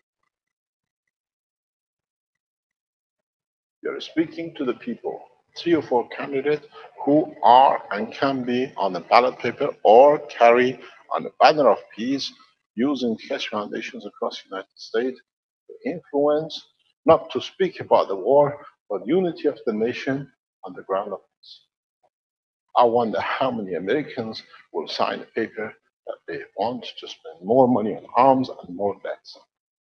We are speaking to the people. Three or four candidates who are and can be on the ballot paper or carry on the banner of peace using Keshe foundations across the United States to influence, not to speak about the war, but unity of the nation on the ground of peace. I wonder how many Americans will sign a paper that they want to spend more money on arms and more debts.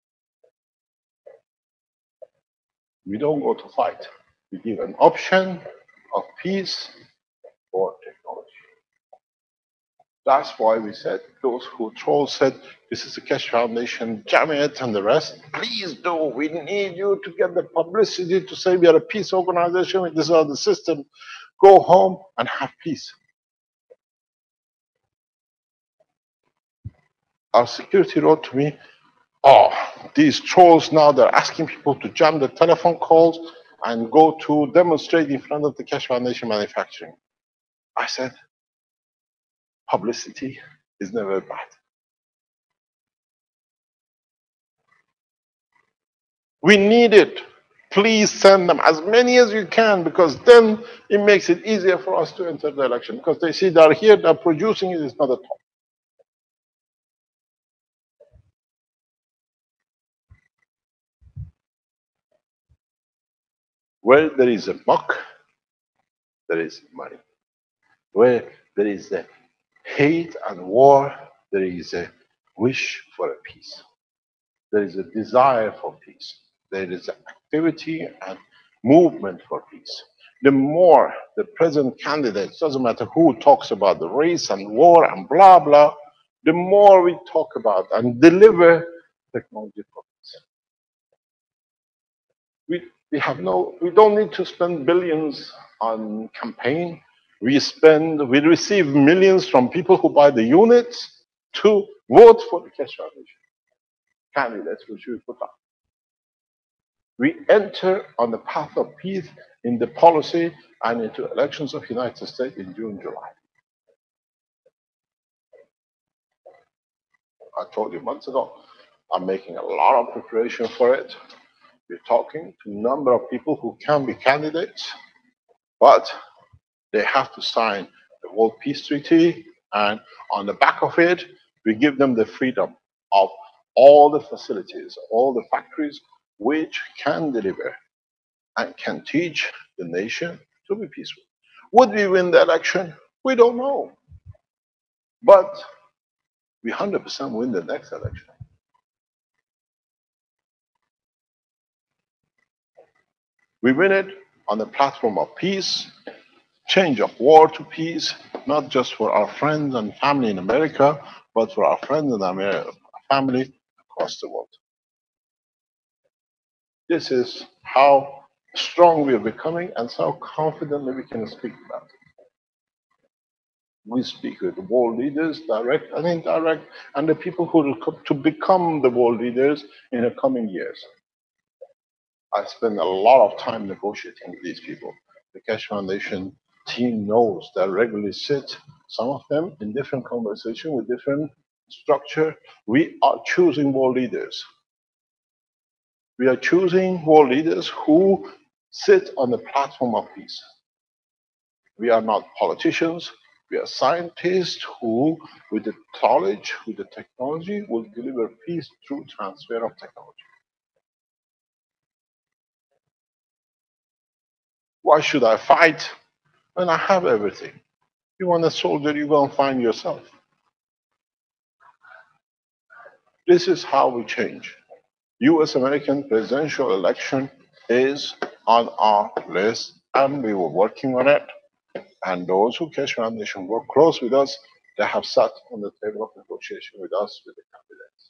We don't go to fight. We give an option of peace or technology. That's why we said, those who troll said, this is the Keshe Foundation, jam it and the rest. Please do. We need you to get the publicity to say we are a peace organization. This is the system. Go home and have peace. Our security wrote to me, Oh, these trolls now, they're asking people to jam the telephone calls and go to demonstrate in front of the Keshe Foundation manufacturing. I said, publicity is never bad. We need it. Please send them as many as you can, because then it makes it easier for us to enter the election. Because they see they're here, they're producing it, it's not a top. Where there is a buck, there is money. Where there is a hate and war, there is a wish for a peace. There is a desire for peace. There is activity and movement for peace. The more the present candidates, doesn't matter who talks about the race and war and blah, blah, the more we talk about and deliver technology for peace. We, we have no, we don't need to spend billions on campaign. We spend, we receive millions from people who buy the units to vote for the Keshe Foundation candidates which we put up. We enter on the path of peace in the policy and into elections of the United States in June, July. I told you months ago, I'm making a lot of preparation for it. We're talking to a number of people who can be candidates, but they have to sign the World Peace Treaty, and on the back of it, we give them the freedom of all the facilities, all the factories which can deliver and can teach the nation to be peaceful. Would we win the election? We don't know. But we one hundred percent win the next election. We win it on the platform of peace, change of war to peace, not just for our friends and family in America, but for our friends and our family across the world. This is how strong we are becoming and how confidently we can speak about it. We speak with the world leaders, direct and indirect, and the people who will come to become the world leaders in the coming years. I spend a lot of time negotiating with these people. The Keshe Foundation team knows that regularly sit, some of them in different conversation with different structure. We are choosing world leaders. We are choosing world leaders who sit on the platform of peace. We are not politicians. We are scientists who, with the knowledge, with the technology, will deliver peace through transfer of technology. Why should I fight when I have everything? You want a soldier, you go and find yourself. This is how we change. U S American presidential election is on our list, and we were working on it. And those who Keshe Foundation work close with us, they have sat on the table of negotiation with us, with the candidates.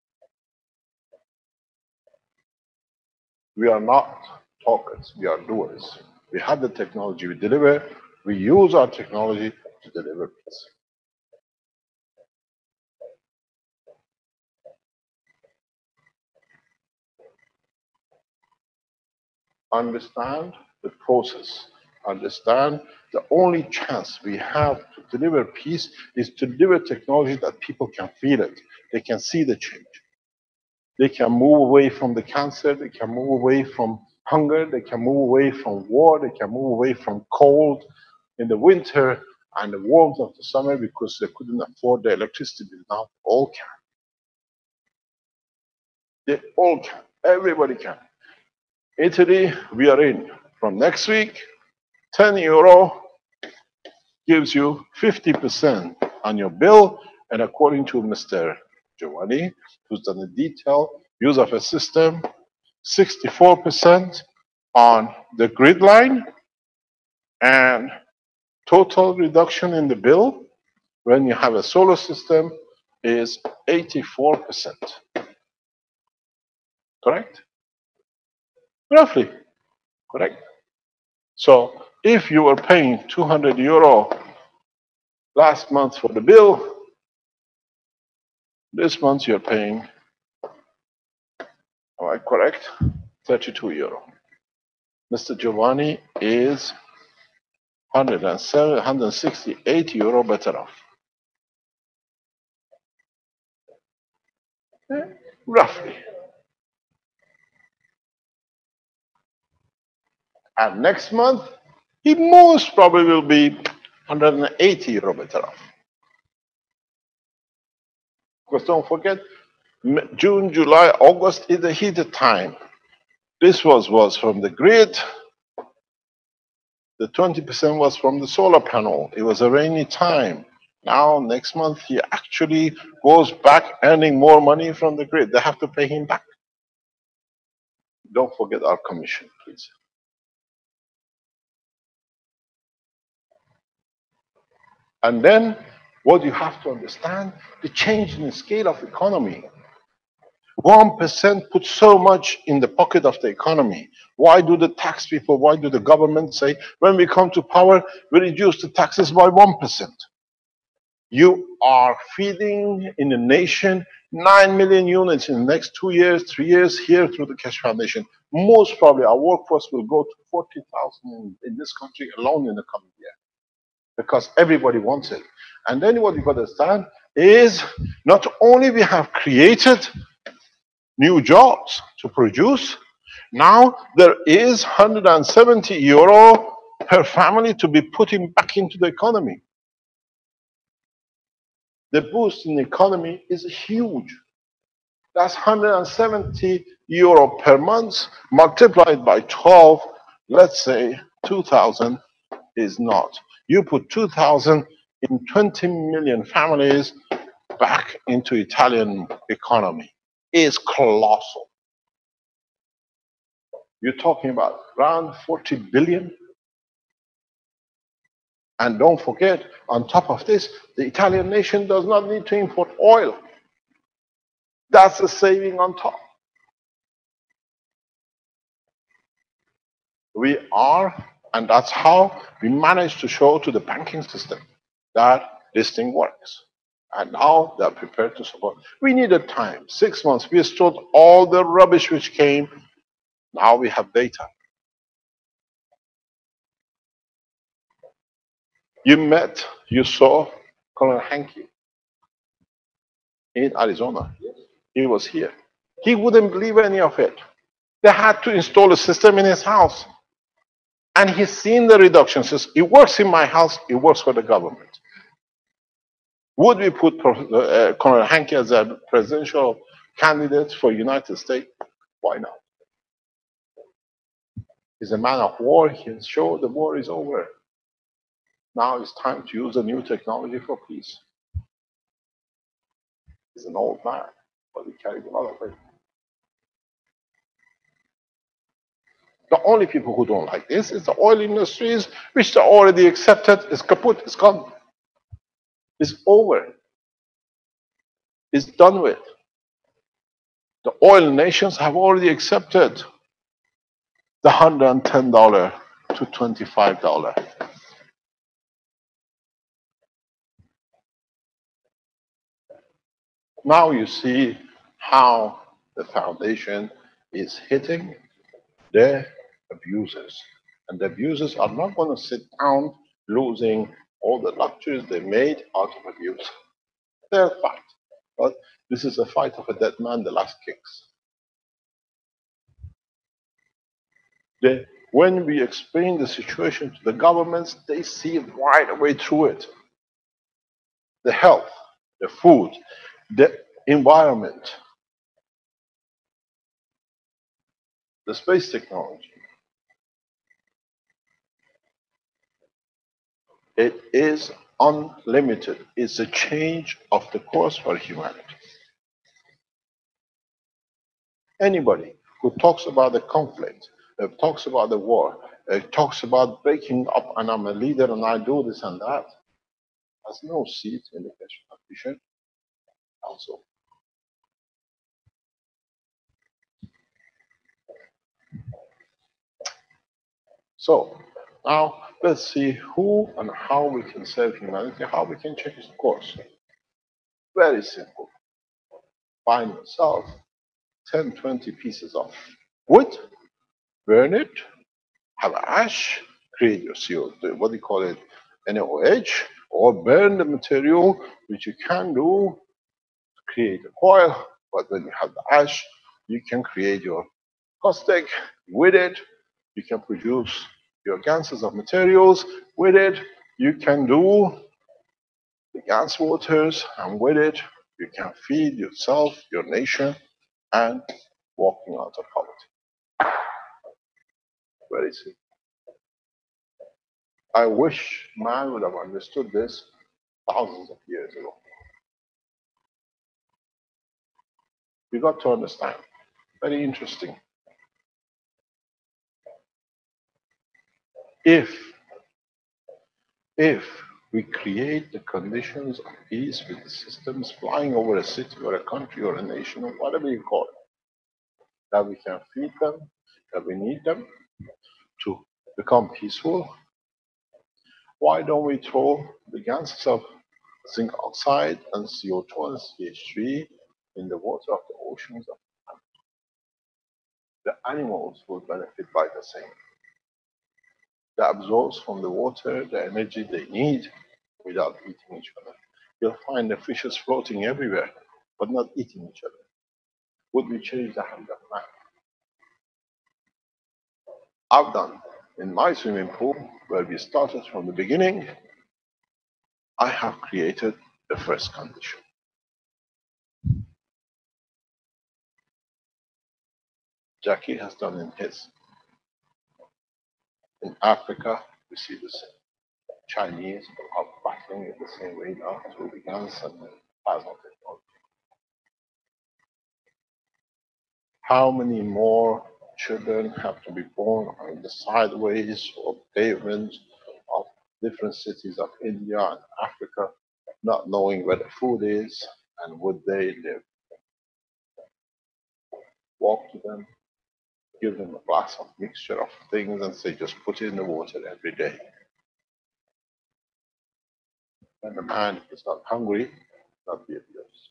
We are not talkers, we are doers. We have the technology, we deliver, we use our technology to deliver peace. Understand the process. Understand the only chance we have to deliver peace is to deliver technology that people can feel it. They can see the change. They can move away from the cancer. They can move away from hunger. They can move away from war. They can move away from cold in the winter and the warmth of the summer because they couldn't afford the electricity bill. Now they all can. They all can. Everybody can. Italy, we are in. From next week, ten euro gives you fifty percent on your bill. And according to Mister Giovanni, who's done the detailed use of a system, sixty-four percent on the grid line, and total reduction in the bill when you have a solar system is eighty-four percent. Correct? Roughly, correct? So if you were paying two hundred euro last month for the bill, this month you're paying Am I correct? thirty-two euro. Mister Giovanni is one hundred seven, one hundred sixty-eight euro better off. Eh, roughly. And next month, he most probably will be one hundred eighty euro better off. Because don't forget, June, July, August is the heated time. This was, was from the grid. The twenty percent was from the solar panel. It was a rainy time. Now, next month, he actually goes back earning more money from the grid. They have to pay him back. Don't forget our commission, please. And then, what you have to understand, the change in the scale of economy. one percent puts so much in the pocket of the economy. Why do the tax people, why do the government say, when we come to power, we reduce the taxes by one percent? You are feeding in the nation nine million units in the next two years, three years here through the Keshe Foundation. Most probably our workforce will go to forty thousand in, in this country alone in the coming year. Because everybody wants it. And then what you've got to understand is not only we have created new jobs to produce, now there is one hundred seventy euro per family to be putting back into the economy. The boost in the economy is huge. That's one hundred seventy euro per month multiplied by twelve, let's say two thousand is not. You put two thousand in twenty million families back into Italian economy. It's colossal. You're talking about around forty billion. And don't forget, on top of this, the Italian nation does not need to import oil. That's a saving on top. We are, and that's how we managed to show to the banking system that this thing works. And now they're prepared to support. We needed time, six months. We stored all the rubbish which came. Now we have data. You met, you saw Colonel Hankey in Arizona. He was here. He wouldn't believe any of it. They had to install a system in his house. And he's seen the reductions. It works in my house, it works for the government. Would we put uh, Colonel Hankey as a presidential candidate for United States? Why not? He's a man of war. He has shown the war is over. Now it's time to use the new technology for peace. He's an old man, but he carried a lot of it. The only people who don't like this is the oil industries, which they already accepted. It's kaput, it's gone. It's over. It's done with. The oil nations have already accepted the one hundred ten dollars to twenty-five dollars. Now you see how the foundation is hitting the abusers. And the abusers are not going to sit down losing all the luxuries they made out of abuse. They'll fight. But this is a fight of a dead man, the last kicks. They, when we explain the situation to the governments, they see right away through it. The health, the food, the environment, the space technology. It is unlimited. It's a change of the course for humanity. Anybody who talks about the conflict, uh, talks about the war, uh, talks about breaking up and I'm a leader and I do this and that, has no seat in the Keshe Foundation also. So now let's see who and how we can save humanity, how we can change the course. Very simple. Find yourself ten, twenty pieces of wood, burn it, have ash, create your C O two, what do you call it, N O H, or burn the material, which you can do to create a coil, but when you have the ash, you can create your caustic with it, you can produce your gases of materials with it, you can do the gas waters, and with it, you can feed yourself, your nation, and walking out of poverty. Very simple. I wish man would have understood this thousands of years ago. We got to understand. Very interesting. If, if we create the conditions of peace with the systems flying over a city or a country or a nation or whatever you call it, that we can feed them, that we need them to become peaceful, why don't we throw the gases of zinc oxide and C O two and C H three in the water of the oceans of the planet? The animals will benefit by the same. That absorbs from the water the energy they need without eating each other. You'll find the fishes floating everywhere, but not eating each other. Would we change the hand of man? I've done in my swimming pool, where we started from the beginning, I have created the first condition. Jackie has done in his. In Africa, we see the same. Chinese are battling it the same way now through the guns and the plasma technology. How many more children have to be born on the sideways or pavements of different cities of India and Africa, not knowing where the food is and would they live? Walk to them, give them a glass of mixture of things and say, just put it in the water every day. And the man is not hungry, not be abused.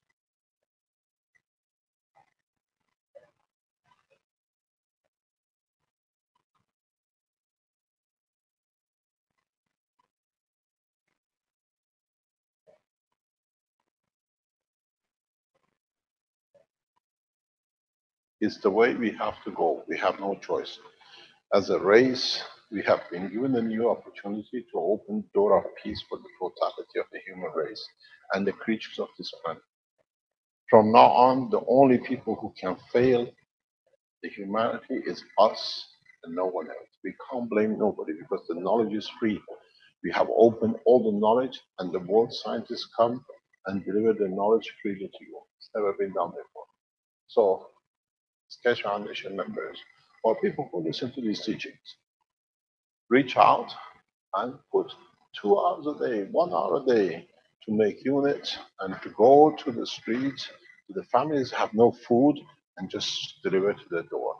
It's the way we have to go. We have no choice. As a race, we have been given a new opportunity to open the door of peace for the totality of the human race and the creatures of this planet. From now on, the only people who can fail the humanity is us and no one else. We can't blame nobody because the knowledge is free. We have opened all the knowledge and the world scientists come and deliver the knowledge freely to you. It's never been done before. So, Keshe Foundation members, or people who listen to these teachings, reach out and put two hours a day, one hour a day to make units and to go to the streets, to the families who have no food, and just deliver to their door.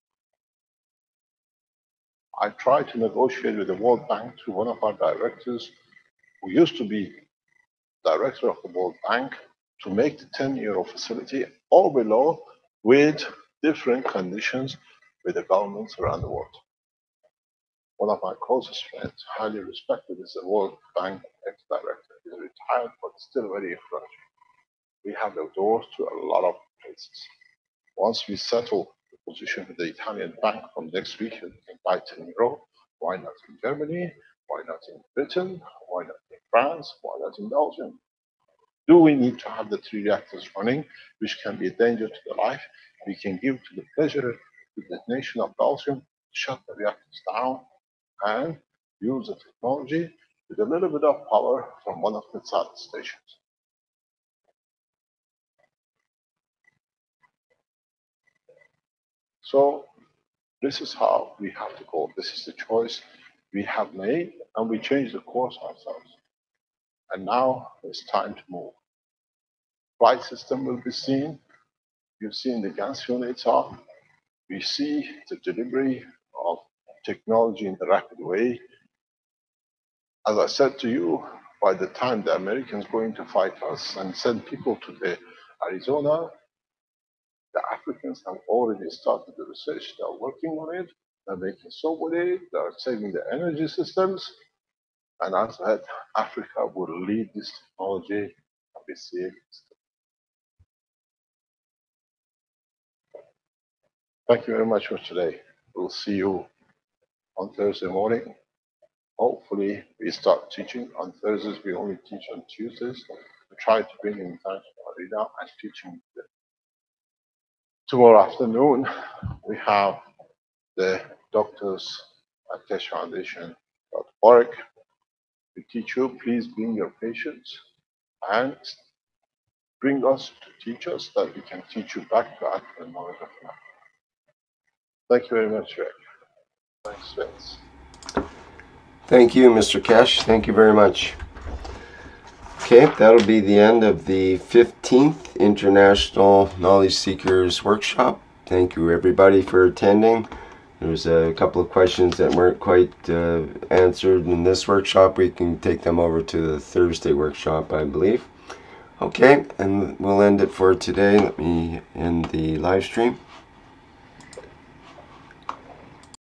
I tried to negotiate with the World Bank through one of our directors, who used to be director of the World Bank, to make the ten euro facility all below with different conditions with the governments around the world. One of my closest friends, highly respected, is the World Bank ex-director. He's retired, but still very influential. We have the doors to a lot of places. Once we settle the position with the Italian bank from next week, we can buy ten euro. Why not in Germany? Why not in Britain? Why not in France? Why not in Belgium? Do we need to have the three reactors running, which can be a danger to the life? We can give to the pleasure to the nation of Belgium to shut the reactors down and use the technology with a little bit of power from one of the south stations. So this is how we have to go. This is the choice we have made, and we change the course ourselves. And now it's time to move. Flight system will be seen. You've seen the gas units are. We see the delivery of technology in a rapid way. As I said to you, by the time the Americans are going to fight us and send people to the Arizona, the Africans Canadians have already started the research. They are working on it. They're making soap with it. They are saving the energy systems. And as I said, Africa will lead this technology and be safe. Thank you very much for today. We'll see you on Thursday morning. Hopefully, we start teaching on Thursdays. We only teach on Tuesdays. We try to bring in time for Arena and teaching. Tomorrow afternoon, we have the doctors at Keshe Foundation dot org. We teach you, please bring your patients and bring us to teach us that we can teach you back to African knowledge of life. Thank you very much, Rick. Thanks, Vince. Thank you, Mister Keshe. Thank you very much. Okay, that'll be the end of the fifteenth International Knowledge Seekers Workshop. Thank you, everybody, for attending. There was a couple of questions that weren't quite uh, answered in this workshop. We can take them over to the Thursday workshop, I believe. Okay, and we'll end it for today. Let me end the live stream.